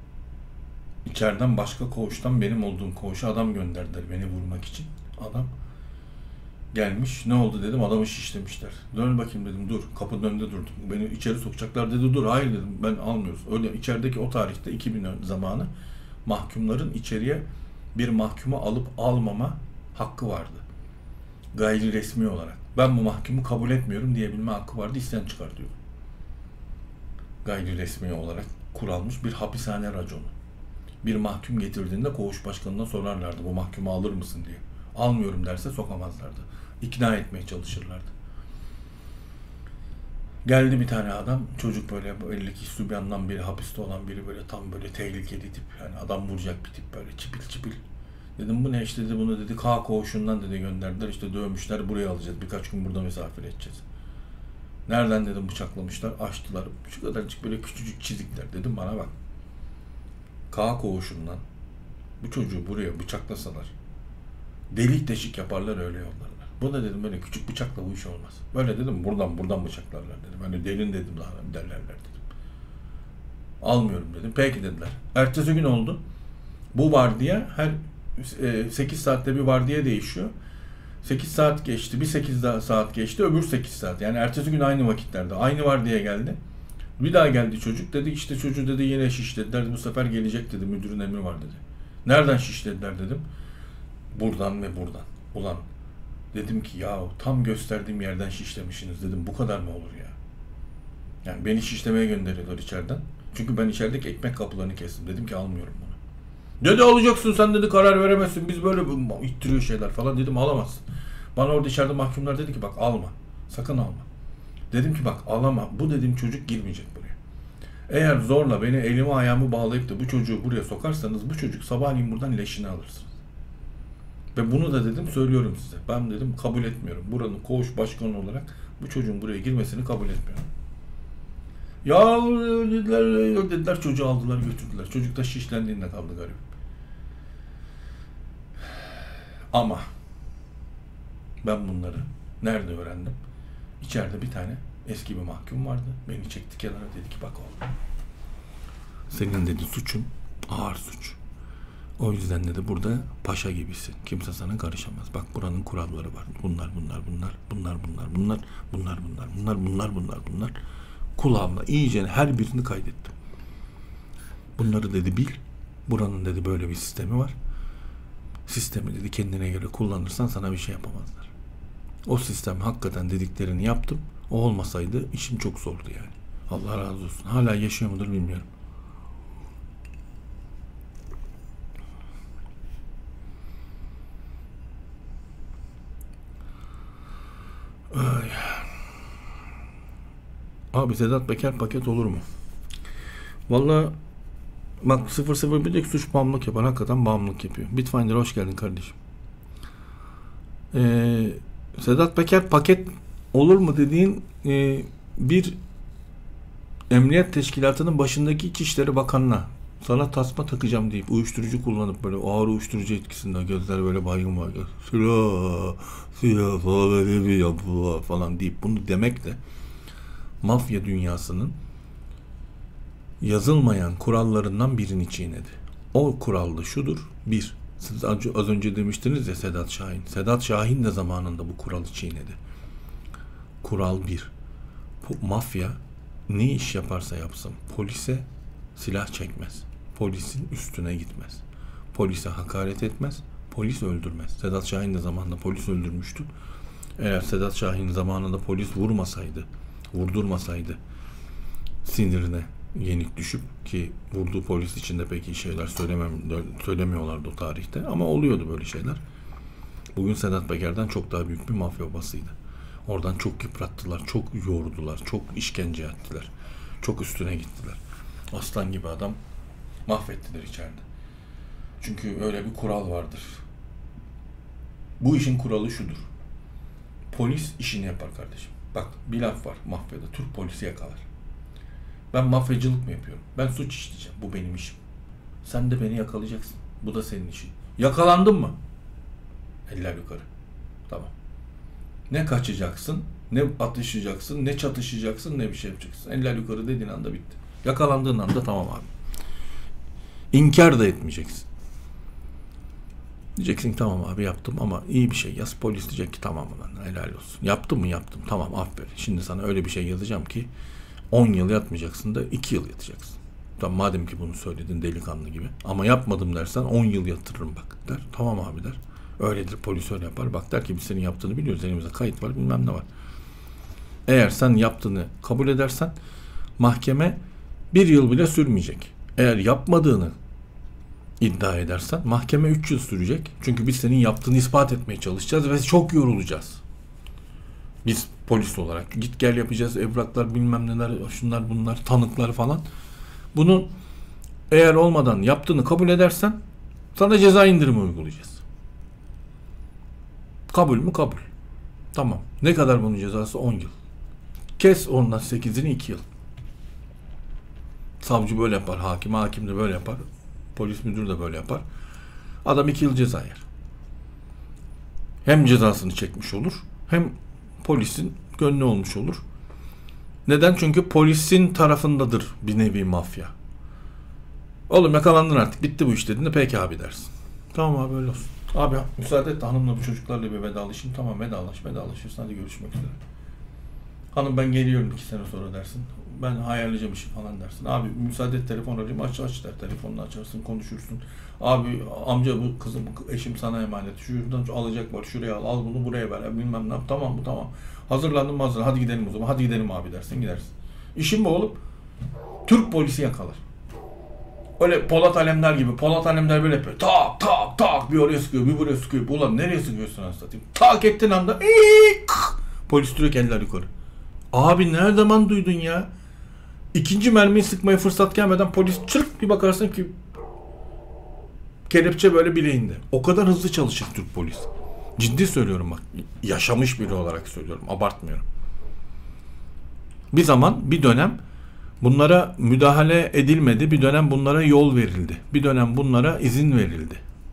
içeriden başka koğuştan benim olduğum koğuşa adam gönderdiler beni vurmak için. Adam gelmiş. Ne oldu dedim. Adamı şişlemişler. Dön bakayım dedim. Dur. Kapının önünde durdum. Beni içeri sokacaklar dedi. Dur. Hayır dedim. Ben almıyoruz. Öyle içerideki o tarihte 2000 zamanı mahkumların içeriye bir mahkumu alıp almama hakkı vardı. Gayri resmi olarak. Ben bu mahkumu kabul etmiyorum diyebilme hakkı vardı. İsyan çıkar diyor. Gayri resmi olarak kuralmış bir hapishane raconu. Bir mahkum getirdiğinde koğuş başkanına sorarlardı. Bu mahkumu alır mısın diye. Almıyorum derse sokamazlardı. İkna etmeye çalışırlardı. Geldi bir tane adam, çocuk böyle belli ki sübyandan biri, hapiste olan biri böyle tam böyle tehlikeli tip. Yani adam vuracak bir tip böyle çipil çipil. Dedim bu ne işte dedi bunu dedi K koğuşundan dedi gönderdiler işte dövmüşler buraya alacağız birkaç gün burada misafir edeceğiz. Nereden dedim bıçaklamışlar açtılar şu kadarcık böyle küçücük çizikler dedim bana bak. K koğuşundan bu çocuğu buraya bıçaklasalar delik deşik yaparlar öyle yollarlar. Bu da dedim böyle küçük bıçakla bu iş olmaz. Böyle dedim buradan bıçaklarlar dedim. Hani delin dedim daha derlerler dedim. Almıyorum dedim. Peki dediler. Ertesi gün oldu. Bu vardiya her 8 saatte bir vardiya değişiyor. 8 saat geçti. Bir 8 saat geçti. Öbür 8 saat. Yani ertesi gün aynı vakitlerde. Aynı vardiya geldi. Bir daha geldi çocuk. Dedi işte çocuğu dedi yine şişlediler. Bu sefer gelecek dedi. Müdürün emri var dedi. Nereden şişlediler dedim. Buradan ve buradan. Ulan dedim ki ya tam gösterdiğim yerden şişlemişsiniz dedim. Bu kadar mı olur ya? Yani beni şişlemeye gönderiyorlar içeriden. Çünkü ben içerideki ekmek kapılarını kestim. Dedim ki almıyorum bunu. Dedi alacaksın sen dedi karar veremezsin. Biz böyle ittiriyor şeyler falan. Dedim alamazsın. Bana orada içeride mahkumlar dedi ki bak alma. Sakın alma. Dedim ki bak alama. Bu dedim çocuk girmeyecek buraya. Eğer zorla beni elimi ayağımı bağlayıp da bu çocuğu buraya sokarsanız bu çocuk sabahleyin buradan leşini alırsınız. Ve bunu da dedim söylüyorum size. Ben dedim kabul etmiyorum. Buranın koğuş başkanı olarak bu çocuğun buraya girmesini kabul etmiyorum. Ya dediler çocuğu aldılar götürdüler. Çocuk da şişlendiğinde kaldı garip. Ama ben bunları nerede öğrendim? İçeride bir tane eski bir mahkum vardı. Beni çekti kenara dedi ki bak oğlum. Senin dedi suçun ağır suç. O yüzden dedi burada paşa gibisin. Kimse sana karışamaz. Bak buranın kuralları var. Bunlar. Kulağımla iyice her birini kaydettim. Bunları dedi bil. Buranın dedi böyle bir sistemi var. Sistemi dedi kendine göre kullanırsan sana bir şey yapamazlar. O sistem hakikaten dediklerini yaptım. O olmasaydı işim çok zordu yani. Allah razı olsun. Hala yaşıyor mudur bilmiyorum. Ay. Abi Sedat Peker paket olur mu? Vallahi bak 001'deki suç bağımlılık yapan hakikaten bağımlılık yapıyor. Bitfinder hoş geldin kardeşim. Sedat Peker paket olur mu dediğin bir emniyet teşkilatının başındaki İçişleri Bakanı'na sana tasma takacağım deyip uyuşturucu kullanıp böyle ağır uyuşturucu etkisinde gözler böyle baygın var. Silah falan böyle bir yapı falan deyip bunu demek de mafya dünyasının yazılmayan kurallarından birini çiğnedi. O kural da şudur. Bir, siz az önce demiştiniz ya Sedat Şahin. Sedat Şahin de zamanında bu kuralı çiğnedi. Kural bir. Mafya ne iş yaparsa yapsın polise silah çekmez. Polisin üstüne gitmez. Polise hakaret etmez. Polis öldürmez. Sedat Şahin de zamanında polis öldürmüştü. Eğer Sedat Şahin zamanında polis vurdurmasaydı sinirine yenik düşüp, ki vurduğu polis için de pek iyi şeyler söylemiyorlardı o tarihte, ama oluyordu böyle şeyler. Bugün Sedat Peker'den çok daha büyük bir mafya babasıydı. Oradan çok yıprattılar, çok yordular, çok işkence ettiler. Çok üstüne gittiler. Aslan gibi adam mahvettiler içeride. Çünkü öyle bir kural vardır. Bu işin kuralı şudur: polis işini yapar kardeşim. Bak, bir laf var mafyada: Türk polisi yakalar. Ben mafyacılık mı yapıyorum? Ben suç işleyeceğim. Bu benim işim. Sen de beni yakalayacaksın. Bu da senin işin. Yakalandın mı? Eller yukarı. Tamam. Ne kaçacaksın, ne atışacaksın, ne çatışacaksın, ne bir şey yapacaksın. Eller yukarı dediğin anda bitti. Yakalandığın anda tamam abi. İnkar da etmeyeceksin. Diyeceksin tamam abi yaptım, ama iyi bir şey yaz. Polis diyecek ki tamam lan, helal olsun. Yaptım mı? Yaptım. Tamam, aferin. Şimdi sana öyle bir şey yazacağım ki 10 yıl yatmayacaksın da 2 yıl yatacaksın. Tamam, madem ki bunu söyledin delikanlı gibi. Ama yapmadım dersen 10 yıl yatırırım bak der. Tamam abi der. Öyledir, polis öyle yapar. Bak der ki biz senin yaptığını biliyoruz. Elimizde kayıt var, bilmem ne var. Eğer sen yaptığını kabul edersen mahkeme 1 yıl bile sürmeyecek. Eğer yapmadığını iddia edersen mahkeme 3 yıl sürecek. Çünkü biz senin yaptığını ispat etmeye çalışacağız ve çok yorulacağız. Biz polis olarak git gel yapacağız. Evraklar, bilmem neler, şunlar bunlar, tanıklar falan. Bunu eğer olmadan yaptığını kabul edersen sana ceza indirimi uygulayacağız. Kabul mü? Kabul. Tamam. Ne kadar bunun cezası? 10 yıl. Kes ondan 8'ini 2 yıl. Savcı böyle yapar. Hakim de böyle yapar. Polis müdürü de böyle yapar. Adam 2 yıl ceza yer. Hem cezasını çekmiş olur, hem polisin gönlü olmuş olur. Neden? Çünkü polisin tarafındadır bir nevi mafya. Oğlum yakalandın artık, bitti bu iş dediğinde peki abi dersin. Tamam abi, öyle olsun. Abi müsaade et de hanımla bu çocuklarla bir vedalaşayım. Tamam, vedalaşıyorsun, hadi görüşmek üzere. Hanım ben geliyorum 2 sene sonra dersin. Ben ayarlayacağım işi falan dersin. Abi müsaade et, telefon arayayım, aç der. Telefonla açarsın, konuşursun. Abi amca bu kızım, eşim sana emanet. Şuradan alacak var, şuraya al bunu buraya ver. Bilmem ne yap. Tamam bu tamam. Hazırlandım. Hadi gidelim o zaman. Hadi gidelim abi dersin, gidersin. İşin bu oğlum. Türk polisi yakalar. Öyle Polat Alemdar gibi. Polat Alemdar böyle yapıyor. Tak tak tak, bir oraya sıkıyor, bir buraya sıkıyor. Ulan nereye sıkıyorsun anasını? Tak ettin anda polis direkt eller yukarı. Abi ne zaman duydun ya? İkinci mermiyi sıkmaya fırsat gelmeden polis çırp bir bakarsın ki kelepçe böyle bileğinde. O kadar hızlı çalışır Türk polis. Ciddi söylüyorum bak. Yaşamış biri olarak söylüyorum. Abartmıyorum. Bir zaman, bir dönem bunlara müdahale edilmedi. Bir dönem bunlara yol verildi. Bir dönem bunlara izin verildi.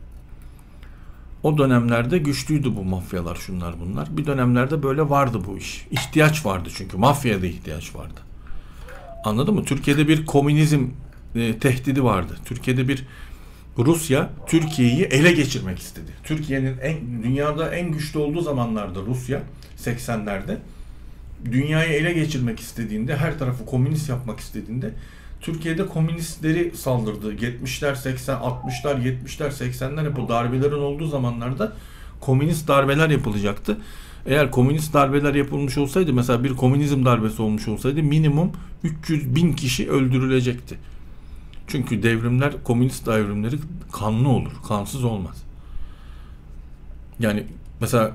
O dönemlerde güçlüydü bu mafyalar, şunlar bunlar. Bir dönemlerde böyle vardı bu iş. İhtiyaç vardı çünkü. Mafyada ihtiyaç vardı. Anladın mı? Türkiye'de bir komünizm tehdidi vardı. Türkiye'de bir Rusya Türkiye'yi ele geçirmek istedi. Türkiye'nin dünyada en güçlü olduğu zamanlarda Rusya 80'lerde dünyayı ele geçirmek istediğinde, her tarafı komünist yapmak istediğinde Türkiye'de komünistleri saldırdı. 70'ler, 80, 60'lar, 70'ler, 80'ler hep o darbelerin olduğu zamanlarda komünist darbeler yapılacaktı. Eğer komünist darbeler yapılmış olsaydı, mesela bir komünizm darbesi olmuş olsaydı minimum 300.000 kişi öldürülecekti. Çünkü devrimler, komünist devrimleri kanlı olur. Kansız olmaz. Yani mesela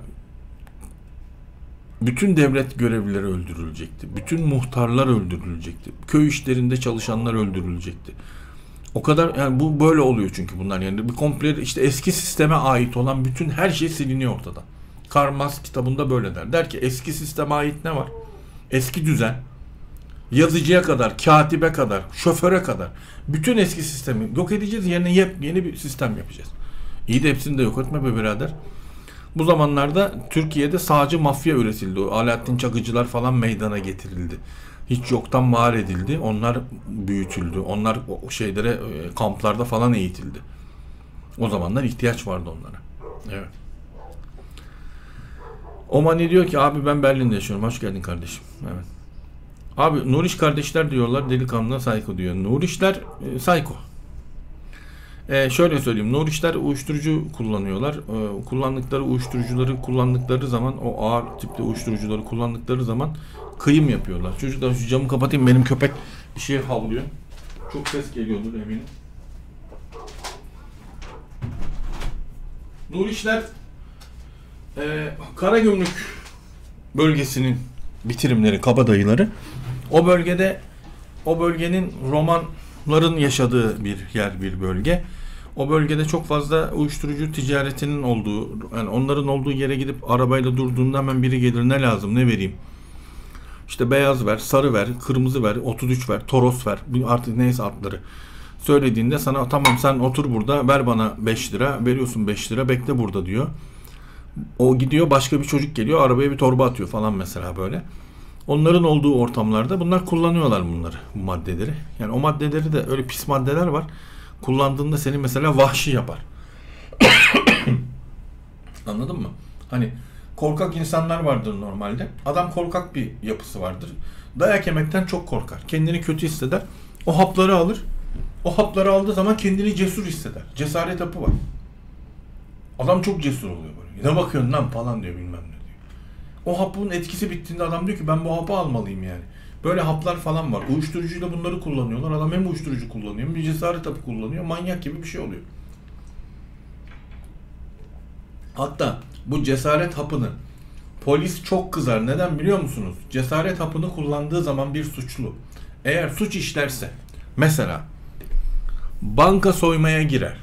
bütün devlet görevlileri öldürülecekti. Bütün muhtarlar öldürülecekti. Köy işlerinde çalışanlar öldürülecekti. O kadar, yani bu böyle oluyor çünkü bunlar, yani bir komple işte eski sisteme ait olan bütün her şey siliniyor ortadan. Karl Marx kitabında böyle der. Der ki eski sisteme ait ne var? Eski düzen, yazıcıya kadar, katibe kadar, şoföre kadar bütün eski sistemi yok edeceğiz. Yerine yeni bir sistem yapacağız. İyi de hepsini de yok etme be birader. Bu zamanlarda Türkiye'de sağcı mafya üretildi. O Alaaddin Çakıcılar falan meydana getirildi. Hiç yoktan var edildi. Onlar büyütüldü. Onlar o şeylere, kamplarda falan eğitildi. O zamanlar ihtiyaç vardı onlara. Evet. Omani diyor ki abi ben Berlin'de yaşıyorum. Hoş geldin kardeşim. Evet. Abi Nuriş kardeşler diyorlar, delikanlı Sayko diyor. Nurişler Sayko. Şöyle söyleyeyim. Nurişler uyuşturucu kullanıyorlar. Kullandıkları uyuşturucuları kullandıkları zaman, o ağır tipli uyuşturucuları kullandıkları zaman kıyım yapıyorlar. Çocuklar şu camı kapatayım, benim köpek Bir şey havlıyor. Çok ses geliyordur eminim. Nur İşler Karagümrük bölgesinin bitirimleri, kabadayıları. O bölgenin Romanların yaşadığı bir yer, bir bölge. O bölgede çok fazla uyuşturucu ticaretinin olduğu, yani onların olduğu yere gidip arabayla durduğunda hemen biri gelir, ne lazım, ne vereyim? İşte beyaz ver, sarı ver, kırmızı ver, 33 ver, Toros ver, artık neyse adları. Söylediğinde sana tamam sen otur burada, ver bana 5 lira, veriyorsun 5 lira, bekle burada diyor. O gidiyor, başka bir çocuk geliyor, arabaya bir torba atıyor falan mesela böyle. Onların olduğu ortamlarda bunlar kullanıyorlar bunları, bu maddeleri. Yani o maddeleri de öyle pis maddeler var. Kullandığında seni mesela vahşi yapar. Anladın mı? Hani korkak insanlar vardır normalde. Adam korkak bir yapısı vardır. Dayak yemekten çok korkar. Kendini kötü hisseder. O hapları alır. O hapları aldığı zaman kendini cesur hisseder. Cesaret hapı var. Adam çok cesur oluyor böyle. Ne bakıyorsun lan falan diyor, bilmem ne diyor. O hapın etkisi bittiğinde adam diyor ki ben bu hapı almalıyım yani. Böyle haplar falan var. Uyuşturucuyla bunları kullanıyorlar. Adam hem uyuşturucu kullanıyor hem bir cesaret hapı kullanıyor. Manyak gibi bir şey oluyor. Hatta bu cesaret hapını polis çok kızar. Neden biliyor musunuz? Cesaret hapını kullandığı zaman bir suçlu, eğer suç işlerse, mesela banka soymaya girer,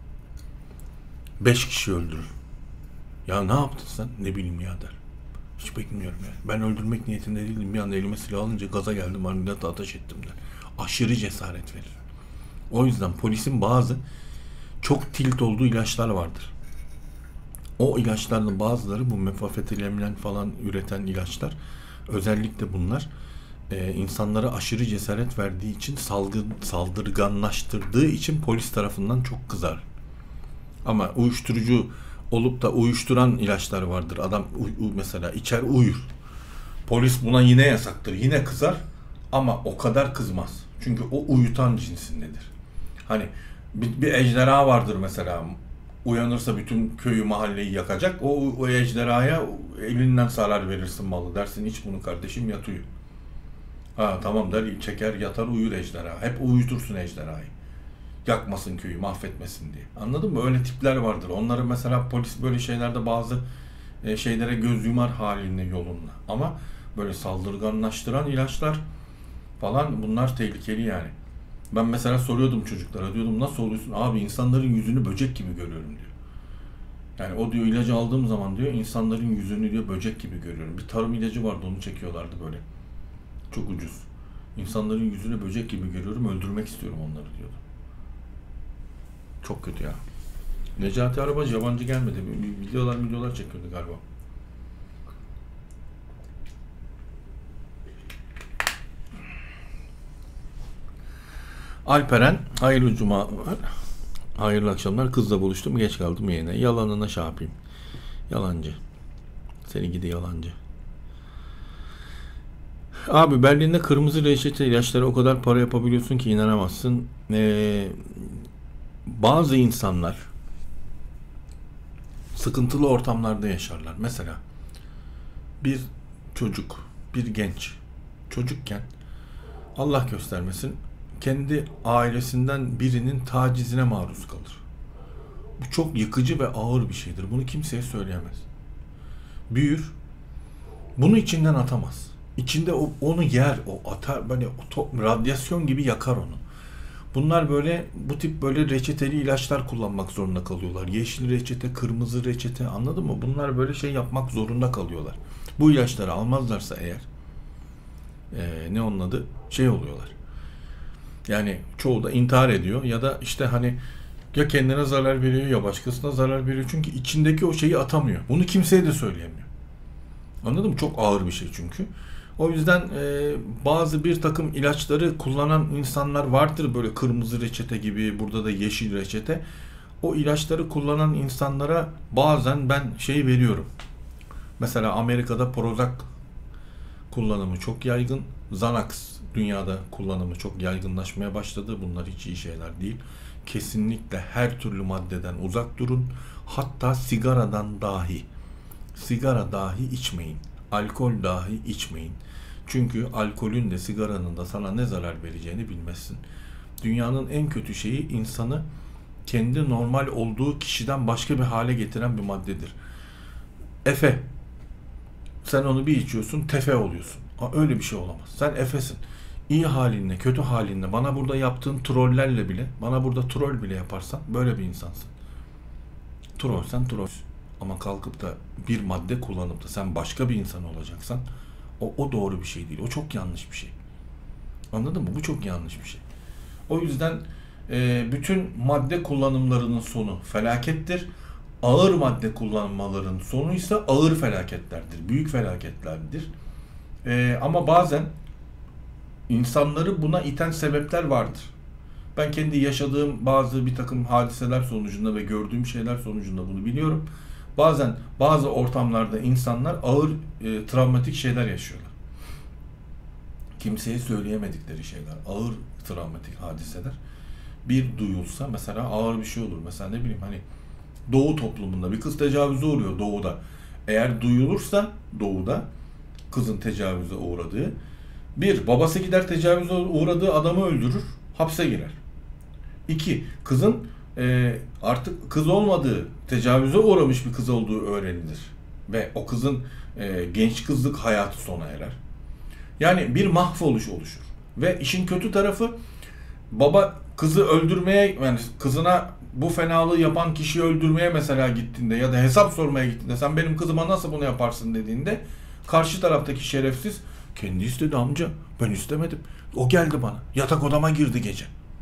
5 kişi öldürür. Ya ne yaptın sen? Ne bileyim ya der. Hiç bekliyorum yani. Ben öldürmek niyetinde değildim. Bir anda elime silah alınca gaza geldim. Millete ateş ettim der. Aşırı cesaret verir. O yüzden polisin bazı çok tilt olduğu ilaçlar vardır. O ilaçların bazıları, bu mefafetilemlen falan üreten ilaçlar, özellikle bunlar insanlara aşırı cesaret verdiği için, saldırganlaştırdığı için polis tarafından çok kızar. Ama uyuşturucu olup da uyuşturan ilaçlar vardır. Adam mesela içer, uyur. Polis buna yine yasaktır. Yine kızar ama o kadar kızmaz. Çünkü o uyutan cinsindedir. Hani bir ejderha vardır mesela. Uyanırsa bütün köyü, mahalleyi yakacak. O ejderhaya elinden zarar verirsin malı. Dersin iç bunu kardeşim, yat uyu. Ha tamam der, çeker yatar uyur ejderha. Hep uyutursun ejderhayı. Yakmasın köyü, mahvetmesin diye. Anladın mı? Öyle tipler vardır. Onları mesela polis böyle şeylerde bazı şeylere göz yumar halinde yolunda. Ama böyle saldırganlaştıran ilaçlar falan, bunlar tehlikeli yani. Ben mesela soruyordum çocuklara, diyordum nasıl oluyorsun? Abi insanların yüzünü böcek gibi görüyorum diyor. Yani o diyor ilacı aldığım zaman diyor insanların yüzünü diyor böcek gibi görüyorum. Bir tarım ilacı vardı, onu çekiyorlardı böyle. Çok ucuz. İnsanların yüzünü böcek gibi görüyorum, öldürmek istiyorum onları diyordu. Çok kötü ya. Necati Arabacı yabancı gelmedi. Videolar çekiyordu galiba. Alperen, hayırlı cuma, hayırlı akşamlar. Kızla buluştum, geç kaldım yayına. Yalanına şey yapayım. Yalancı. Seni gidi yalancı. Abi Berlin'de kırmızı reçete ilaçlara o kadar para yapabiliyorsun ki inanamazsın. Bazı insanlar sıkıntılı ortamlarda yaşarlar. Mesela bir çocuk, bir genç çocukken Allah göstermesin kendi ailesinden birinin tacizine maruz kalır. Bu çok yıkıcı ve ağır bir şeydir. Bunu kimseye söyleyemez. Büyür, bunu içinden atamaz. İçinde onu yer, o atar, böyle radyasyon gibi yakar onu. Bunlar böyle, bu tip böyle reçeteli ilaçlar kullanmak zorunda kalıyorlar. Yeşil reçete, kırmızı reçete, anladın mı? Bunlar böyle şey yapmak zorunda kalıyorlar. Bu ilaçları almazlarsa eğer, ne onun adı? Şey oluyorlar. Yani çoğu da intihar ediyor ya da işte hani ya kendine zarar veriyor ya başkasına zarar veriyor. Çünkü içindeki o şeyi atamıyor. Bunu kimseye de söyleyemiyor. Anladın mı? Çok ağır bir şey çünkü. O yüzden bazı bir takım ilaçları kullanan insanlar vardır, böyle kırmızı reçete gibi, burada da yeşil reçete. O ilaçları kullanan insanlara bazen ben şey veriyorum. Mesela Amerika'da Prozac kullanımı çok yaygın. Xanax dünyada kullanımı çok yaygınlaşmaya başladı. Bunlar hiç iyi şeyler değil. Kesinlikle her türlü maddeden uzak durun. Hatta sigaradan dahi. Sigara dahi içmeyin. Alkol dahi içmeyin. Çünkü alkolün de sigaranın da sana ne zarar vereceğini bilmezsin. Dünyanın en kötü şeyi insanı kendi normal olduğu kişiden başka bir hale getiren bir maddedir. Efe. Sen onu bir içiyorsun, tefe oluyorsun. Öyle bir şey olamaz. Sen efesin. İyi halinle, kötü halinle, bana burada yaptığın trollerle bile, bana burada troll bile yaparsan böyle bir insansın. Trollsen trollsün. Ama kalkıp da bir madde kullanıp da sen başka bir insan olacaksan o doğru bir şey değil. O çok yanlış bir şey. Anladın mı? Bu çok yanlış bir şey. O yüzden bütün madde kullanımlarının sonu felakettir. Ağır madde kullanmaların sonu ise ağır felaketlerdir. Büyük felaketlerdir. Ama bazen insanları buna iten sebepler vardır. Ben kendi yaşadığım bir takım hadiseler sonucunda ve gördüğüm şeyler sonucunda bunu biliyorum. Bazen bazı ortamlarda insanlar ağır travmatik şeyler yaşıyorlar. Kimseye söyleyemedikleri şeyler, ağır travmatik hadiseler. Bir duyulsa mesela ağır bir şey olur. Mesela ne bileyim hani Doğu toplumunda bir kız tecavüze uğruyor doğuda. Eğer duyulursa doğuda kızın tecavüze uğradığı, bir, babası gider tecavüze uğradığı adamı öldürür, hapse girer. İki, kızın artık kız olmadığı, tecavüze uğramış bir kız olduğu öğrenilir. Ve o kızın genç kızlık hayatı sona erer. Yani bir mahvoluş oluşur. Ve işin kötü tarafı, baba kızı öldürmeye, yani kızına bu fenalığı yapan kişiyi öldürmeye mesela gittiğinde ya da hesap sormaya gittiğinde, sen benim kızıma nasıl bunu yaparsın dediğinde, karşı taraftaki şerefsiz, kendi istedi amca, ben istemedim, o geldi bana, yatak odama girdi gece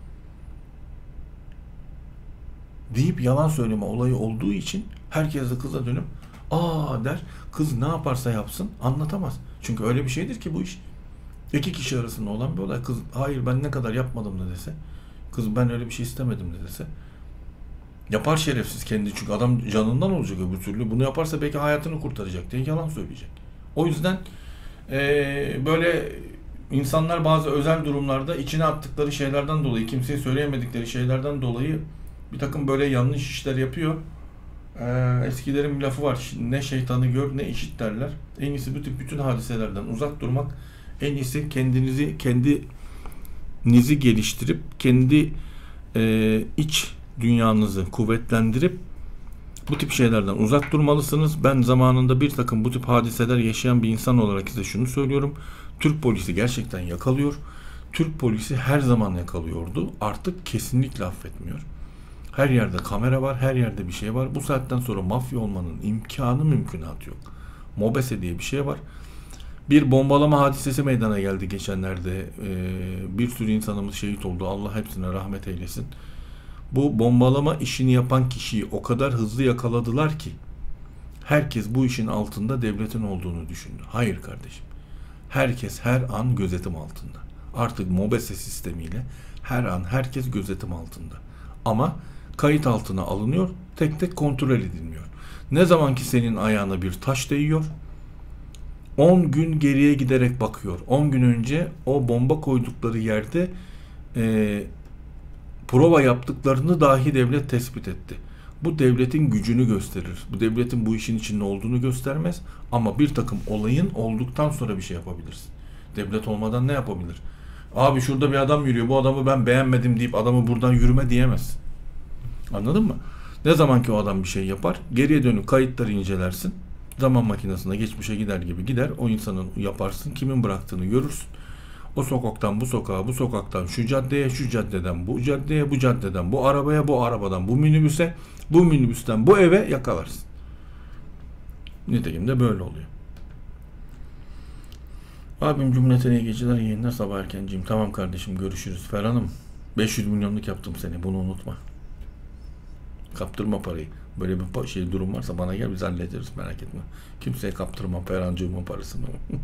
deyip yalan söyleme olayı olduğu için herkes de kıza dönüp der, kız ne yaparsa yapsın anlatamaz. Çünkü öyle bir şeydir ki bu iş. İki kişi arasında olan bir olay. Kız hayır ben ne kadar yapmadım da dese, kız ben öyle bir şey istemedim de dese, yapar şerefsiz kendi, çünkü adam canından olacak öbür türlü. Bunu yaparsa belki hayatını kurtaracak diye yalan söyleyecek. O yüzden böyle insanlar bazı özel durumlarda içine attıkları şeylerden dolayı, kimseye söyleyemedikleri şeylerden dolayı bir takım böyle yanlış işler yapıyor. Eskilerin bir lafı var. Ne şeytanı gör ne işit derler. En iyisi bütün hadiselerden uzak durmak. En iyisi kendinizi geliştirip kendi iç dünyanızı kuvvetlendirip bu tip şeylerden uzak durmalısınız. Ben zamanında bir takım bu tip hadiseler yaşayan bir insan olarak size şunu söylüyorum. Türk polisi gerçekten yakalıyor. Türk polisi her zaman yakalıyordu. Artık kesinlikle affetmiyor. Her yerde kamera var, her yerde bir şey var. Bu saatten sonra mafya olmanın mümkünatı yok. MOBESE diye bir şey var. Bir bombalama hadisesi meydana geldi geçenlerde. Bir sürü insanımız şehit oldu. Allah hepsine rahmet eylesin. Bu bombalama işini yapan kişiyi o kadar hızlı yakaladılar ki herkes bu işin altında devletin olduğunu düşündü. Hayır kardeşim. Herkes her an gözetim altında. Artık MOBESE sistemiyle her an herkes gözetim altında. Ama kayıt altına alınıyor, tek tek kontrol edilmiyor. Ne zaman ki senin ayağına bir taş değiyor, 10 gün geriye giderek bakıyor. 10 gün önce o bomba koydukları yerde prova yaptıklarını dahi devlet tespit etti. Bu devletin gücünü gösterir. Bu devletin bu işin içinde olduğunu göstermez. Ama bir takım olayın olduktan sonra bir şey yapabilirsin. Devlet olmadan ne yapabilir? Abi şurada bir adam yürüyor, bu adamı ben beğenmedim deyip adamı buradan yürüme diyemezsin. Anladın mı? Ne zaman ki o adam bir şey yapar, geriye dönüp kayıtları incelersin. Zaman makinesine geçmişe gider gibi gider. O insanın yaparsın, kimin bıraktığını görürsün. O sokaktan bu sokağa, bu sokaktan şu caddeye, şu caddeden bu caddeye, bu caddeden bu arabaya, bu arabadan bu minibüse, bu minibüsten bu eve yakalarsın. Nitekim de böyle oluyor. Abim cümleten iyi geceler, yayınlar, sabah erkenciyim. Tamam kardeşim, görüşürüz. Ferhan'ım 500 milyonluk yaptım seni, bunu unutma. Kaptırma parayı. Böyle bir şey durum varsa bana gel, biz hallederiz, merak etme. Kimseye kaptırmam Ferhancığımın parasını.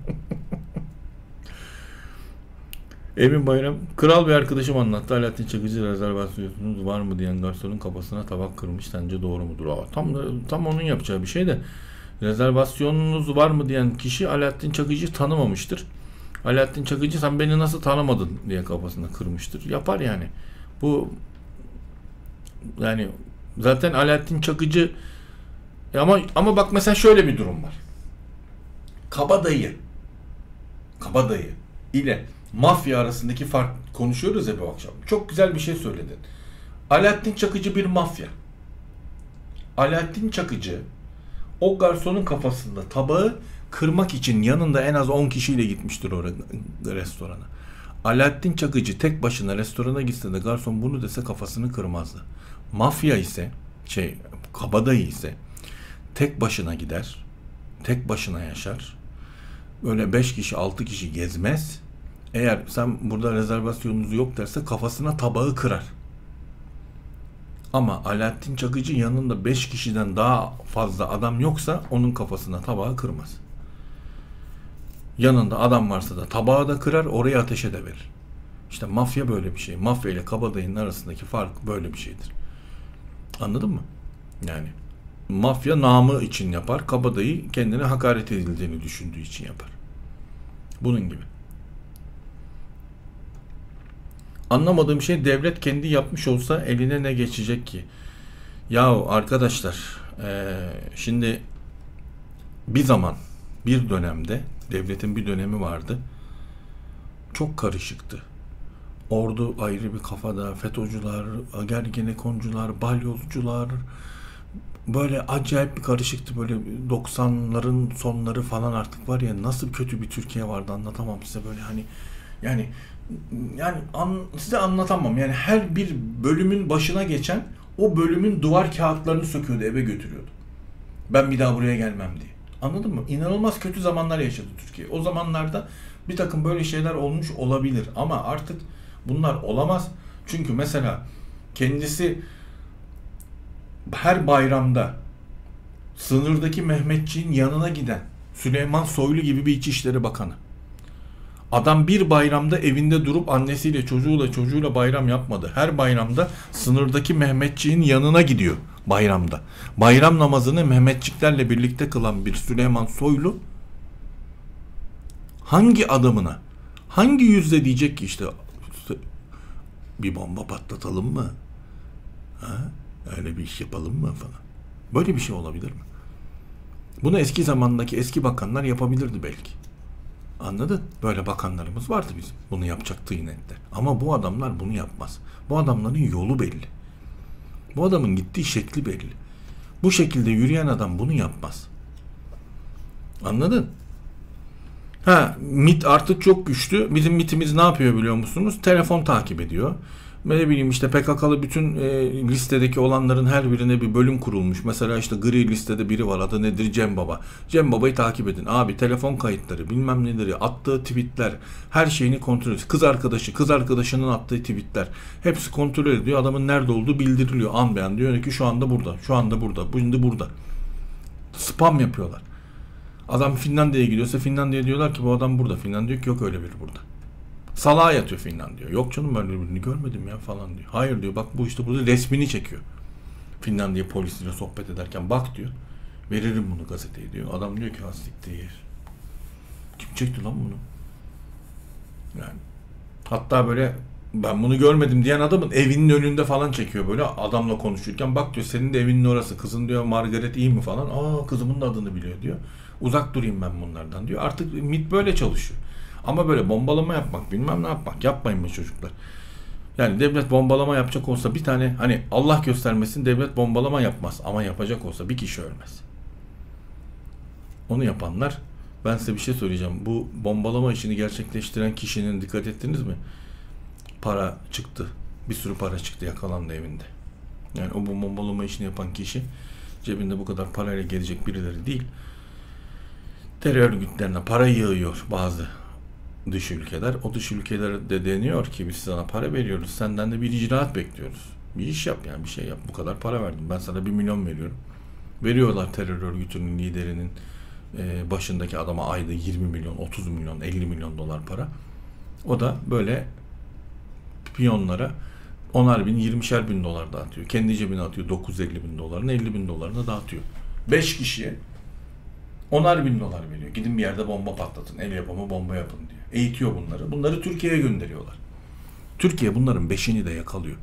Emin Bayram, kral bir arkadaşım anlattı. Alaaddin Çakıcı rezervasyonunuz var mı diyen garsonun kafasına tabak kırmış. Sence doğru mudur? Tam onun yapacağı bir şey de, rezervasyonunuz var mı diyen kişi Alaaddin Çakıcı tanımamıştır. Alaaddin Çakıcı sen beni nasıl tanımadın diye kafasına kırmıştır. Yapar yani. Bu yani zaten Alaaddin Çakıcı ama bak mesela şöyle bir durum var. kabadayı ile mafya arasındaki fark konuşuyoruz ya bu akşam. Çok güzel bir şey söyledin. Alaaddin Çakıcı bir mafya. Alaaddin Çakıcı o garsonun kafasında tabağı kırmak için yanında en az 10 kişiyle gitmiştir o restorana. Alaaddin Çakıcı tek başına restorana gitse de garson bunu dese kafasını kırmazdı. Mafya ise kabadayı ise tek başına gider, tek başına yaşar. Böyle 5 kişi 6 kişi gezmez. Eğer sen burada rezervasyonunuz yok derse kafasına tabağı kırar. Ama Alaaddin Çakıcı yanında 5 kişiden daha fazla adam yoksa onun kafasına tabağı kırmaz. Yanında adam varsa da tabağı da kırar, oraya ateşe de verir. İşte mafya böyle bir şey. Mafya ile kabadayının arasındaki fark böyle bir şeydir. Anladın mı? Yani mafya namı için yapar, kabadayı kendine hakaret edildiğini düşündüğü için yapar. Bunun gibi. Anlamadığım şey, devlet kendi yapmış olsa eline ne geçecek ki? Yahu arkadaşlar, şimdi bir zaman, bir dönemde, devletin bir dönemi vardı. Çok karışıktı. Ordu ayrı bir kafada, FETÖ'cüler, Ergenekoncular, balyozcular, böyle acayip bir karışıktı. Böyle 90'ların sonları falan artık var ya, nasıl kötü bir Türkiye vardı anlatamam size böyle hani yani size anlatamam. Yani her bir bölümün başına geçen o bölümün duvar kağıtlarını söküyordu, eve götürüyordu. Ben bir daha buraya gelmem diye. Anladın mı? İnanılmaz kötü zamanlar yaşadı Türkiye. O zamanlarda bir takım böyle şeyler olmuş olabilir ama artık bunlar olamaz. Çünkü mesela kendisi her bayramda sınırdaki Mehmetçiğin yanına giden Süleyman Soylu gibi bir İçişleri Bakanı. Adam bir bayramda evinde durup annesiyle çocuğuyla bayram yapmadı. Her bayramda sınırdaki Mehmetçiğin yanına gidiyor bayramda. Bayram namazını Mehmetçiklerle birlikte kılan bir Süleyman Soylu hangi adamına, hangi yüzle diyecek ki işte bir bomba patlatalım mı? Ha? Öyle bir iş yapalım mı falan. Böyle bir şey olabilir mi? Bunu eski zamandaki eski bakanlar yapabilirdi belki. Anladın? Böyle bakanlarımız vardı bizim. Bunu yapacak tıynetler. Ama bu adamlar bunu yapmaz. Bu adamların yolu belli. Bu adamın gittiği şekli belli. Bu şekilde yürüyen adam bunu yapmaz. Anladın? MİT artık çok güçlü. Bizim MİT'imiz ne yapıyor biliyor musunuz? Telefon takip ediyor. Ne bileyim işte PKK'lı bütün listedeki olanların her birine bir bölüm kurulmuş. Mesela işte gri listede biri var, adı nedir? Cem Baba. Cem Baba'yı takip edin. Abi telefon kayıtları, bilmem neleri, attığı tweetler, her şeyini kontrol ediyor. Kız arkadaşının attığı tweetler. Hepsi kontrol ediyor. Adamın nerede olduğu bildiriliyor. An beyan diyor ki şu anda burada, şu anda burada, şimdi burada. Spam yapıyorlar. Adam Finlandiya'ya gidiyorsa Finlandiya diyorlar ki bu adam burada. Finlandiya diyor ki yok öyle biri burada. Salağa yatıyor Finlandiya. Yok canım ben birini görmedim ya falan diyor. Hayır diyor, bak bu işte burada resmini çekiyor. Finlandiya polisiyle sohbet ederken bak diyor. Veririm bunu gazeteye diyor. Adam diyor ki hastiktir. Kim çekti lan bunu? Yani hatta böyle ben bunu görmedim diyen adamın evinin önünde falan çekiyor böyle adamla konuşurken. Bak diyor senin de evinin orası. Kızın diyor Margaret iyi mi falan. Aa kızımın da adını biliyor diyor. Uzak durayım ben bunlardan diyor. Artık MİT böyle çalışıyor. Ama böyle bombalama yapmak, bilmem ne yapmak, yapmayın be çocuklar. Yani devlet bombalama yapacak olsa bir tane, hani Allah göstermesin devlet bombalama yapmaz. Ama yapacak olsa bir kişi ölmez. Onu yapanlar, ben size bir şey söyleyeceğim. Bu bombalama işini gerçekleştiren kişinin dikkat ettiniz mi? Para çıktı. Bir sürü para çıktı, yakalandı evinde. Yani o bombalama işini yapan kişi cebinde bu kadar parayla gelecek birileri değil. Terör örgütlerine para yığıyor bazı dış ülkeler. O dış ülkelere de deniyor ki biz sana para veriyoruz. Senden de bir icraat bekliyoruz. Bir iş yap yani, bir şey yap. Bu kadar para verdim. Ben sana 1 milyon veriyorum. Veriyorlar terör örgütünün liderinin başındaki adama ayda 20 milyon, 30 milyon, 50 milyon dolar para. O da böyle piyonlara 10'ar bin, 20'şer bin dolar dağıtıyor. Kendi cebine atıyor 950 bin dolarını, 50 bin dolarını dağıtıyor. 5 kişiye 10'ar bin dolar veriyor. Gidin bir yerde bomba patlatın. El yapımı bomba yapın diyor. Eğitiyor bunları. Bunları Türkiye'ye gönderiyorlar. Türkiye bunların 5'ini de yakalıyor.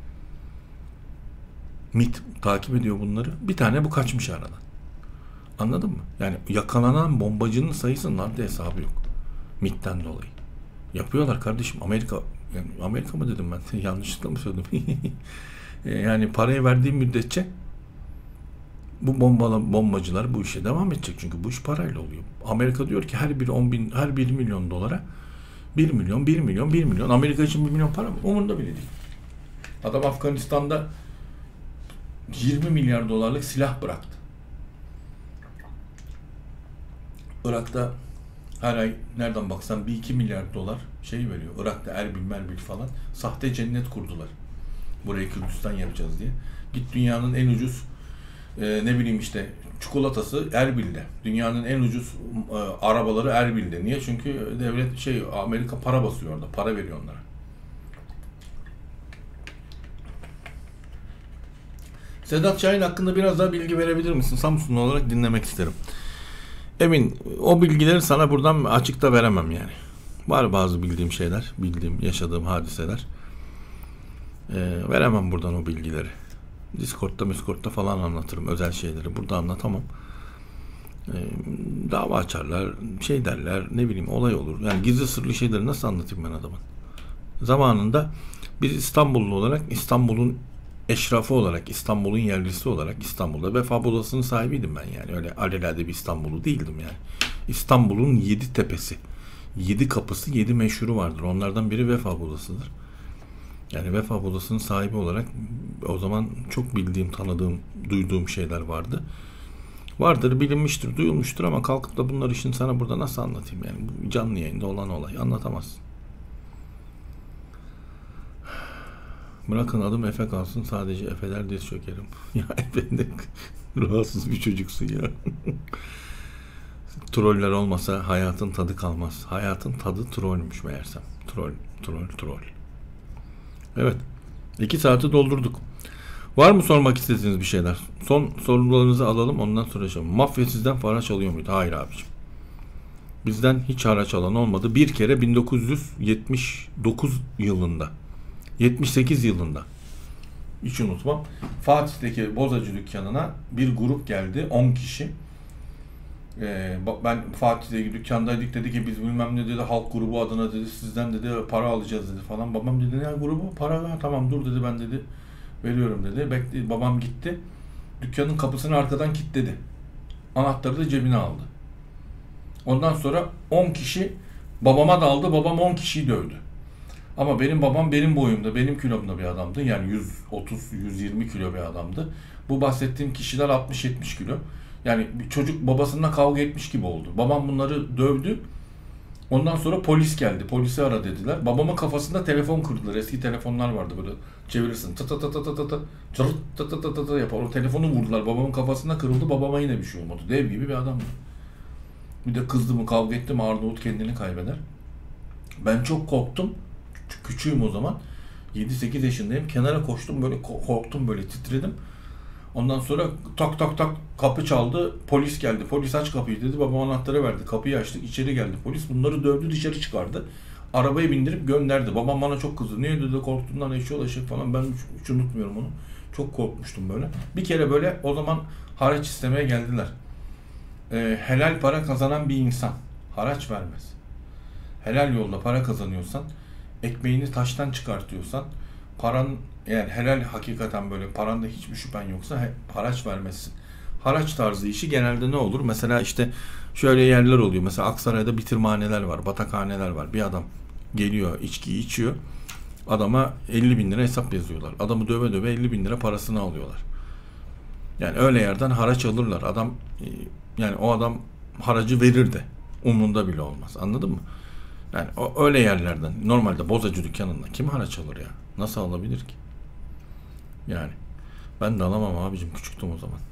MİT takip ediyor bunları. Bir tane bu kaçmış aradan. Anladın mı? Yani yakalanan bombacının sayısının haddi hesabı yok. MİT'ten dolayı. Yapıyorlar kardeşim. Amerika, yani Amerika mı dedim ben? Yanlışlıkla mı söyledim? Yani parayı verdiğim müddetçe bu bombacılar bu işe devam edecek. Çünkü bu iş parayla oluyor. Amerika diyor ki her 1 milyon dolara 1 milyon, 1 milyon, 1 milyon. Amerika için 1 milyon para mı? Umurunda bile değil. Adam Afganistan'da 20 milyar dolarlık silah bıraktı. Irak'ta her ay nereden baksan 1-2 milyar dolar şey veriyor. Irak'ta Erbil falan sahte cennet kurdular. Burayı Kürdistan yapacağız diye. Git dünyanın en ucuz ne bileyim işte çikolatası Erbil'de. Dünyanın en ucuz arabaları Erbil'de. Niye? Çünkü devlet Amerika para basıyor orada. Para veriyor onlara. Sedat Şahin hakkında biraz daha bilgi verebilir misin? Samsunlu olarak dinlemek isterim. Emin, o bilgileri sana buradan açıkta veremem yani. Var bazı bildiğim şeyler, yaşadığım hadiseler. Veremem buradan o bilgileri. Discord'da falan anlatırım özel şeyleri. Burada anlatamam. Dava açarlar, şey derler, ne bileyim olay olur. Yani gizli sırlı şeyleri nasıl anlatayım ben adamın? Zamanında biz İstanbullu olarak, İstanbul'un eşrafı olarak, İstanbul'un yerlisi olarak İstanbul'da Vefa Bolası'nın sahibiydim ben yani. Öyle alelade bir İstanbullu değildim yani. İstanbul'un 7 tepesi, 7 kapısı, 7 meşhuru vardır. Onlardan biri Vefa Bolası'dır. Yani Vefa Bolası'nın sahibi olarak o zaman çok bildiğim, tanıdığım, duyduğum şeyler vardı. Vardır, bilinmiştir, duyulmuştur ama kalkıp da bunları şimdi sana burada nasıl anlatayım yani? Bu canlı yayında olan olay. Anlatamazsın. Bırakın adım Efe kalsın, sadece Efe'ler diz çökerim. Ya Efe de rahatsız bir çocuksun ya. Troller olmasa hayatın tadı kalmaz. Hayatın tadı trollmüş meğersem. Troll. Evet. 2 saati doldurduk. Var mı sormak istediğiniz bir şeyler? Son sorularınızı alalım, ondan soracağım. Mafya sizden haraç alıyor muydu? Hayır abiciğim. Bizden hiç haraç alan olmadı. Bir kere 1979 yılında, 78 yılında, hiç unutmam, Fatih'teki bozacı dükkanına bir grup geldi. 10 kişi. Ben Fatih'teki dükkandaydık, dedi ki biz bilmem ne dedi, halk grubu adına dedi, sizden dedi para alacağız dedi falan. Babam dedi ne grubu? Para ver, tamam dur dedi, ben dedi veriyorum dedi. Bekle, babam gitti. Dükkanın kapısını arkadan kilitledi. Anahtarı da cebine aldı. Ondan sonra 10 kişi babama daldı. Babam 10 kişiyi dövdü. Ama benim babam benim boyumda, benim kilomda bir adamdı. Yani 130-120 kilo bir adamdı. Bu bahsettiğim kişiler 60-70 kilo. Yani bir çocuk babasıyla kavga etmiş gibi oldu. Babam bunları dövdü. Ondan sonra polis geldi. Polisi ara dediler. Babamın kafasında telefon kırdılar. Eski telefonlar vardı böyle. Çevirirsin. Tı tı tı tı tı tı tı. Cırıt tı tı tı tı tı yapar. O telefonu vurdular. Babamın kafasında kırıldı. Babama yine bir şey olmadı. Dev gibi bir adamdı. Bir de kızdı mı, kavga etti mi Arnavut kendini kaybeder. Ben çok korktum. Küçüğüm o zaman. 7-8 yaşındayım. Kenara koştum, böyle korktum, böyle titredim. Ondan sonra tak tak tak kapı çaldı. Polis geldi. Polis aç kapıyı dedi. Babam anahtarı verdi. Kapıyı açtık. İçeri geldi polis. Bunları dövdü, dışarı çıkardı. Arabaya bindirip gönderdi. Babam bana çok kızdı. Niye dedi, korktuğundan eşyol eşek falan. Ben hiç unutmuyorum onu. Çok korkmuştum böyle. Bir kere böyle o zaman haraç istemeye geldiler. Helal para kazanan bir insan haraç vermez. Helal yolda para kazanıyorsan, ekmeğini taştan çıkartıyorsan, paran yani helal hakikaten böyle paranda hiçbir şüphen yoksa haraç vermezsin. Haraç tarzı işi genelde ne olur? Mesela işte şöyle yerler oluyor. Mesela Aksaray'da bitirmahaneler var, batakhaneler var. Bir adam geliyor, içkiyi içiyor. Adama 50 bin lira hesap yazıyorlar. Adamı döve döve 50 bin lira parasını alıyorlar. Yani öyle yerden haraç alırlar. Adam yani o adam haracı verir de umrunda bile olmaz. Anladın mı? Yani öyle yerlerden normalde bozacı dükkanından kim haraç alır ya? Nasıl alabilir ki? Yani ben de alamam abicim, küçüktüm o zaman.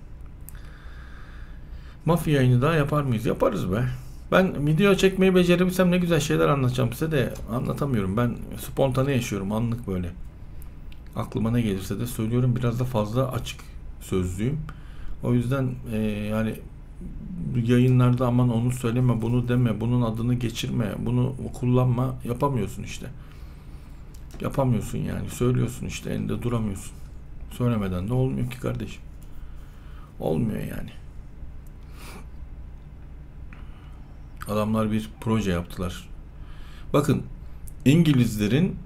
Mafya yayını daha yapar mıyız? Yaparız be. Ben video çekmeyi becerebilsem ne güzel şeyler anlatacağım size de anlatamıyorum. Ben spontane yaşıyorum, anlık böyle. Aklıma ne gelirse de söylüyorum. Biraz da fazla açık sözlüyüm. O yüzden yani yayınlarda aman onu söyleme, bunu deme, bunun adını geçirme, bunu kullanma, yapamıyorsun işte. Yapamıyorsun yani. Söylüyorsun işte, elinde duramıyorsun. Söylemeden de olmuyor ki kardeşim. Olmuyor yani. Adamlar bir proje yaptılar. Bakın, İngilizlerin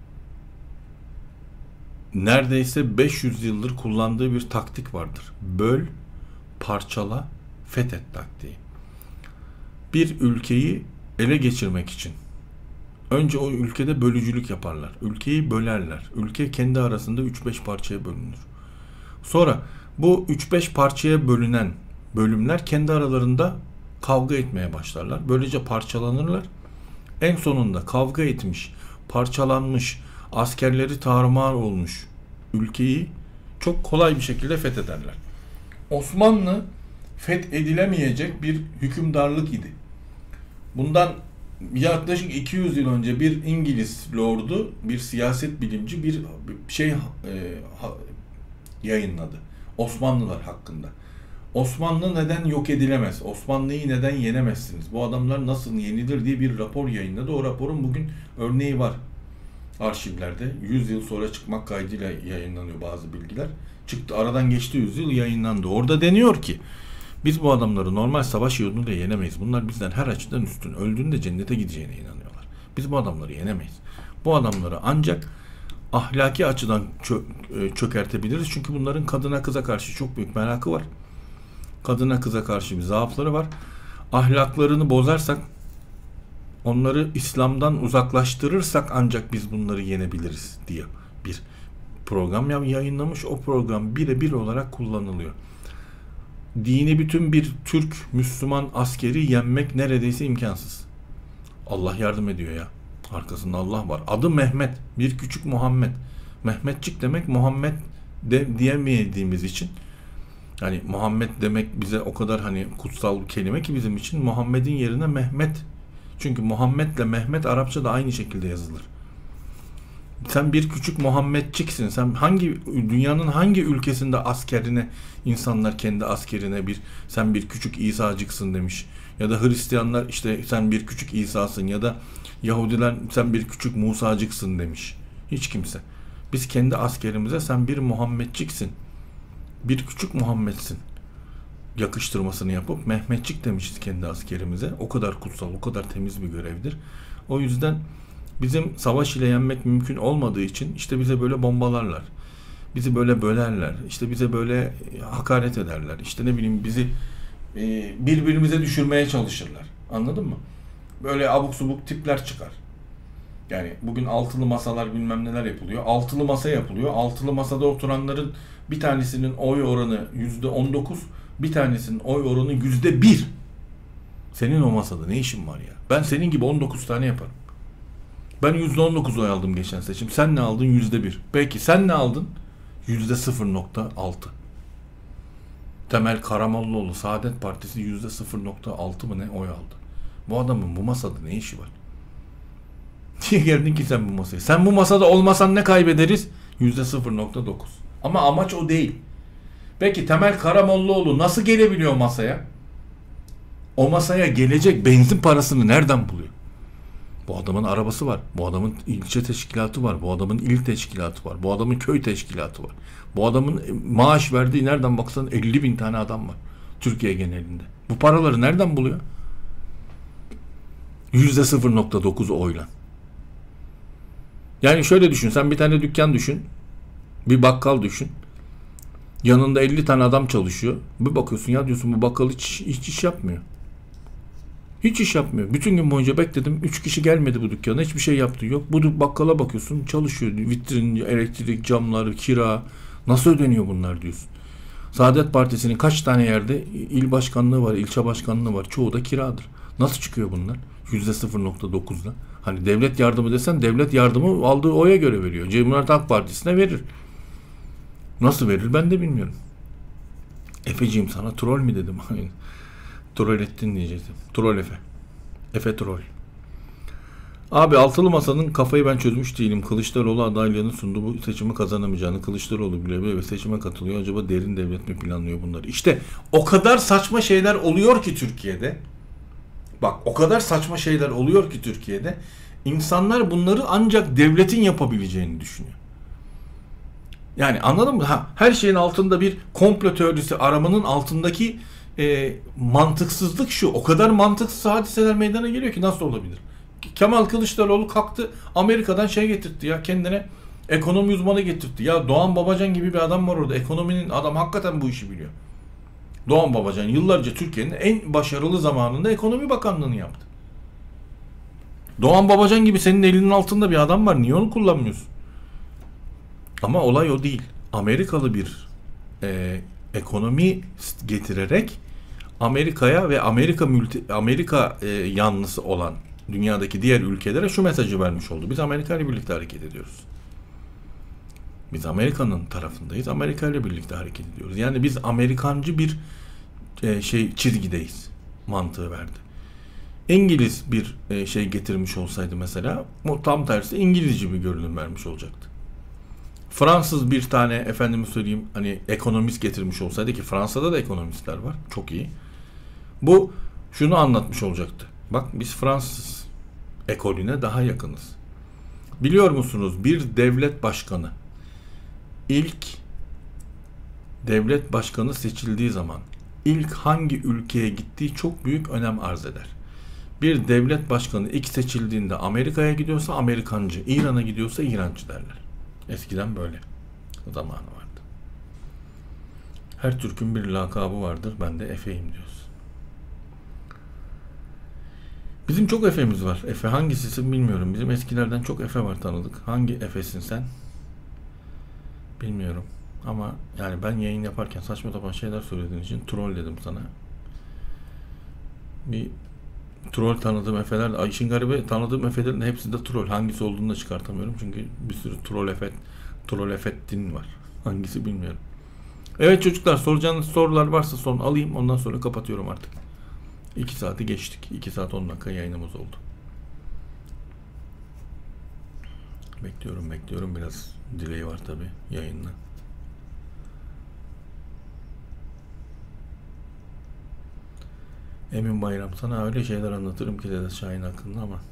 neredeyse 500 yıldır kullandığı bir taktik vardır. Böl, parçala, fethet taktiği. Bir ülkeyi ele geçirmek için önce o ülkede bölücülük yaparlar. Ülkeyi bölerler. Ülke kendi arasında 3-5 parçaya bölünür. Sonra bu 3-5 parçaya bölünen bölümler kendi aralarında kavga etmeye başlarlar. Böylece parçalanırlar. En sonunda kavga etmiş, parçalanmış, askerleri tarumar olmuş ülkeyi çok kolay bir şekilde fethederler. Osmanlı fethedilemeyecek bir hükümdarlık idi. Bundan yaklaşık 200 yıl önce bir İngiliz lordu, bir siyaset bilimci bir şey yayınladı. Osmanlılar hakkında. Osmanlı neden yok edilemez? Osmanlı'yı neden yenemezsiniz? Bu adamlar nasıl yenilir diye bir rapor yayınladı. O raporun bugün örneği var arşivlerde. 100 yıl sonra çıkmak kaydıyla yayınlanıyor bazı bilgiler. Çıktı, aradan geçti 100 yıl, yayınlandı. Orada deniyor ki biz bu adamları normal savaş yoluyla yenemeyiz. Bunlar bizden her açıdan üstün. Öldüğünde cennete gideceğine inanıyorlar. Biz bu adamları yenemeyiz. Bu adamları ancak ahlaki açıdan çökertebiliriz. Çünkü bunların kadına kıza karşı çok büyük merakı var. Kadına kıza karşı bir zaafları var. Ahlaklarını bozarsak, onları İslam'dan uzaklaştırırsak ancak biz bunları yenebiliriz diye bir program yayınlamış. O program birebir olarak kullanılıyor. Dini bütün bir Türk, Müslüman askeri yenmek neredeyse imkansız. Allah yardım ediyor ya. Arkasında Allah var. Adı Mehmet. Bir küçük Muhammed. Mehmetçik demek Muhammed de diyemediğimiz için. Yani Muhammed demek bize o kadar hani kutsal bir kelime ki bizim için, Muhammed'in yerine Mehmet. Çünkü Muhammed'le Mehmet Arapçada aynı şekilde yazılır. Sen bir küçük Muhammedçiksin. Sen dünyanın hangi ülkesinde askerine, insanlar kendi askerine sen bir küçük İsa'cıksın demiş. Ya da Hristiyanlar işte sen bir küçük İsa'sın, ya da Yahudiler sen bir küçük Musa'cıksın demiş. Hiç kimse. Biz kendi askerimize sen bir Muhammedçiksin, bir küçük Muhammed'sin yakıştırmasını yapıp Mehmetçik demişiz kendi askerimize. O kadar kutsal, o kadar temiz bir görevdir. O yüzden bizim savaş ile yenmek mümkün olmadığı için işte bize böyle bombalarlar. Bizi böyle bölerler. İşte bize böyle hakaret ederler. İşte ne bileyim bizi birbirimize düşürmeye çalışırlar. Anladın mı? Böyle abuk subuk tipler çıkar. Yani bugün altılı masalar bilmem neler yapılıyor. Altılı masa yapılıyor. Altılı masada oturanların bir tanesinin oy oranı %19, bir tanesinin oy oranı %1. Senin o masada ne işin var ya? Ben senin gibi 19 tane yaparım. Ben %19 oy aldım geçen seçim. Sen ne aldın? %1. Peki sen ne aldın? %0.6. Temel Karamollaoğlu Saadet Partisi %0.6 mı ne oy aldı? Bu adamın bu masada ne işi var? Niye geldin ki sen bu masaya? Sen bu masada olmasan ne kaybederiz? %0.9. Ama amaç o değil. Peki Temel Karamollaoğlu nasıl gelebiliyor masaya? O masaya gelecek benzin parasını nereden buluyor? Bu adamın arabası var. Bu adamın ilçe teşkilatı var. Bu adamın il teşkilatı var. Bu adamın köy teşkilatı var. Bu adamın maaş verdiği nereden baksan 50 bin tane adam var. Türkiye genelinde. Bu paraları nereden buluyor? %0.9 oyla. Yani şöyle düşün. Sen bir tane dükkan düşün. Bir bakkal düşün. Yanında 50 tane adam çalışıyor. Bir bakıyorsun ya diyorsun bu bakkal hiç iş yapmıyor. Hiç iş yapmıyor. Bütün gün boyunca bekledim. 3 kişi gelmedi bu dükkana. Hiçbir şey yaptığı yok. Bu bakkala bakıyorsun çalışıyor. Vitrin, elektrik, camları, kira. Nasıl ödeniyor bunlar diyorsun. Saadet Partisi'nin kaç tane yerde il başkanlığı var, ilçe başkanlığı var. Çoğu da kiradır. Nasıl çıkıyor bunlar? %0.9'la. Hani devlet yardımı desen devlet yardımı aldığı oya göre veriyor. Cumhuriyet Halk Partisi'ne verir. Nasıl verir ben de bilmiyorum. Efeciğim sana troll mi dedim. Troll ettin diyecektim. Troll Efe. Efe troll. Abi altılı masanın kafayı ben çözmüş değilim. Kılıçdaroğlu adaylığını sundu. Bu seçimi kazanamayacağını Kılıçdaroğlu bile ve seçime katılıyor. Acaba derin devlet mi planlıyor bunları? İşte o kadar saçma şeyler oluyor ki Türkiye'de. Bak o kadar saçma şeyler oluyor ki Türkiye'de. İnsanlar bunları ancak devletin yapabileceğini düşünüyor. Yani anladın mı? Her şeyin altında bir komplo teorisi aramanın altındaki mantıksızlık şu. O kadar mantıksız hadiseler meydana geliyor ki nasıl olabilir? Kemal Kılıçdaroğlu kalktı Amerika'dan şey getirtti ya, kendine ekonomi uzmanı getirtti. Ya Doğan Babacan gibi bir adam var orada. Ekonominin adam, hakikaten bu işi biliyor. Doğan Babacan yıllarca Türkiye'nin en başarılı zamanında ekonomi bakanlığını yaptı. Doğan Babacan gibi senin elinin altında bir adam var. Niye onu kullanmıyorsun? Ama olay o değil. Amerikalı bir ekonomi getirerek Amerika'ya ve Amerika yanlısı olan dünyadaki diğer ülkelere şu mesajı vermiş oldu. Biz Amerika ile birlikte hareket ediyoruz. Biz Amerika'nın tarafındayız. Amerika ile birlikte hareket ediyoruz. Yani biz Amerikancı bir çizgideyiz mantığı verdi. İngiliz bir şey getirmiş olsaydı mesela, o tam tersi İngilizce bir görünüm vermiş olacaktı. Fransız bir tane efendime söyleyeyim hani ekonomist getirmiş olsaydı, ki Fransa'da da ekonomistler var. Çok iyi. Bu şunu anlatmış olacaktı. Bak biz Fransız ekolüne daha yakınız. Biliyor musunuz, bir devlet başkanı ilk devlet başkanı seçildiği zaman ilk hangi ülkeye gittiği çok büyük önem arz eder. Bir devlet başkanı ilk seçildiğinde Amerika'ya gidiyorsa Amerikancı, İran'a gidiyorsa İrancı derler. Eskiden böyle zamanı vardı. Her Türk'ün bir lakabı vardır. Ben de Efe'yim diyoruz. Bizim çok Efe'miz var. Efe hangisisin bilmiyorum. Bizim eskilerden çok Efe var tanıdık. Hangi Efe'sin sen? Bilmiyorum. Ama yani ben yayın yaparken saçma sapan şeyler söylediğin için troll dedim sana. Bir troll tanıdığım Efe'ler, işin garibi tanıdığım Efe'lerin hepsi de troll. Hangisi olduğunu da çıkartamıyorum. Çünkü bir sürü troll Efettin var. Hangisi bilmiyorum. Evet çocuklar, soracağınız sorular varsa sorun, alayım. Ondan sonra kapatıyorum artık. 2 saati geçtik. 2 saat 10 dakika yayınımız oldu. Bekliyorum. Biraz delay var tabi yayınla. Emin Bayram, sana öyle şeyler anlatırım ki Sedat Şahin hakkında ama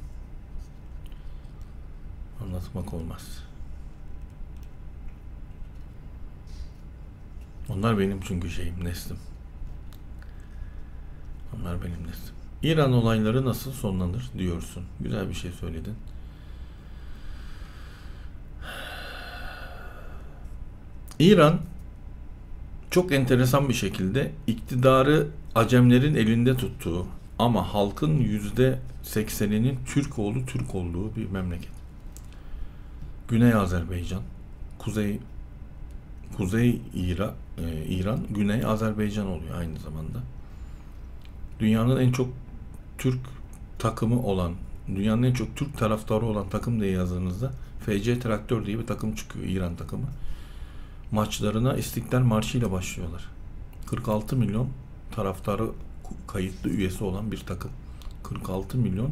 anlatmak olmaz. Onlar benim çünkü neslim. Onlar benim neslim. İran olayları nasıl sonlanır diyorsun. Güzel bir şey söyledin. İran çok enteresan bir şekilde iktidarı Acemlerin elinde tuttuğu ama halkın %80'inin Türk olduğu bir memleket. Güney Azerbaycan, Kuzey İran, Güney Azerbaycan oluyor aynı zamanda. Dünyanın en çok Türk takımı olan, dünyanın en çok Türk taraftarı olan takım diye yazdığınızda FC Traktör diye bir takım çıkıyor, İran takımı. Maçlarına İstiklal Marşı ile başlıyorlar. 46 milyon taraftarı kayıtlı üyesi olan bir takım. 46 milyon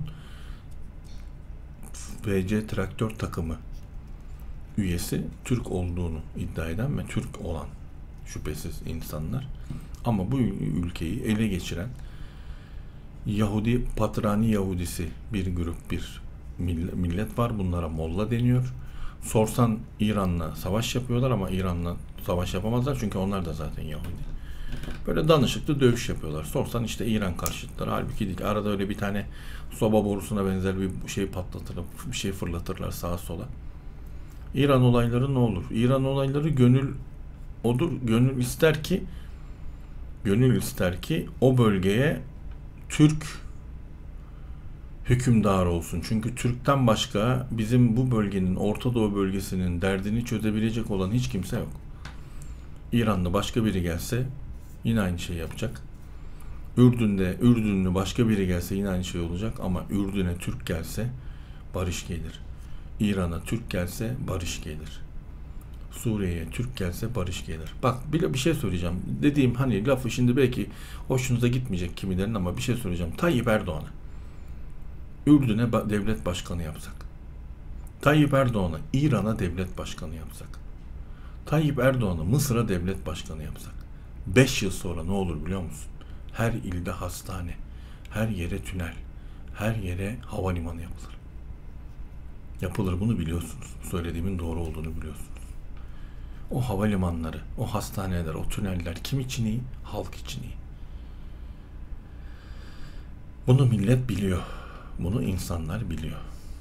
FC Traktör takımı üyesi Türk olduğunu iddia eden ve Türk olan şüphesiz insanlar. Ama bu ülkeyi ele geçiren Yahudi, Patrani Yahudisi bir grup, bir millet var. Bunlara Molla deniyor. Sorsan İran'la savaş yapıyorlar ama İran'la savaş yapamazlar çünkü onlar da zaten Yahudi. Böyle danışıklı dövüş yapıyorlar. Sorsan işte İran karşıtları. Halbuki değil. Arada öyle bir tane soba borusuna benzer bir şey patlatırlar, bir şey fırlatırlar sağa sola. İran olayları ne olur? İran olayları gönül ister ki o bölgeye Türk hükümdar olsun. Çünkü Türk'ten başka bizim bu bölgenin, Orta Doğu bölgesinin derdini çözebilecek olan hiç kimse yok. İranlı başka biri gelse yine aynı şey yapacak. Ürdünlü başka biri gelse yine aynı şey olacak ama Ürdün'e Türk gelse barış gelir. İran'a Türk gelse barış gelir. Suriye'ye Türk gelse barış gelir. Bak bir şey söyleyeceğim. Dediğim hani lafı şimdi belki hoşunuza gitmeyecek kimilerin ama bir şey söyleyeceğim. Tayyip Erdoğan'a Ürdün'e devlet başkanı yapsak. Tayyip Erdoğan'a İran'a devlet başkanı yapsak. Tayyip Erdoğan'a Mısır'a devlet başkanı yapsak. 5 yıl sonra ne olur biliyor musun? Her ilde hastane, her yere tünel, her yere havalimanı yapılır. Yapılır, bunu biliyorsunuz. Söylediğimin doğru olduğunu biliyorsunuz. O havalimanları, o hastaneler, o tüneller kim için iyi? Halk için iyi. Bunu millet biliyor. Bunu insanlar biliyor.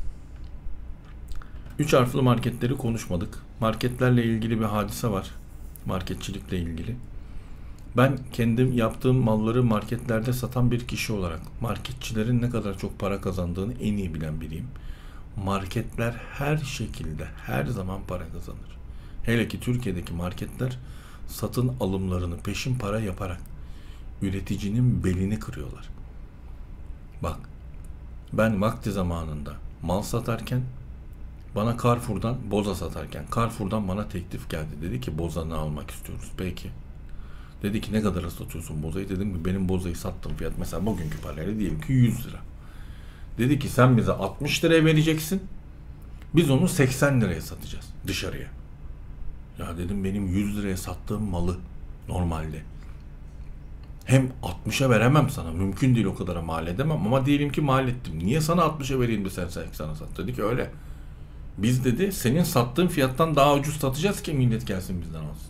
3 harfli marketleri konuşmadık. Marketlerle ilgili bir hadise var. Marketçilikle ilgili. Ben kendim yaptığım malları marketlerde satan bir kişi olarak marketçilerin ne kadar çok para kazandığını en iyi bilen biriyim. Marketler her şekilde her zaman para kazanır. Hele ki Türkiye'deki marketler satın alımlarını peşin para yaparak üreticinin belini kırıyorlar. Bak, ben vakti zamanında mal satarken bana Carrefour'dan boza satarken Carrefour'dan bana teklif geldi. Dedi ki bozanı almak istiyoruz. Peki. Dedi ki ne kadara satıyorsun bozayı? Dedim ki benim bozayı sattığım fiyat mesela bugünkü parayla diyelim ki 100 lira. Dedi ki sen bize 60 liraya vereceksin. Biz onu 80 liraya satacağız dışarıya. Ya dedim benim 100 liraya sattığım malı normalde hem 60'a veremem sana. Mümkün değil o kadara mal edemem ama diyelim ki mal ettim. Niye sana 60'a vereyim de sen 80'a sat? Dedi ki öyle. Biz dedi senin sattığın fiyattan daha ucuz satacağız ki millet gelsin bizden alsın.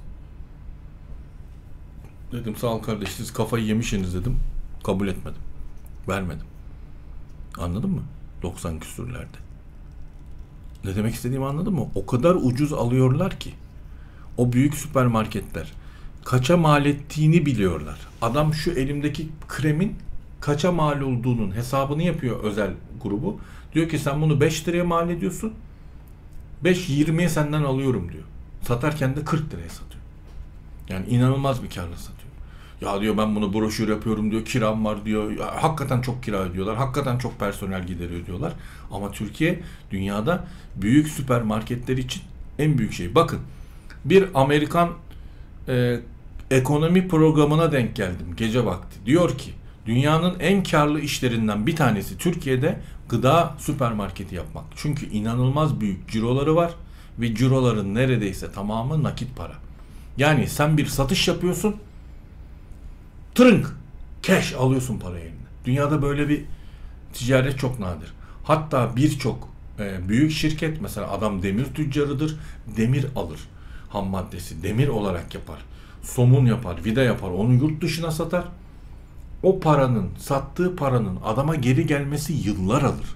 Dedim sağ ol kardeş siz kafayı yemişsiniz dedim. Kabul etmedim. Vermedim. Anladın mı? 90 küsürlerde. Ne demek istediğimi anladın mı? O kadar ucuz alıyorlar ki. O büyük süpermarketler kaça mal ettiğini biliyorlar. Adam şu elimdeki kremin kaça mal olduğunun hesabını yapıyor özel grubu. Diyor ki sen bunu 5 liraya mal ediyorsun. 5.20'ye senden alıyorum diyor. Satarken de 40 liraya satıyor. Yani inanılmaz bir karla satıyor. Ya diyor ben bunu broşür yapıyorum diyor. Kiram var diyor. Ya, hakikaten çok kira ödüyorlar. Hakikaten çok personel gideri ödüyorlar. Ama Türkiye dünyada büyük süpermarketler için en büyük şey. Bakın bir Amerikan ekonomi programına denk geldim gece vakti. Diyor ki dünyanın en karlı işlerinden bir tanesi Türkiye'de gıda süpermarketi yapmak. Çünkü inanılmaz büyük ciroları var ve ciroların neredeyse tamamı nakit para. Yani sen bir satış yapıyorsun, tırınk, cash alıyorsun parayı eline. Dünyada böyle bir ticaret çok nadir. Hatta birçok büyük şirket mesela adam demir tüccarıdır, demir alır. Ham maddesi demir olarak yapar. Somun yapar, vida yapar, onu yurt dışına satar. O paranın, sattığı paranın adama geri gelmesi yıllar alır.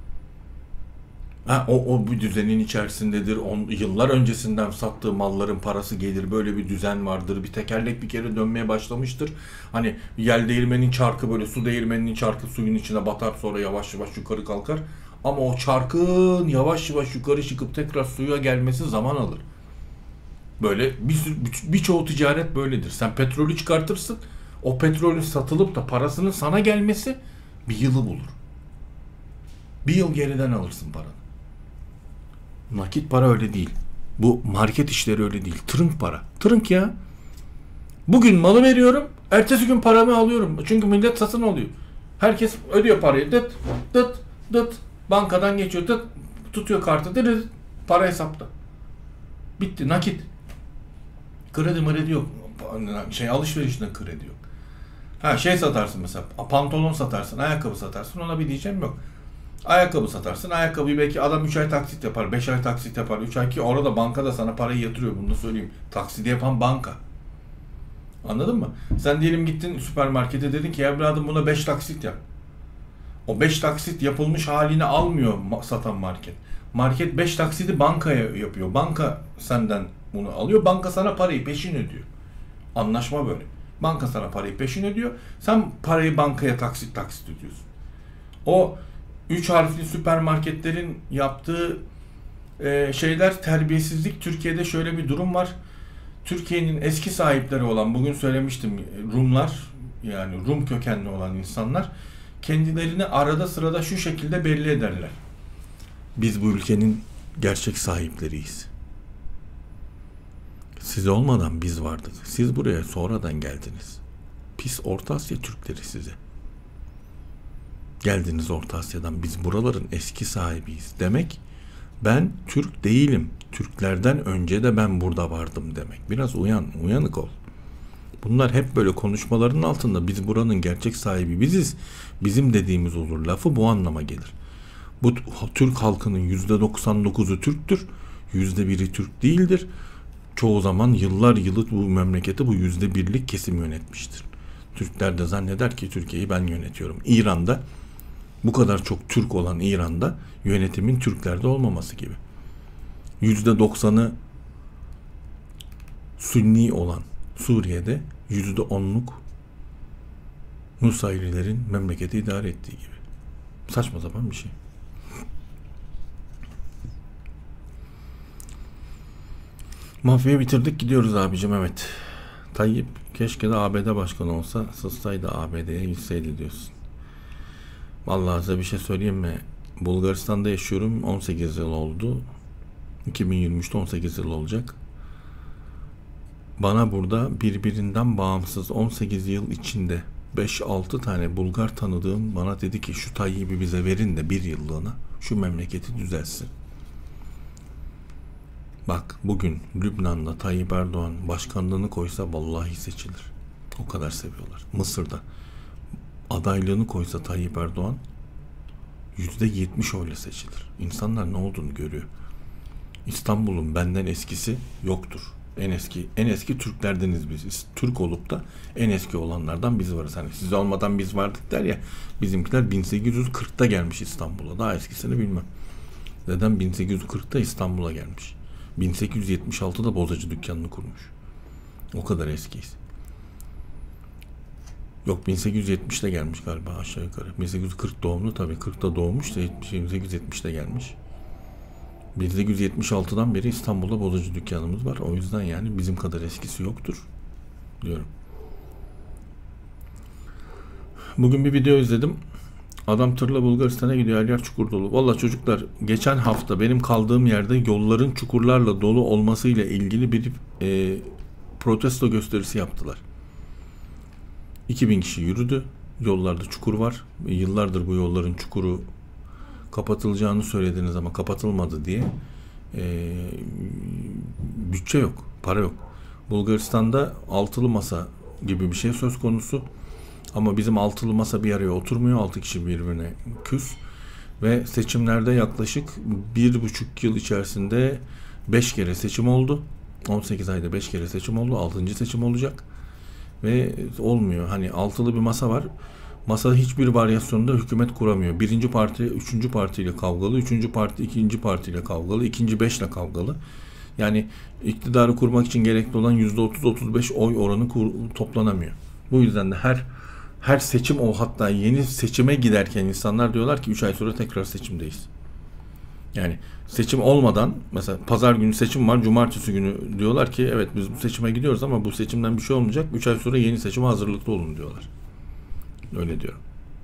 O bir düzenin içerisindedir. Yıllar öncesinden sattığı malların parası gelir. Böyle bir düzen vardır. Bir tekerlek bir kere dönmeye başlamıştır. Hani yel değirmenin çarkı böyle su değirmeninin çarkı suyun içine batar sonra yavaş yavaş yukarı kalkar. Ama o çarkın yavaş yavaş yukarı çıkıp tekrar suya gelmesi zaman alır. Böyle birçoğu ticaret böyledir. Sen petrolü çıkartırsın. O petrolün satılıp da parasının sana gelmesi bir yılı bulur. Bir yıl geriden alırsın paranı. Nakit para öyle değil. Bu market işleri öyle değil. Tırınk para. Tırınk ya. Bugün malı veriyorum. Ertesi gün paramı alıyorum. Çünkü millet satın alıyor. Herkes ödüyor parayı. Dıt dıt dıt. Bankadan geçiyor. Dıt. Tutuyor kartı. Dıt. Para hesapta. Bitti. Nakit. Kredi yok. Alışverişten kredi yok. Satarsın mesela. Pantolon satarsın. Ayakkabı satarsın. Ona bir diyeceğim yok. Ayakkabı satarsın. Ayakkabıyı belki adam 3 ay taksit yapar. 5 ay taksit yapar. 3 ay ki orada banka da sana parayı yatırıyor. Bunu da söyleyeyim. Taksidi yapan banka. Anladın mı? Sen diyelim gittin süpermarkete dedin ki evladım buna 5 taksit yap. O 5 taksit yapılmış halini almıyor satan market. Market 5 taksidi bankaya yapıyor. Banka senden bunu alıyor. Banka sana parayı peşin ödüyor. Anlaşma böyle. Banka sana parayı peşin ödüyor. Sen parayı bankaya taksit ödüyorsun. O 3 harfli süpermarketlerin yaptığı şeyler terbiyesizlik. Türkiye'de şöyle bir durum var. Türkiye'nin eski sahipleri olan, bugün söylemiştim, Rumlar, yani Rum kökenli olan insanlar kendilerini arada sırada şu şekilde belli ederler. Biz bu ülkenin gerçek sahipleriyiz. Siz olmadan biz vardık. Siz buraya sonradan geldiniz. Pis Orta Asya Türkleri size. Geldiniz Orta Asya'dan. Biz buraların eski sahibiyiz. Demek ben Türk değilim. Türklerden önce de ben burada vardım demek. Biraz uyanık ol. Bunlar hep böyle konuşmaların altında biz buranın gerçek sahibi biziz. Bizim dediğimiz olur lafı bu anlama gelir. Bu Türk halkının %99'u Türktür. %1'i Türk değildir. Çoğu zaman yıllar yılı bu memleketi bu %1'lik kesim yönetmiştir. Türkler de zanneder ki Türkiye'yi ben yönetiyorum. İran'da, bu kadar çok Türk olan İran'da yönetimin Türklerde olmaması gibi. %90'ı Sünni olan Suriye'de %10'luk Nusayrilerin memleketi idare ettiği gibi. Saçma sapan bir şey. Mafyayı bitirdik, gidiyoruz abicim, evet. Tayyip keşke de ABD başkanı olsa, sızsaydı ABD'ye gitseydi diyorsun. Vallahi size bir şey söyleyeyim mi? Bulgaristan'da yaşıyorum, 18 yıl oldu. 2023'te 18 yıl olacak. Bana burada birbirinden bağımsız 18 yıl içinde 5-6 tane Bulgar tanıdığım bana dedi ki şu Tayyip'i bize verin de bir yıllığına şu memleketi düzelsin. Bak bugün Lübnan'da Tayyip Erdoğan başkanlığını koysa vallahi seçilir. O kadar seviyorlar. Mısır'da adaylığını koysa Tayyip Erdoğan %70 oyla seçilir. İnsanlar ne olduğunu görüyor. İstanbul'un benden eskisi yoktur. En eski Türklerdeniz biz. Türk olup da en eski olanlardan biz varız. Hani siz olmadan biz vardık der ya. Bizimkiler 1840'ta gelmiş İstanbul'a. Daha eskisini bilmem. Dedem 1840'ta İstanbul'a gelmiş. 1876'da bozacı dükkanını kurmuş. O kadar eskiyiz. Yok 1870'te gelmiş galiba aşağı yukarı. 1840 doğumlu tabii. 40'ta doğmuş da 1870'te gelmiş. 1876'dan beri İstanbul'da bozacı dükkanımız var. O yüzden yani bizim kadar eskisi yoktur diyorum. Bugün bir video izledim. Adam tırla Bulgaristan'a gidiyor. Her yer çukur dolu. Vallahi çocuklar geçen hafta benim kaldığım yerde yolların çukurlarla dolu olmasıyla ilgili bir protesto gösterisi yaptılar. 2000 kişi yürüdü. Yollarda çukur var. Yıllardır bu yolların çukuru kapatılacağını söylediniz ama kapatılmadı diye bütçe yok, para yok. Bulgaristan'da altılı masa gibi bir şey söz konusu ama bizim altılı masa bir araya oturmuyor. 6 kişi birbirine küs ve seçimlerde yaklaşık 1,5 yıl içerisinde 5 kere seçim oldu. 18 ayda 5 kere seçim oldu. 6. seçim olacak ve olmuyor. Hani altılı bir masa var. Masada hiçbir varyasyonda hükümet kuramıyor. Birinci parti, üçüncü partiyle kavgalı. Üçüncü parti, ikinci partiyle kavgalı. İkinci beşle kavgalı. Yani iktidarı kurmak için gerekli olan %30-35 oy oranı toplanamıyor. Bu yüzden de her seçim hatta yeni seçime giderken insanlar diyorlar ki 3 ay sonra tekrar seçimdeyiz. Yani seçim olmadan mesela pazar günü seçim var, cumartesi günü diyorlar ki evet biz bu seçime gidiyoruz ama bu seçimden bir şey olmayacak. 3 ay sonra yeni seçime hazırlıklı olun diyorlar. Öyle diyorum.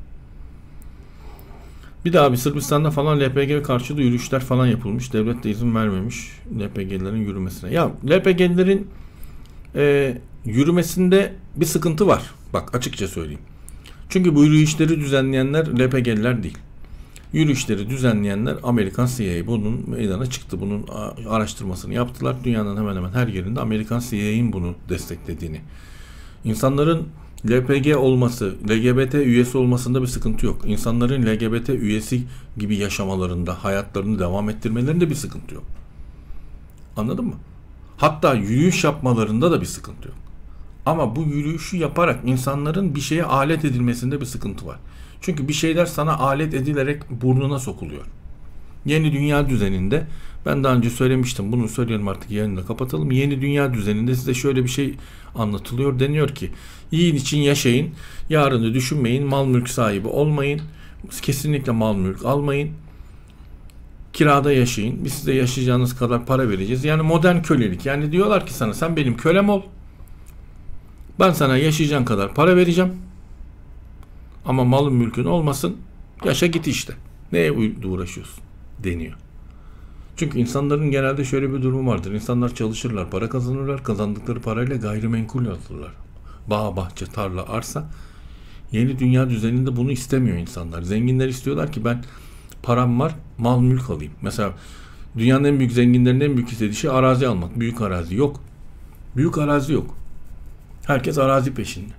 Bir daha bir Sırbistan'da falan LPG karşıtı yürüyüşler falan yapılmış. Devlet de izin vermemiş LPG'lerin yürümesine. Ya LPG'lerin yürümesinde bir sıkıntı var. Bak açıkça söyleyeyim. Çünkü bu yürüyüşleri düzenleyenler LPG'liler değil. Yürüyüşleri düzenleyenler Amerikan CIA. Bunun meydana çıktı. Bunun araştırmasını yaptılar. Dünyanın hemen hemen her yerinde Amerikan CIA'nin bunu desteklediğini. İnsanların LPG olması, LGBT üyesi olmasında bir sıkıntı yok. İnsanların LGBT üyesi gibi yaşamalarında, hayatlarını devam ettirmelerinde bir sıkıntı yok. Anladın mı? Hatta yürüyüş yapmalarında da bir sıkıntı yok. Ama bu yürüyüşü yaparak insanların bir şeye alet edilmesinde bir sıkıntı var. Çünkü bir şeyler sana alet edilerek burnuna sokuluyor. Yeni dünya düzeninde, ben daha önce söylemiştim, bunu söyleyelim artık, yayını da kapatalım. Yeni dünya düzeninde size şöyle bir şey anlatılıyor. Deniyor ki yiyin için yaşayın, yarını düşünmeyin, mal mülk sahibi olmayın, kesinlikle mal mülk almayın, kirada yaşayın, biz size yaşayacağınız kadar para vereceğiz. Yani modern kölelik. Yani diyorlar ki sana sen benim kölem ol, ben sana yaşayacağın kadar para vereceğim ama malın mülkün olmasın, yaşa git işte, neye uğraşıyorsun deniyor. Çünkü insanların genelde şöyle bir durumu vardır. İnsanlar çalışırlar, para kazanırlar. Kazandıkları parayla gayrimenkul alırlar. Bağ, bahçe, tarla, arsa. Yeni dünya düzeninde bunu istemiyor insanlar. Zenginler istiyorlar ki ben param var, mal mülk alayım. Mesela dünyanın en büyük zenginlerinin en büyük istediği şey arazi almak. Büyük arazi yok. Büyük arazi yok. Herkes arazi peşinde.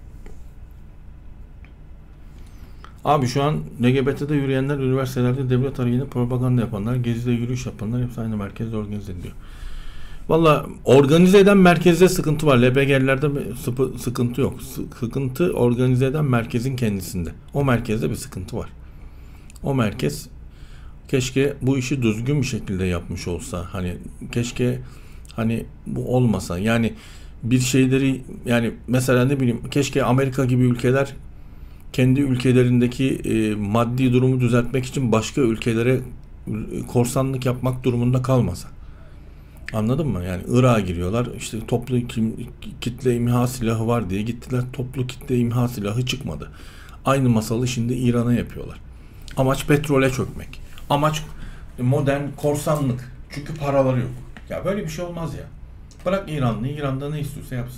Abi şu an LGBT'de yürüyenler, üniversitelerde devlet aleyhine propaganda yapanlar, gezide yürüyüş yapanlar hepsi aynı merkezde organize ediliyor. Valla organize eden merkezde sıkıntı var. LPG'lerde sıkıntı yok. Sıkıntı organize eden merkezin kendisinde. O merkezde bir sıkıntı var. O merkez keşke bu işi düzgün bir şekilde yapmış olsa. Hani keşke hani bu olmasa. Yani bir şeyleri, yani mesela ne bileyim, keşke Amerika gibi ülkeler kendi ülkelerindeki maddi durumu düzeltmek için başka ülkelere korsanlık yapmak durumunda kalmasa. Anladın mı? Yani Irak'a giriyorlar. İşte toplu kitle imha silahı var diye gittiler. Toplu kitle imha silahı çıkmadı. Aynı masalı şimdi İran'a yapıyorlar. Amaç petrole çökmek. Amaç modern korsanlık. Çünkü paraları yok. Ya böyle bir şey olmaz ya. Bırak İranlı, İran'da ne istiyorsa yapsın.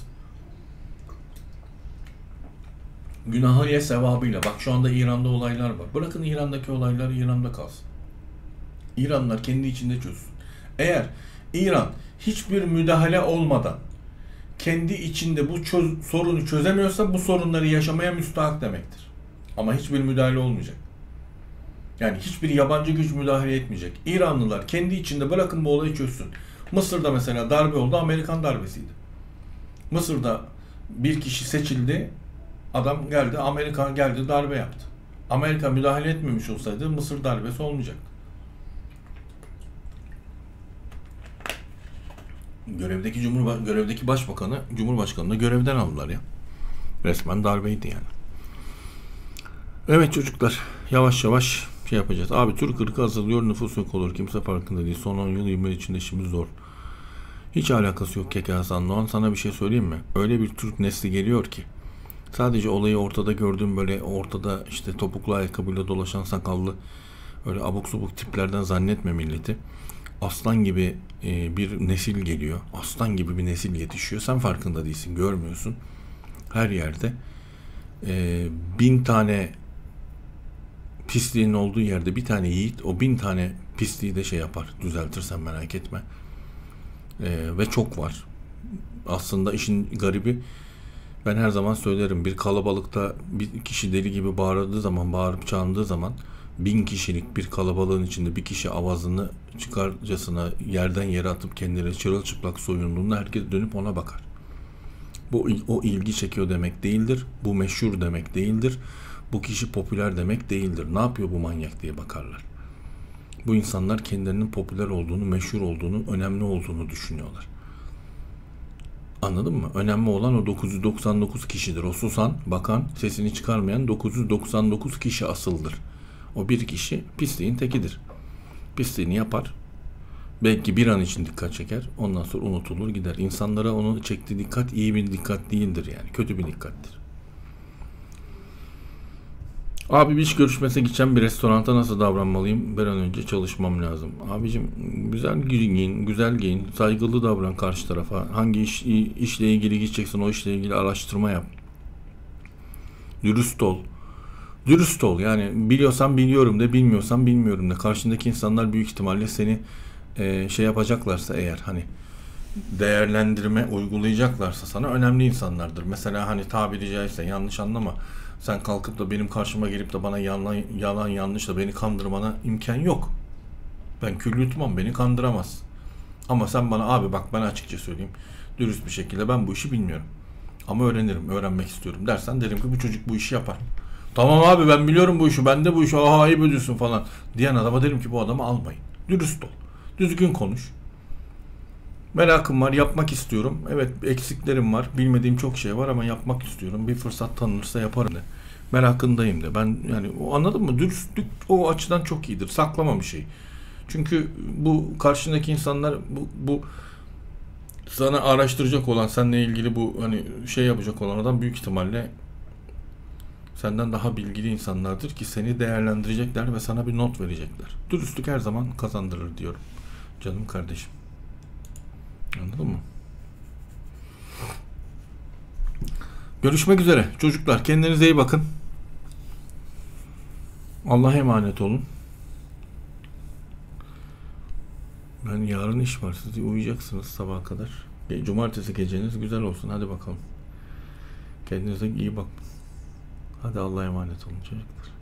Günahı ye sevabıyla. Bak şu anda İran'da olaylar var. Bırakın İran'daki olaylar İran'da kalsın. İranlılar kendi içinde çözsün. Eğer İran hiçbir müdahale olmadan kendi içinde bu sorunu çözemiyorsa bu sorunları yaşamaya müstahak demektir. Ama hiçbir müdahale olmayacak. Yani hiçbir yabancı güç müdahale etmeyecek. İranlılar kendi içinde bırakın bu olayı çözsün. Mısır'da mesela darbe oldu, Amerikan darbesiydi. Mısır'da bir kişi seçildi, adam geldi, Amerika geldi darbe yaptı. Amerika müdahale etmemiş olsaydı Mısır darbesi olmayacaktı. Görevdeki başbakanı, Cumhurbaşkanı'nı görevden aldılar ya. Resmen darbeydi yani. Evet çocuklar, yavaş yavaş şey yapacağız. Abi Türk ırkı azalıyor, nüfus yok olur. Kimse farkında değil. Son 10 yıl 20 yıl içinde işimiz zor. Hiç alakası yok Keke Hasan Doğan. Sana bir şey söyleyeyim mi? Öyle bir Türk nesli geliyor ki. Sadece olayı ortada gördüğüm, böyle ortada işte topuklu ayakkabıyla dolaşan sakallı öyle abuk subuk tiplerden zannetme milleti. Aslan gibi bir nesil geliyor. Aslan gibi bir nesil yetişiyor. Sen farkında değilsin, görmüyorsun. Her yerde 1000 tane pisliğin olduğu yerde bir tane yiğit o 1000 tane pisliği de şey yapar, düzeltirsen merak etme. Ve çok var. Aslında işin garibi, ben her zaman söylerim, bir kalabalıkta bir kişi deli gibi bağırıp çağırdığı zaman 1000 kişilik bir kalabalığın içinde bir kişi avazını çıkarcasına yerden yere atıp kendine çırılçıplak soyunduğunda herkes dönüp ona bakar. Bu o ilgi çekiyor demek değildir. Bu meşhur demek değildir. Bu kişi popüler demek değildir. Ne yapıyor bu manyak diye bakarlar. Bu insanlar kendilerinin popüler olduğunu, meşhur olduğunu, önemli olduğunu düşünüyorlar. Anladın mı? Önemli olan o 999 kişidir. O susan, bakan, sesini çıkarmayan 999 kişi asıldır. O bir kişi pisliğin tekidir. Pisliğini yapar. Belki bir an için dikkat çeker. Ondan sonra unutulur gider. İnsanlara onu çektiği dikkat iyi bir dikkat değildir yani. Kötü bir dikkattir. Abi bir iş görüşmesine gideceğim, bir restoranda nasıl davranmalıyım? Bir an önce çalışmam lazım. Abicim güzel giyin, güzel giyin, saygılı davran karşı tarafa. Hangi işle ilgili gideceksin, o işle ilgili araştırma yap. Dürüst ol. Dürüst ol yani, biliyorsan biliyorum de, bilmiyorsan bilmiyorum de. Karşındaki insanlar büyük ihtimalle seni şey yapacaklarsa eğer, hani değerlendirme uygulayacaklarsa sana önemli insanlardır. Mesela hani tabiri caizse, yanlış anlama. Sen kalkıp da benim karşıma gelip de bana yalan yanlışla beni kandırmana imkan yok. Ben kül yutmam, beni kandıramaz. Ama sen bana, abi bak ben açıkça söyleyeyim, dürüst bir şekilde ben bu işi bilmiyorum. Ama öğrenirim, öğrenmek istiyorum dersen, derim ki bu çocuk bu işi yapar. Tamam abi ben biliyorum bu işi, ben de bu işi, aha ayıp ediyorsun falan diyen adama derim ki bu adamı almayın. Dürüst ol. Düzgün konuş. Merakım var, yapmak istiyorum. Evet eksiklerim var, bilmediğim çok şey var ama yapmak istiyorum. Bir fırsat tanınırsa yaparım de. Merakındayım de. Ben yani, anladın mı? Dürüstlük o açıdan çok iyidir. Saklama bir şey. Çünkü bu karşındaki insanlar bu sana araştıracak olan, seninle ilgili bu hani şey yapacak olan adam büyük ihtimalle senden daha bilgili insanlardır ki seni değerlendirecekler ve sana bir not verecekler. Dürüstlük her zaman kazandırır diyorum. Canım kardeşim. Anladın mı? Görüşmek üzere çocuklar. Kendinize iyi bakın. Allah'a emanet olun. Ben yarın iş var. Siz uyuyacaksınız sabaha kadar. Cumartesi geceniz güzel olsun. Hadi bakalım. Kendinize iyi bakın. Hadi Allah'a emanet olun çocuklar.